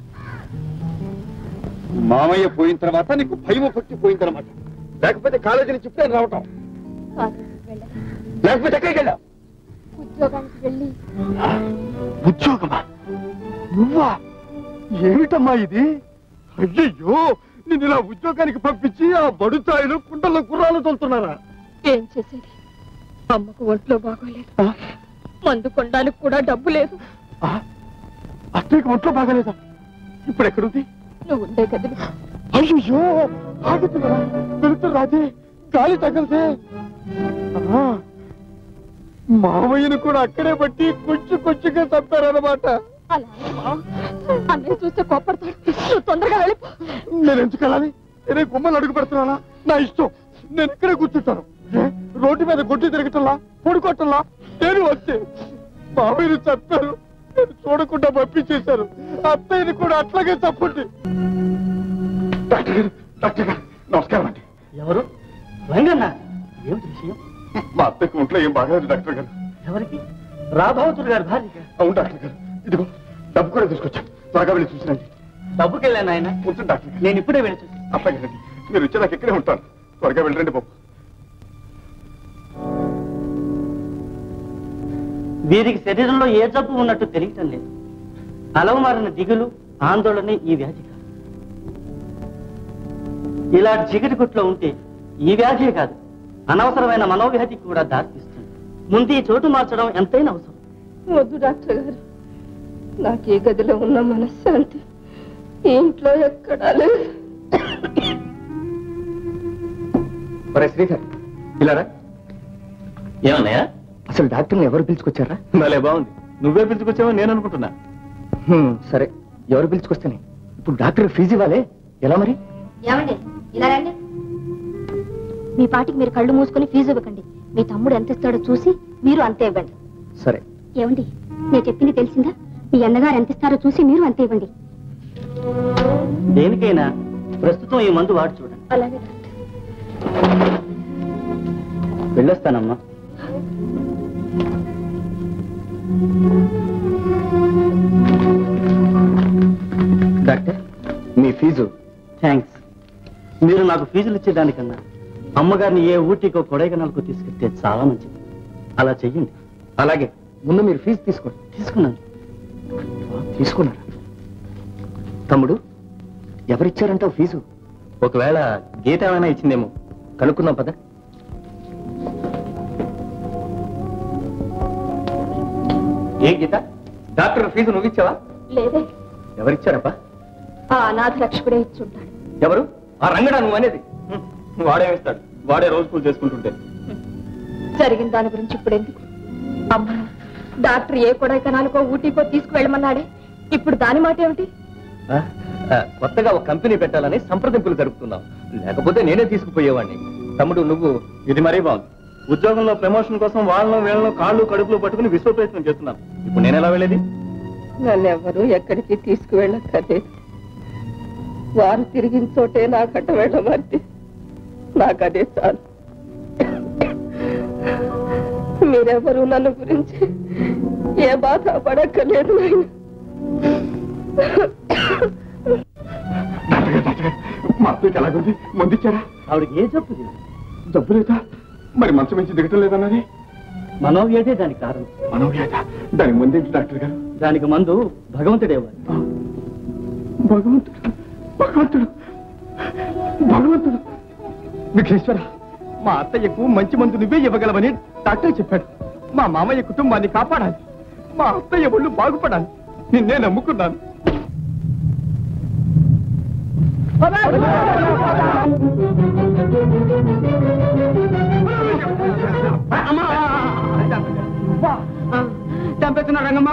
మామయ్య పోయిన తర్వాత నీకు భయం పట్టిపోయిందనమాట. లేకపోతే కాలేజీ నుంచి ఇప్పుడే రావటం, లేకపోతే ఎక్కడికి వెళ్ళావు? ఉద్యోగానికి వెళ్ళి. ఉద్యోగమా? నువ్వా? ఏమిటమ్మా ఇది? అయ్యయ్యో, నేను ఇలా ఉద్యోగానికి పంపించి ఆ బడుతాయిలు కుండల్లో గుర్రాలు తోలుతున్నారా? ఏం చేసేది? అమ్మకు ఒంట్లో బాగోలేదు, మందు కొనడానికి కూడా డబ్బు లేదు. అత్తయ్యకి ఒంట్లో బాగాలేదా? ఇప్పుడు ఎక్కడుంది? నువ్వు ఉండే గదిలో. అయ్యో, ఆగుతుందా? వెళుతు రాదే, గాలి తగలదే. మామయ్యను కూడా అక్కడే బట్టి కొంచెంగా చంపారన్నమాట. అలా అన్నయ్య చూస్తే కోపడతాడు. నువ్వు తొందరగా వెళ్ళిపో. నేను ఎందుకు వెళ్ళాలి? నేనే గుమ్మలు అడుగు పెడుతున్నానా? నా ఇష్టం, నేను ఇక్కడే కూర్చుంటాను. రోడ్డు మీద గొడ్డు తిరగటంలా, పొడుకోవటంలా నేను వస్తే మామయ్యని చంపారు, నేను చూడకుండా పంపించేశారు. అత్తయ్యని కూడా అట్లాగే చంపండి. డాక్టర్ గారు, డాక్టర్ గారు నమస్కారం అండి. ఎవరు? రంగన్న. ఏమిటి విషయం? మా అత్తయ్యకి ఒంట్లో ఏం బాగాలేదు డాక్టర్ గారు. ఎవరికి? రాఘవతుడు గారు భార్య. అవును డాక్టర్ గారు, ఇదిగో డబ్బు కూడా తీసుకొచ్చాను, త్వరగా వెళ్ళి చూసినండి. డబ్బుకెళ్ళాను ఆయన. కూర్చోండి డాక్టర్ గారు. నేను ఇప్పుడే వెళ్ళి చూసి. అట్లాగే రండి, మీరు వచ్చేదాకా ఇక్కడే ఉంటాను. త్వరగా వెళ్ళండి బాబు. వీరికి శరీరంలో ఏ జబ్బు ఉన్నట్టు తెలియటం లేదు. అలవమారిన దిగులు, ఆందోళన ఈ వ్యాధి కాదు. ఇలా జిగటి కొట్లో ఉంటే ఈ వ్యాధే కాదు, అనవసరమైన మనోవ్యాధికి కూడా దారితీస్తుంది. ముందు ఈ చోటు మార్చడం ఎంతైనా అవసరం. వద్దు డాక్టర్ గారు, నాకు ఈ గదిలో ఉన్న మనశ్శాంతి ఈ ఇంట్లో ఎక్కడా లేదు. శ్రీధర్ ఇలారా. ఏమన్నాయా? అసలు డాక్టర్ని ఎవరు పిలుచుకొచ్చారా? భలే బాగుంది, నువ్వే పిలుచుకొచ్చావో నేను అనుకుంటున్నా. సరే, ఎవరు పిలుచుకొస్తేనే ఇప్పుడు డాక్టర్ ఫీజు ఇవ్వాలే, ఎలా మరి? ఏమండి ఇలా రండి. మీ పాటికి మీరు కళ్ళు మూసుకొని ఫీజు ఇవ్వకండి. మీ తమ్ముడు ఎంత ఇస్తాడో చూసి మీరు అంతే ఇవ్వండి. సరే. ఏమండి నేను చెప్పింది తెలిసిందా? మీ అన్నగారు ఎంత ఇస్తారో చూసి మీరు అంతే ఇవ్వండి. దేనికైనా ప్రస్తుతం ఈ మందు వాడి చూడండి. అలాగే వెళ్ళొస్తానమ్మా. డాక్టర్, మీ ఫీజు. థ్యాంక్స్. మీరు నాకు ఫీజులు ఇచ్చేదానికన్నా అమ్మగారిని ఏ ఊటీకో కొడైకెనాల్కో తీసుకెళ్తే చాలా మంచిది. అలా చెయ్యండి. అలాగే, ముందు మీరు ఫీజు తీసుకోండి. తీసుకున్నాను. తీసుకున్నారా? తమ్ముడు, ఎవరిచ్చారంటావు ఫీజు? ఒకవేళ గీత ఏమైనా ఇచ్చిందేమో, కనుక్కుందాం పద. ఏ గీత, డాక్టర్ ఫీజు నువ్వు ఇచ్చావా? లేదే, ఎవరిచ్చారప్పా? ఆ అనాథ రక్షకుడే ఇచ్చుంటాడు. ఎవరు? ఆ రంగడా నువ్వు అనేది? వాడేమిస్తాడు, వాడే రోజు పూజ చేసుకుంటుంటే. జరిగిన దాని గురించి ఇప్పుడు ఎందుకు? అమ్మ, డాక్టర్ ఏ కొడైకెనాల్కో ఊటీకో తీసుకువెళ్ళమన్నాడే, ఇప్పుడు దాని మాట ఏమిటి? కొత్తగా ఒక కంపెనీ పెట్టాలని సంప్రదింపులు జరుపుతున్నాం, లేకపోతే నేనే తీసుకుపోయేవాడిని. తమ్ముడు, నువ్వు ఇది మరీ బాగుంది. ఉద్యోగంలో ప్రమోషన్ కోసం వాళ్ళను వీళ్ళను కాళ్ళు కడుపులో పట్టుకుని విశ్వ ప్రయత్నం చేస్తున్నాను. ఇప్పుడు నేను ఎలా వెళ్ళేది? నన్ను ఎవరు ఎక్కడికి తీసుకువెళ్ళక్కర్లేదు. వారు తిరిగిన చోటే నాకంట వెళ్ళమర్ది. నాకదే చాలు. మీరెవరు నన్ను గురించి ఏ బాధ పడక్కర్లేదు. మా అత్తయ్యకి ఎలాగుంది? మందిచ్చారా? ఆవిడకి ఏ జబ్బు లేదు. జబ్బు లేదా? మరి మంచం నుంచి దిగటం లేదన్నది? మనోవ్యాధే దానికి కారణం. మనోవ్యాధ? దానికి మందేంటి డాక్టర్ గారు? దానికి మందు భగవంతుడేవాడు. భగవంతుడు, భగవంతుడు, భగవంతుడు. విఘ్నేశ్వర, మా అత్తయ్యకు మంచి మందు నువ్వే ఇవ్వగలవని డాక్టర్ చెప్పాడు. మా మామయ్య కుటుంబాన్ని కాపాడాలి, మా అత్తయ్య ఒళ్ళు బాగుపడాలి. నిన్నే నమ్ముకున్నాను. చంపేస్తున్నా రంగమ్మ.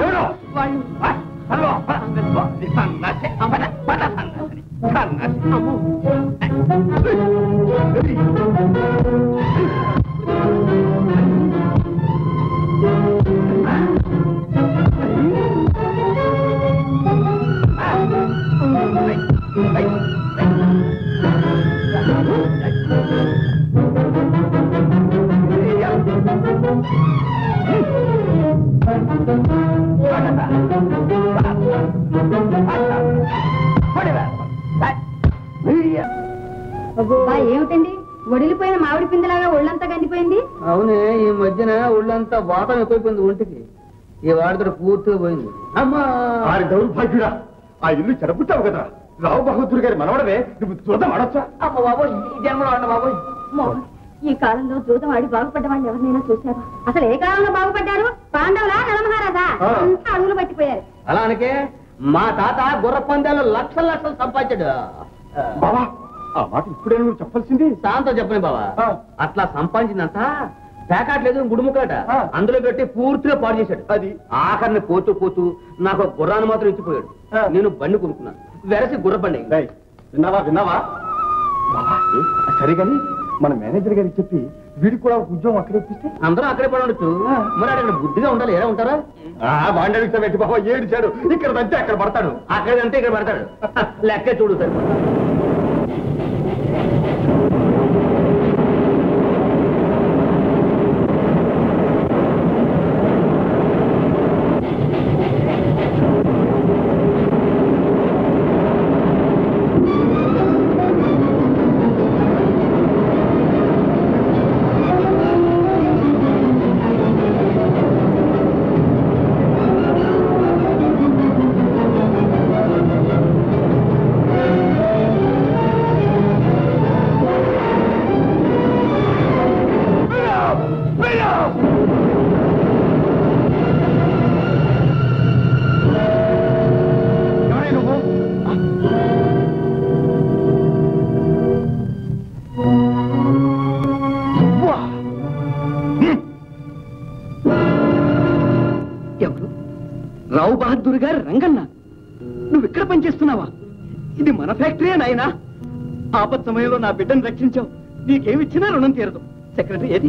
ఏమిటండి వడిలిపోయిన మామిడి పిండిలాగా ఒళ్ళంతా కందిపోయింది? అవునే, ఈ మధ్యన ఒళ్ళంతా వాతం ఎక్కువైపోయింది ఒంటికి. ఈ వాడితో పూర్తిగా పోయింది. అమ్మా, ఆరి దౌర్భాగ్యుడా, ఆ ఇల్లు చెడపుట్టావు కదా. రావు బహదూర్ గారి మనవడవే, నువ్వు చూద్దాం ఆడొచ్చా? అమ్మ బాబోయ్, ఈ జన్మలో అన్న బాబోయ్. ఈ కాలంలో జూదం ఆడి బాగుపడ్డ వాళ్ళు ఎవరినైనా చూశారా? అసలు ఏ కాలంలో బాగుపడ్డారు? పాండవులా నలమహారాజా? అంతా అడుగులు పట్టిపోయారు. అలా అనకే, మా తాత గుర్ర పందాలు లక్షలు లక్షలు సంపాదించాడు. బావా, ఆ మాట ఇప్పుడే నువ్వు చెప్పాల్సింది. శాంతం చెప్పని బావా, అట్లా సంపాదించిందంత ప్యాకెట్ లేదు గుడుముకాట, అందులో పెట్టి పూర్తిగా పాడు చేశాడు. అది ఆఖరిని పోతూ పోతూ నాకు గుర్రాన్ని మాత్రం ఇచ్చిపోయాడు. నేను బండి కొనుక్కున్నాను, వెరసి గుర్ర బండి. విన్నావా విన్నావా? బావా, సరే కానీ మన మేనేజర్ గారికి చెప్పి వీడికి కూడా ఉద్యోగం అక్కడే ఇప్పిస్తే అందరూ అక్కడే పడి ఉండొచ్చు మరి అక్కడ బుద్ధిగా ఉండాలి ఎలా ఉంటారా వాడిని అడిగితే పెట్టి బాబా ఏడిచాడు ఇక్కడ దంతే అక్కడ పడతాడు అక్కడ అంతే ఇక్కడ పడతాడు లెక్క చూడు సార్ రావు బహదూర్ గారు రంగన్న నువ్వు ఇక్కడ పనిచేస్తున్నావా ఇది మన ఫ్యాక్టరీ నాయనా ఆపత్ సమయంలో నా బిడ్డను రక్షించావు నీకేమిచ్చినా రుణం తీరదు సెక్రటరీ ఏది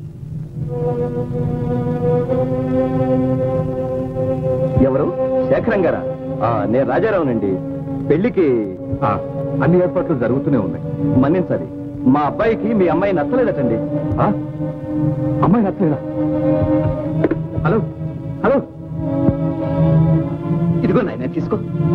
ఎవరు శేఖరం గారా నేను రాజారావునండి పెళ్లికి అన్ని ఏర్పాట్లు జరుగుతూనే ఉన్నాయి మన్నించాలి మా అబ్బాయికి మీ అమ్మాయి నచ్చలేదటండి అమ్మాయి నచ్చలేదా హలో హలో ఇదిగో నాయన తీసుకో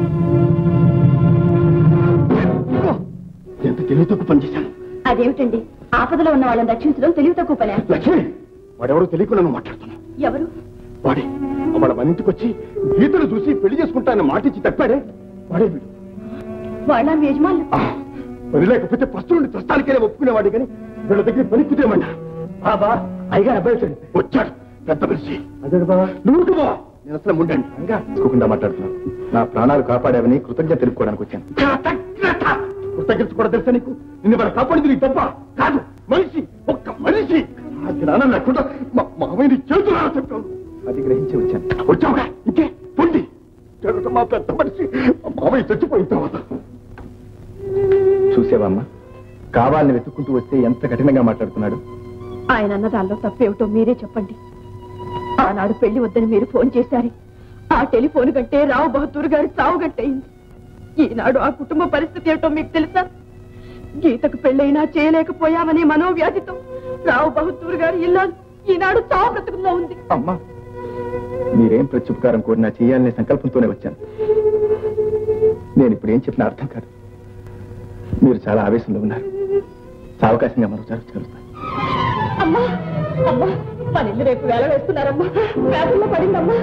ఎంత తెలివి తక్కువ పనిచేశాను. అదేమిటండి ఆపదలో ఉన్న వాళ్ళని రక్షించడం తెలివి తక్కువ పనే. లక్ష్మి వాడెవడో తెలియకుండా నువ్వు మాట్లాడుతున్నావు. ఎవరు? వాడే వాళ్ళ మన ఇంటికి వచ్చి గీతలు చూసి పెళ్లి చేసుకుంటానని మాటిచ్చి తప్పాడే వాడే వీడు. వాళ్ళ మీ యజమానులు పని లేకపోతే ఫస్ట్ నుండి ప్రస్తుతానికే ఒప్పుకునేవాడు కానీ వీళ్ళ దగ్గర పని కుదేమన్నా. బాబా అయ్యగారు అబ్బాయి వచ్చాడు వచ్చాడు పెద్ద మనిషి. అదే బాబా నువ్వు బాబా నేను అసలు ముండండి తీసుకోకుండా మాట్లాడుతున్నాను. నా ప్రాణాలు కాపాడావని కృతజ్ఞత తెలుపుకోవడానికి వచ్చాను. కృతజ్ఞత కూడా తెలుసా నీకు? నిన్ను వాళ్ళ కాపాడింది నీకు తప్ప కాదు. మనిషి ఒక్క మనిషి నాన్న లేకుండా మామయ్యని చేతులారా చెప్పాను. అది గ్రహించి వచ్చాను. వచ్చావుగా ఇంకే పొండి మా పెద్ద మనిషి మామయ్య చచ్చిపోయిన తర్వాత చూసావమ్మా కావాలని వెతుక్కుంటూ వస్తే ఎంత కఠినంగా మాట్లాడుతున్నాడు. ఆయన అన్న దానిలో తప్పేమిటో మీరే చెప్పండి. ఆనాడు పెళ్లి వద్దని మీరు ఫోన్ చేశారు. ఆ టెలిఫోన్ కంటే రావు బహదూర్ గారి సావు గట్టయింది. ఈనాడు ఆ కుటుంబ పరిస్థితి ఏమిటో మీకు తెలుసా? గీతకు పెళ్ళైనా చేయలేకపోయామనే మనోవ్యాధితో రావు బహదూర్ గారి ఇల్లాలు ఈనాడు చావు బ్రతుకుల్లో ఉంది. అమ్మా మీరేం ప్రత్యుపకారం కోరినా చేయాలనే సంకల్పంతోనే వచ్చాను. నేను ఇప్పుడు ఏం చెప్పినా అర్థం కాదు. మీరు చాలా ఆవేశంలో ఉన్నారు. అవకాశంగా మనం కలుస్తాను. అమ్మా అమ్మా మన ఇల్లు రేపు వేల వేస్తున్నారమ్మా. వేసల్లో పడిందమ్మా.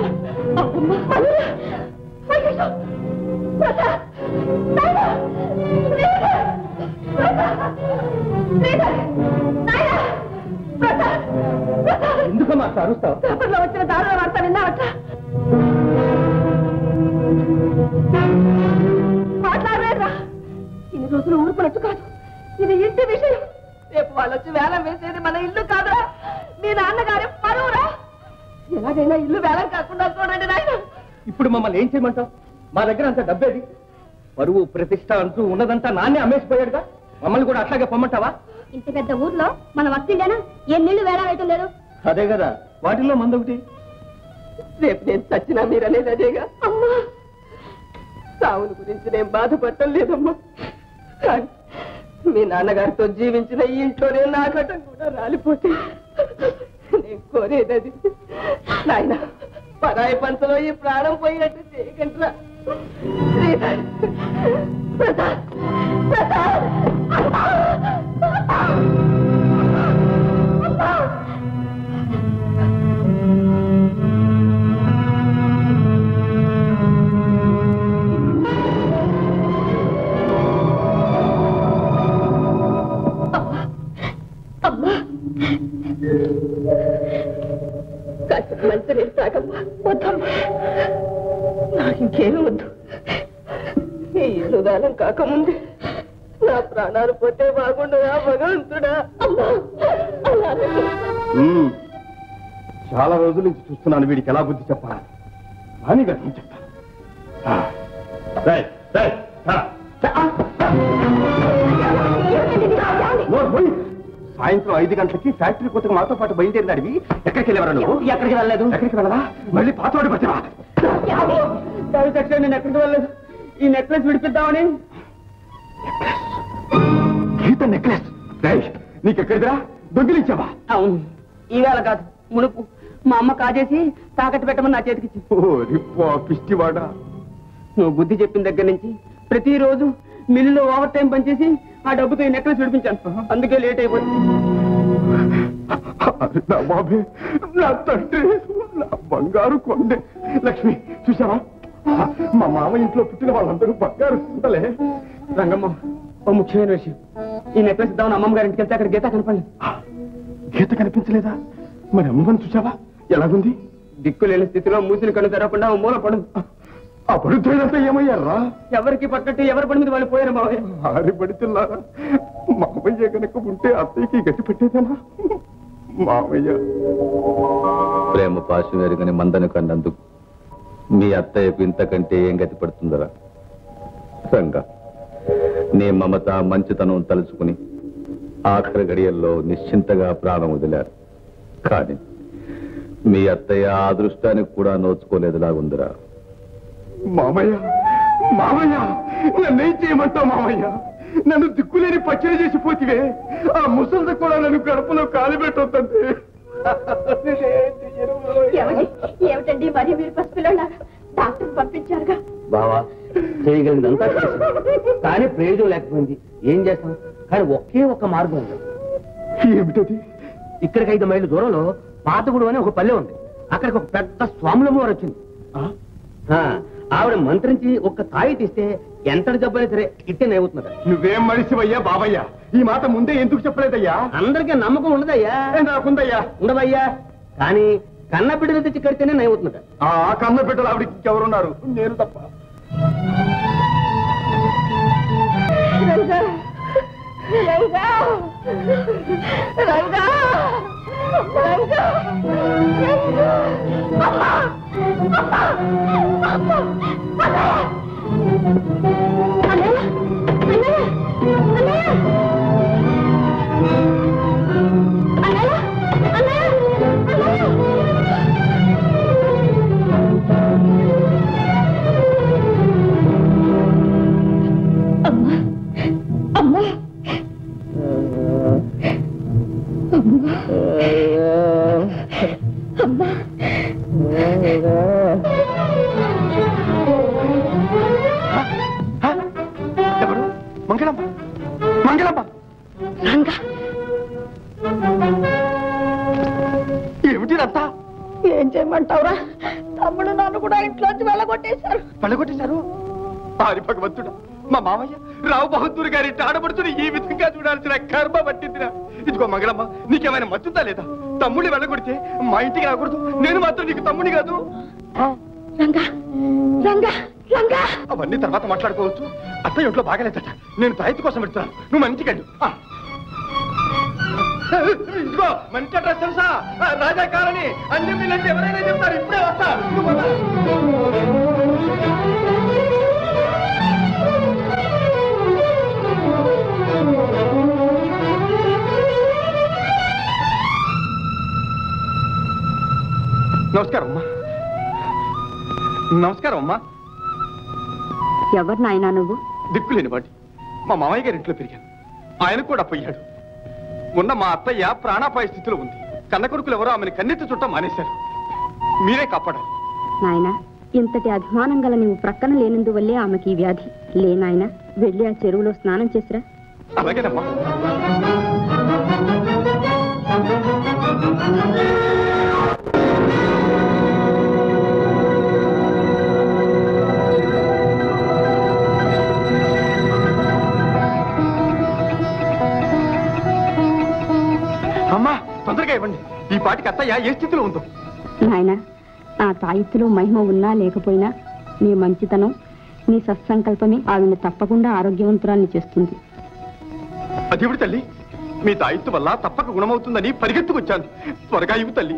ఎందుకమ్మా అరుస్తావు? పేపర్లో వచ్చిన దారుణ వార్త విన్నావట? మాట్లాడలేదురా. ఇన్ని రోజులు ఊరుకున్నట్టు కాదు. ఇది ఇంటి విషయం. రేపు వాళ్ళు వచ్చి వేలం వేసేది మన ఇల్లు కాదురా, మీ నాన్నగారి పరువురా. ఎలాగైనా ఇల్లు వేలం కాకుండా చూడండి నాయన. ఇప్పుడు మమ్మల్ని ఏం చేయమంటావు? మా దగ్గర అంత డబ్బేది. పరువు ప్రతిష్ట అంటూ ఉన్నదంతా నాన్నే అమ్మేసిపోయాడుగా. మమ్మల్ని కూడా అట్లాగే పొమ్మంటావా? ఇంత పెద్ద ఊర్లో మన వస్తుండేనా ఎన్నిళ్ళు వేలం వేయటం లేదు. అదే కదా వాటిల్లో మందొకటి. రేపు నేను చచ్చినా మీరనేది అదేగా. అమ్మా సావుని గురించి నేను బాధపడటం లేదమ్మా. కానీ మీ నాన్నగారితో జీవించిన ఈ ఇంట్లోనే నా ఘటం కూడా రాలిపోతే నేను కోరేది అది. నాయన పరాయి పంచలో ఈ ప్రాణం పోయినట్టు చేయగంటరా. ప్రసాద్ ప్రసాద్ కాసేపు మంచి నేను తాగమ్మా. వద్దమ్మా నాకు ఇంకేమీ వద్దు. ఈ ఇల్లు దానం కాకముందే నా ప్రాణాలు పోతే బాగుండదా భగవంతుడా. అమ్మా అలా చాలా రోజుల నుంచి చూస్తున్నాను వీడికి ఎలా బుద్ధి చెప్పాలి అని వ్యక్తం చెప్తాను. సాయంత్రం 5 గంటలకి ఫ్యాక్టరీ కొత్తగా మాతో పాటు బయలుదేరినాడివి. ఎక్కడికి వెళ్ళేవారు నువ్వు? ఎక్కడికి వెళ్ళలేదు. ఎక్కడికి వెళ్ళదా? మళ్ళీ పాతవాడి పట్టావా? నేను ఎక్కడికి వెళ్ళలేదు. ఈ నెక్లెస్ విడిపిద్దామని. గీత నెక్లెస్ నీకెక్కడిదిరా? దొంగిలించావా? అవును, ఈవేళ కాదు, మునుపు మా అమ్మ కాజేసి తాకట్టు పెట్టమని నా చేతికి. పిచ్చివాడా, నువ్వు బుద్ధి చెప్పిన దగ్గర నుంచి ప్రతిరోజు మిల్లులో ఓవర్ టైం పనిచేసి ఆ డబ్బుతో ఈ నెక్లెస్ విడిపించాను. అందుకే లేట్ అయిపోయింది. నా బాబే, నా తండ్రి, నా బంగారు కొండే. లక్ష్మి చూసావా, మా మామ ఇంట్లో పుట్టిన వాళ్ళందరూ బంగారు కొండలే. రంగమ్మ, ఓ ముఖ్యమైన విషయం. ఈ నెక్లెస్ ఇద్దామని అమ్మమ్మ గారింటికి వెళ్తే అక్కడ గీత కనపడలేదు. గీత కనిపించలేదా? మరి అమ్మని చూసావా? ఎలాగుంది? దిక్కు లేని స్థితిలో మూసిన కళ్ళు తెరవకుండా మూల పడు. ఆ పడుతుందంతా ఏమయ్యారా? ఎవరికి పట్టట్టు ఎవరి పడి మీద వాళ్ళు పోయారు మావయ్య. ఆరి పడుతున్నారా? మామయ్య కనుక ఉంటే అత్తయ్యకి గట్టి పెట్టేదేనా? మామయ్య ప్రేమ పాశం ఎరుగని మందను కన్నందుకు మీ అత్తయ్యకు ఇంతకంటే ఏం గతి పడుతుందరా? రంగా, నీ మమత మంచితనం తలుచుకుని ఆఖరి గడియల్లో నిశ్చింతగా ప్రాణం వదిలారు. కానీ మీ అత్తయ్య ఆ అదృష్టానికి కూడా నోచుకోలేదులాగుందిరా. మామయ్య, మామయ్య, నన్నేం చేయమంటావు మామయ్య? నన్ను దిక్కులేని పచ్చడి చేసి పోతివే. ఆ ముసలిది కూడా నన్ను గడపలో కాలు పెట్టొద్దంటే. ఏమిటండి మరి మీరు పసిపిల్లలా డాక్టర్ పంపించారుగా? బావా, చేయగలిగిందంతా చేశాం, కానీ ప్రయోజనం లేకపోయింది. ఏం చేస్తాం? కానీ ఒకే ఒక్క మార్గం ఉంది. ఏమిటది? ఇక్కడికి 5 మైళ్ళ దూరంలో పాతగుడు అని ఒక పల్లె ఉంది. అక్కడికి ఒక పెద్ద స్వాములమ్మ వారు వచ్చింది. ఆవిడ మంత్రించి ఒక తాయి తీస్తే ఎంత జబ్బైనా సరే ఇట్టే నవ్వుతున్నదా. నువ్వేం మనిషివయ్యా బాబయ్యా? ఈ మాట ముందే ఎందుకు చెప్పలేదయ్యా? అందరికీ నమ్మకం ఉండదయ్యా. నాకుందయ్యా. ఉండదయ్యా, కానీ కన్న బిడ్డలు తెచ్చి కడితేనే నవ్వుతున్నదా. ఆ కన్న బిడ్డలు ఆవిడకి ఇంకెవరున్నారు? నేను తప్ప. మంగళమ్మ, మంగళమ్మ, ఏమిటిదంతా? ఏం చేయమంటావురా? తమ్ముడు నన్ను కూడా ఇంట్లోంచి వెళ్ళగొట్టేశారు. వెళ్ళగొట్టేశారు? ఆరి భగవంతుడా, మా మామయ్య రావు బహదూర్ గారి ఆడబడుతున్న ఈ విధంగా చూడాల్సిన కర్మ పట్టిందిరా. ఇదిగో మంగళమ్మ, నీకేమైనా మత్తుందా లేదా? తమ్ముడిని వెళ్ళగొడితే మా ఇంటికి రాకూడదు. నేను మాత్రం నీకు తమ్ముడి కాదు. రంగా, రంగా, రంగా, అవన్నీ తర్వాత మాట్లాడుకోవచ్చు. అత్తయ్య ఇంట్లో బాగాలేదట. నేను తాయితీ కోసం పెడుతున్నాను. నువ్వు మన ఇంటికి వెళ్ళు. ఇదిగో మంచి అడ్రస్ తెలుసా? రాజా కాలనీ. అన్ని వీళ్ళంటే ఎవరైనా చెప్తారు. ఇప్పుడే వస్తా. నమస్కారం అమ్మా. నమస్కారం అమ్మా. ఎవరు నాయనా నువ్వు? దిక్కులేని వాడి మా మామయ్య గారి ఇంట్లో పెరిగాను. ఆయన కూడా పోయాడు. ఉన్న మా అత్తయ్య ప్రాణాపాయ స్థితిలో ఉంది. కన్న కొడుకులు ఎవరో ఆమెను కన్నెత్తి చుట్టం మానేశారు. మీరే కాపాడాలి. నాయనా, ఇంతటి అభిమానం గల నువ్వు ప్రక్కన లేనందువల్లే ఆమెకి ఈ వ్యాధి. లే నాయనా, వెళ్ళి ఆ చెరువులో స్నానం చేసిరా. అలాగేనమ్మా. అమ్మా, తొందరగా ఇవ్వండి. ఈ పాటికి అత్తయ్య ఏ స్థితిలో ఉందో. నాయనా, నా తాయిత్తులో మహిమ ఉన్నా లేకపోయినా నీ మంచితనం, నీ సత్సంకల్పమే ఆవిని తప్పకుండా ఆరోగ్యవంతురాల్ని చేస్తుంది. అదేవిడి తల్లి, మీ తాయిత్తు వల్ల తప్పక గుణమవుతుందని పరిగెత్తుకొచ్చాను. త్వరగా ఇవ్వు తల్లి.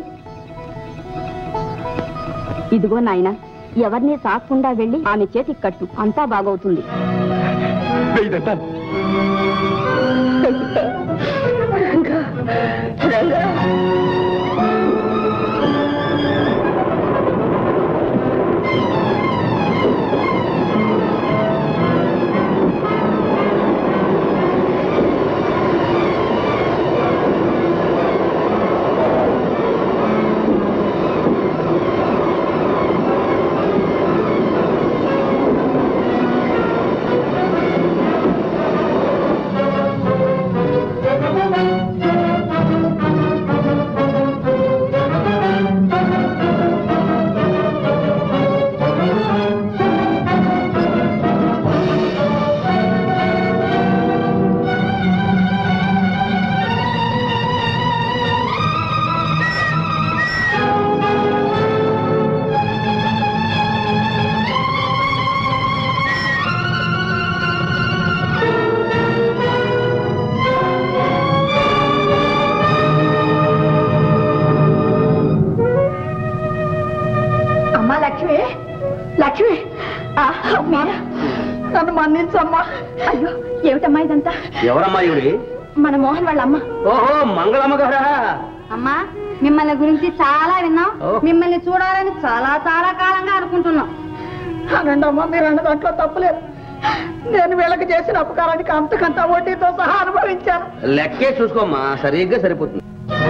ఇదిగో నాయనా, ఎవరిని తాకుండా వెళ్ళి ఆమె చేతికి కట్టు, అంతా బాగవుతుంది. వెయ్యి దండాలు. లక్ష్మి అమ్మా నన్ను మన్నించమ్మా. అయ్యో ఏమిటమ్మా ఇదంతా? ఎవరమ్మా ఇవిడి? మన మోహన్ వాళ్ళ అమ్మ. ఓహో మంగళమ్మ గారా? అమ్మా మిమ్మల్ని గురించి చాలా విన్నాం, మిమ్మల్ని చూడాలని చాలా చాలా కాలంగా అనుకుంటున్నాం. అనండి అమ్మా, మీరు అన్న దాంట్లో తప్పలేదు. నేను వీళ్ళకి చేసిన అపకారానికి అంతకంత వడ్డీతో సహా అనుభవించాను. లెక్కే చూసుకోమ్మా, సరిగ్గా సరిపోతుంది.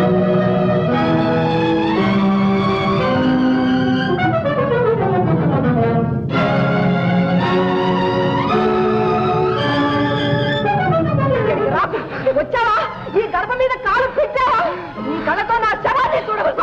వచ్చావా? ఈ గడప మీద కాలు పెట్టావా? ఈ కళ్ళతో నా శవాన్ని చూడవచ్చు.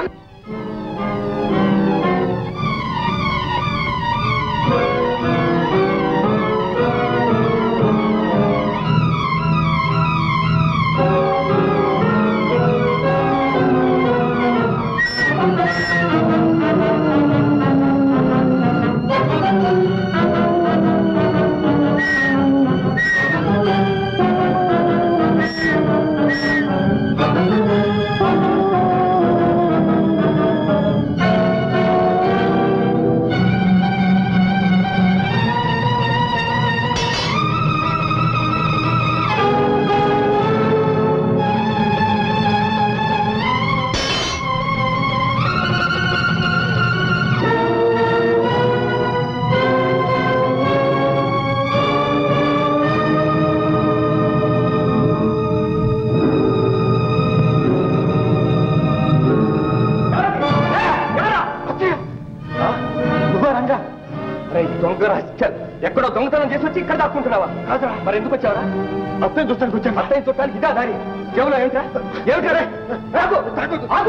ఎక్కడో దొంగతనం చేసి వచ్చి ఇక్కడ దాక్కుంటున్నావా? మరి ఎందుకు వచ్చావరా? అత్తయ్య చూస్తానికి వచ్చాను. అత్తయ్య చూడటానికి ఇదా దారి? చెవులో ఏమిటా ఏమిటా? ఆగు ఆగు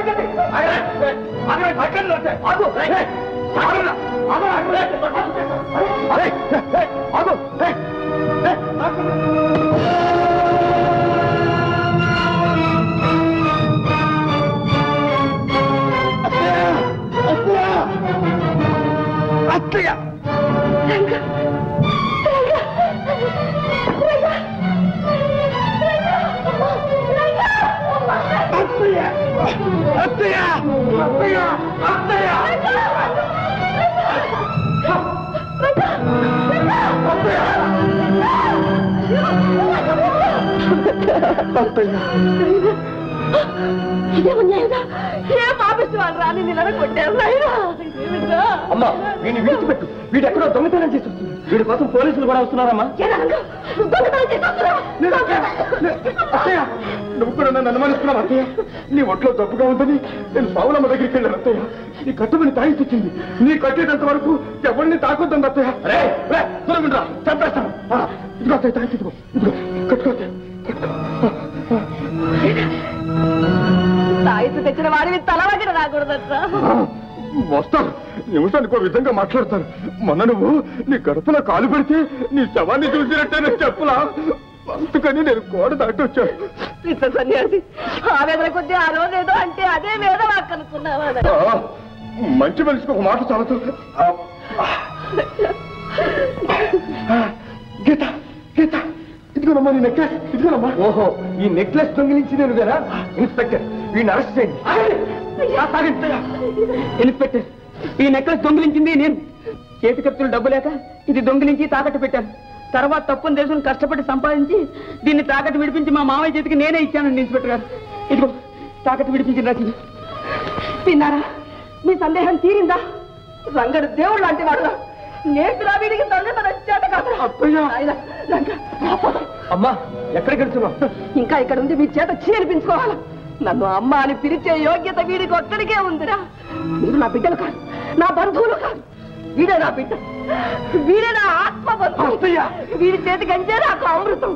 అత్తయ్య అమ్మా వీడిని విడిచిపెట్టు. వీడు ఎక్కడో దొంగతనం చేసి వస్తుంది. వీడి కోసం పోలీసులు కూడా వస్తున్నారమ్మా. నువ్వు కూడా నన్ను అనుమానిస్తున్నావు అత్తయ్య. నీ ఒంట్లో జబ్బుగా ఉందని నేను పావులమ్మ దగ్గరికి వెళ్ళాను అత్తయ్య. నీ కట్టుబడి తాగిచ్చింది. నీ కట్టేటంత వరకు ఎవరిని తాకొద్దండి అత్తయ్య. దూరంగా చంపేస్తాను. ఇదిగో అత్తయ్య తాగి ఇదిగో ఇదిగో కట్టుకో తాయితు తెచ్చిన వాడిని తలవగిన రాకూడదట. వస్తాను, నిమిషానికి ఒక విధంగా మాట్లాడతాను. మొన్న నువ్వు నీ గడపలో కాలు పెడితే నీ శవాన్ని చూసినట్టే నేను చెప్పలా. అందుకని నేను గోడ దాటి వచ్చాను. పిచ్చ సన్యాసి ఆవేదన కొద్ది ఆ రోజు ఏదో అంటే అదే వేద వాక్ అనుకున్నావా? మంచి మనిషికి ఒక మాట చాలదు. గీత గీత ఇదిగోనమ్మా నీ నెక్లెస్. ఇదిగోనమ్మా. ఓహో ఈ నెక్లెస్ దొంగిలించి నేను కదా. ఇన్స్పెక్టర్ వీడిని అరెస్ట్ చేయండి. ఇన్స్పెక్టర్ ఈ నెక్లెస్ దొంగిలించింది నేను. చేతి ఖర్చులు డబ్బు లేక ఇది దొంగిలించి తాకట్టు పెట్టాను. తర్వాత తప్పుని తెలుసుకుని కష్టపడి సంపాదించి దీన్ని తాకట్టు విడిపించి మా మామయ్య చేతికి నేనే ఇచ్చానండి ఇన్స్పెక్టర్ గారు. ఇదిగో తాకట్టు విడిపించిన రసీదు. విన్నారా? మీ సందేహం తీరిందా? రంగడు దేవుడు లాంటి వాడు. నేర్చురా వీడికి చేత కాదు. అమ్మా ఎక్కడికి వెళ్తున్నావు? ఇంకా ఇక్కడ ఉంది మీ చేత చీనిపించుకోవాలి. నన్ను అమ్మ అని పిలిచే యోగ్యత వీడికి ఒక్కడికే ఉందిరా. మీరు నా బిడ్డలు కాదు, నా బంధువులు కాదు. వీడే నా బిడ్డ, వీడే నా ఆత్మ బంధువు. వీడి చేతికి అంచే నాకు అమృతం.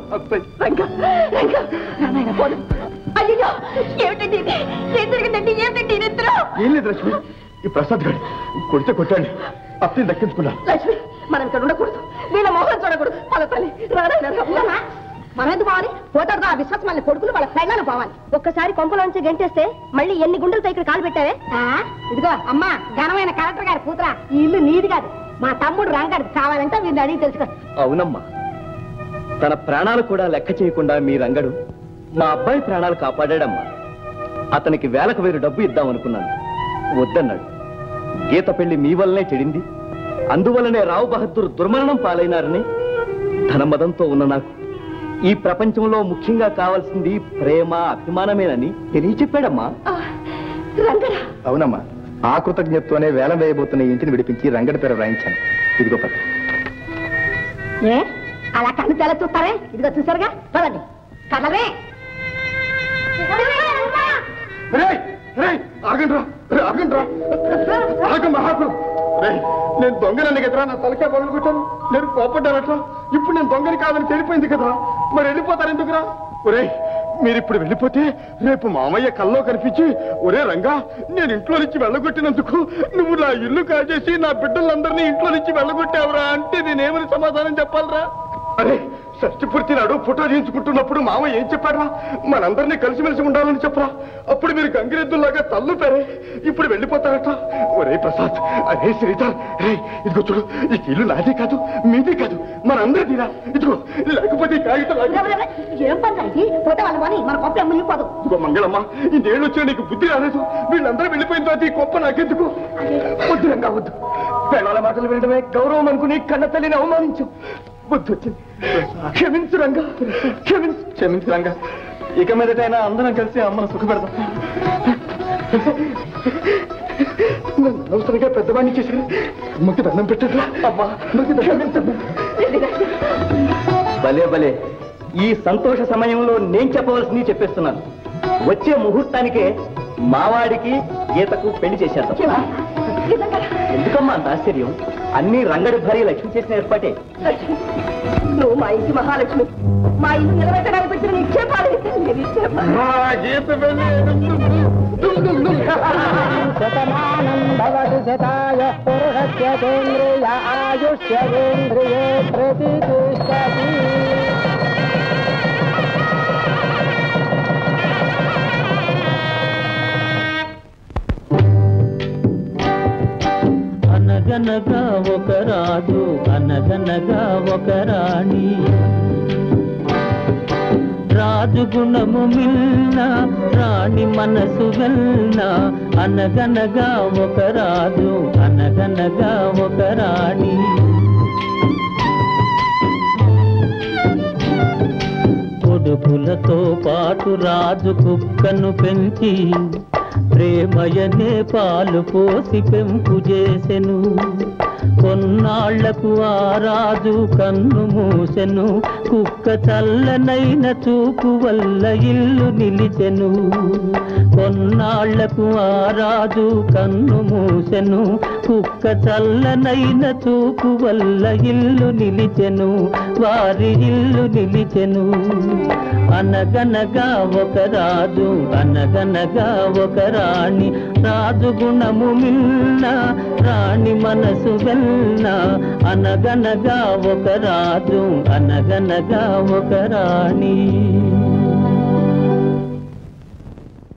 అయ్యో ఏమిటండి ఇది? ఏం జరిగిందండి? ఏమిటండి నిద్ర? ఏం లేదు లక్ష్మి, ఈ ప్రసాద్ గారు కొడితే కొట్టాడు, అప్పుని దక్కించుకున్నా. లక్ష్మి మనం ఇక్కడ ఉండకూడదు, వీళ్ళ మొహం చూడకూడదు. పద తల్లి రాడా. మనం ఎందుకు పోవాలి? పోతాడు ఆ విశ్వాసం వాళ్ళ కొడుకులు వాళ్ళ పెళ్ళాలు పోవాలి. ఒక్కసారి కొంపలోంచి గంటేస్తే మళ్ళీ ఎన్ని గుండెలతో ఇక్కడ కాలు పెట్టావే? ఇదిగో అమ్మా, ఘనమైన కలెక్టర్ గారి కూతురా, ఈ ఇల్లు నీది కాదు, మా తమ్ముడు రంగాడు. కావాలంటే వీళ్ళు అడిగి తెలుసుకో. అవునమ్మా, తన ప్రాణాలు కూడా లెక్క చేయకుండా మీ రంగడు మా అబ్బాయి ప్రాణాలు కాపాడాడమ్మా. అతనికి వేలకు వేరు డబ్బు ఇద్దామనుకున్నాను, వద్దన్నాడు. గీత పెళ్లి మీ వల్లనే చెడింది, అందువల్లనే రావు బహదూర్ దుర్మరణం పాలైనారని ధనమదంతో ఉన్న నాకు ఈ ప్రపంచంలో ముఖ్యంగా కావాల్సింది ప్రేమ అభిమానమేనని తెలియచెప్పాడమ్మా. అవునమ్మా, ఆ కృతజ్ఞతతోనే వేలం వేయబోతున్న ఇంటిని విడిపించి రంగడి పేరు రాయించాను. ఇదిగో పద. ఏ అలా కన్ను తెల చూస్తారే? ఇదిగో చూసారుగా, పదండి. కదలే నేను దొంగనని కదరా, నా తలకే పగలు కొట్టాను. నేను కోపడ్డానట్రా. ఇప్పుడు నేను దొంగని కాదని తెలిపోయింది కదరా, మరి వెళ్ళిపోతారు ఎందుకురా? ఒరే మీరు ఇప్పుడు వెళ్ళిపోతే రేపు మామయ్య కల్లో కనిపించి, ఒరే రంగా నేను ఇంట్లో నుంచి వెళ్ళగొట్టినందుకు నువ్వు నా ఇల్లు కాజేసి నా బిడ్డలందరినీ ఇంట్లో నుంచి వెళ్ళగొట్టావురా అంటే నేనేమని సమాధానం చెప్పాలరా? అరే షష్టి పూర్తి నాడు ఫోటో తీయించుకుంటున్నప్పుడు మామయ్య ఏం చెప్పారా? మనందరినీ కలిసిమెలిసి ఉండాలని చెప్పరా? అప్పుడు మీరు గంగిరెద్దుల్లాగా తల్లుపారే, ఇప్పుడు వెళ్ళిపోతారట. ఒరే ప్రసాద్, అరే శ్రీధర్, రే ఇదిగో చూడు, ఈ ఇల్లు నాది కాదు మీది కాదు, మనందరిదిరా. ఇదిగో లేకపోతే కాగితం ఏం పని పోతే వాళ్ళ పని మన కొప్ప మునిగిపోదు. ఇదిగో మంగళమ్మ, ఈ నేళ్ళు వచ్చినా నీకు బుద్ధి రాలేదు. వీళ్ళందరూ వెళ్ళిపోయిన తర్వాత ఈ కొప్ప నాకెందుకు? వద్దు రంగా వద్దు. పేడాల మాటలు వినడమే గౌరవం అనుకుని కన్న తల్లిని అవమానించు. బుద్ధి వచ్చింది. క్షమించు రంగా, క్షమించు రంగా. ఇక మీదటైనా అందరం కలిసి అమ్మను సుఖపెడదాం. అవసరంగా పెద్దవాడిని చేసి అమ్మకి దండం పెట్టరా? అమ్మా క్షమించమ్మా. భలే భలే, ఈ సంతోష సమయంలో నేను చెప్పవలసింది చెప్పేస్తున్నాను. వచ్చే ముహూర్తానికే మావాడికి గీతకు పెళ్లి చేసేద్దాం. ఎందుకమ్మా అంత ఆశ్చర్యం? అన్ని రంగడి భార్య లక్ష్మి చేసిన ఏర్పాటే. నువ్వు మా ఇంటి మహాలక్ష్మి, మా ఇల్లు నిలబెట్టడానికి పెట్టిన నిక్షేపాలు. శతమానం భవతి శతాయ పురుషస్యేంద్రియ ఆయుష్యేంద్రియే ప్రతిష్ఠతి. అనగనగా ఒక రాజు, అనగనగా ఒక రాణి. రాజు గుణము మిల్న, రాణి మనసు వెల్న. అనగనగా ఒక రాజు, అనగనగా ఒక రాణి. కొడుకులతో పాటు రాజు కుక్కను పెంచి ప్రేమయనే పాలు పోసి పెంపు చేసెను. కొన్నాళ్లకు ఆ రాజు కన్ను మూసెను, కుక్క చల్లనైన చూపు వల్ల ఇల్లు నిలిచెను. కొన్నాళ్లకు ఆ రాజు కన్ను మూసెను, కుక్క చల్లనైన చూపు వల్ల ఇల్లు నిలిచెను, వారి ఇల్లు నిలిచెను. అనగనగా ఒక రాజు, అనగనగా ఒక రాణి. రాజు గుణము మిల్న, రాణి మనసు వెల్న. అనగనగా ఒక రాజు, అనగనగా ఒక రాణి.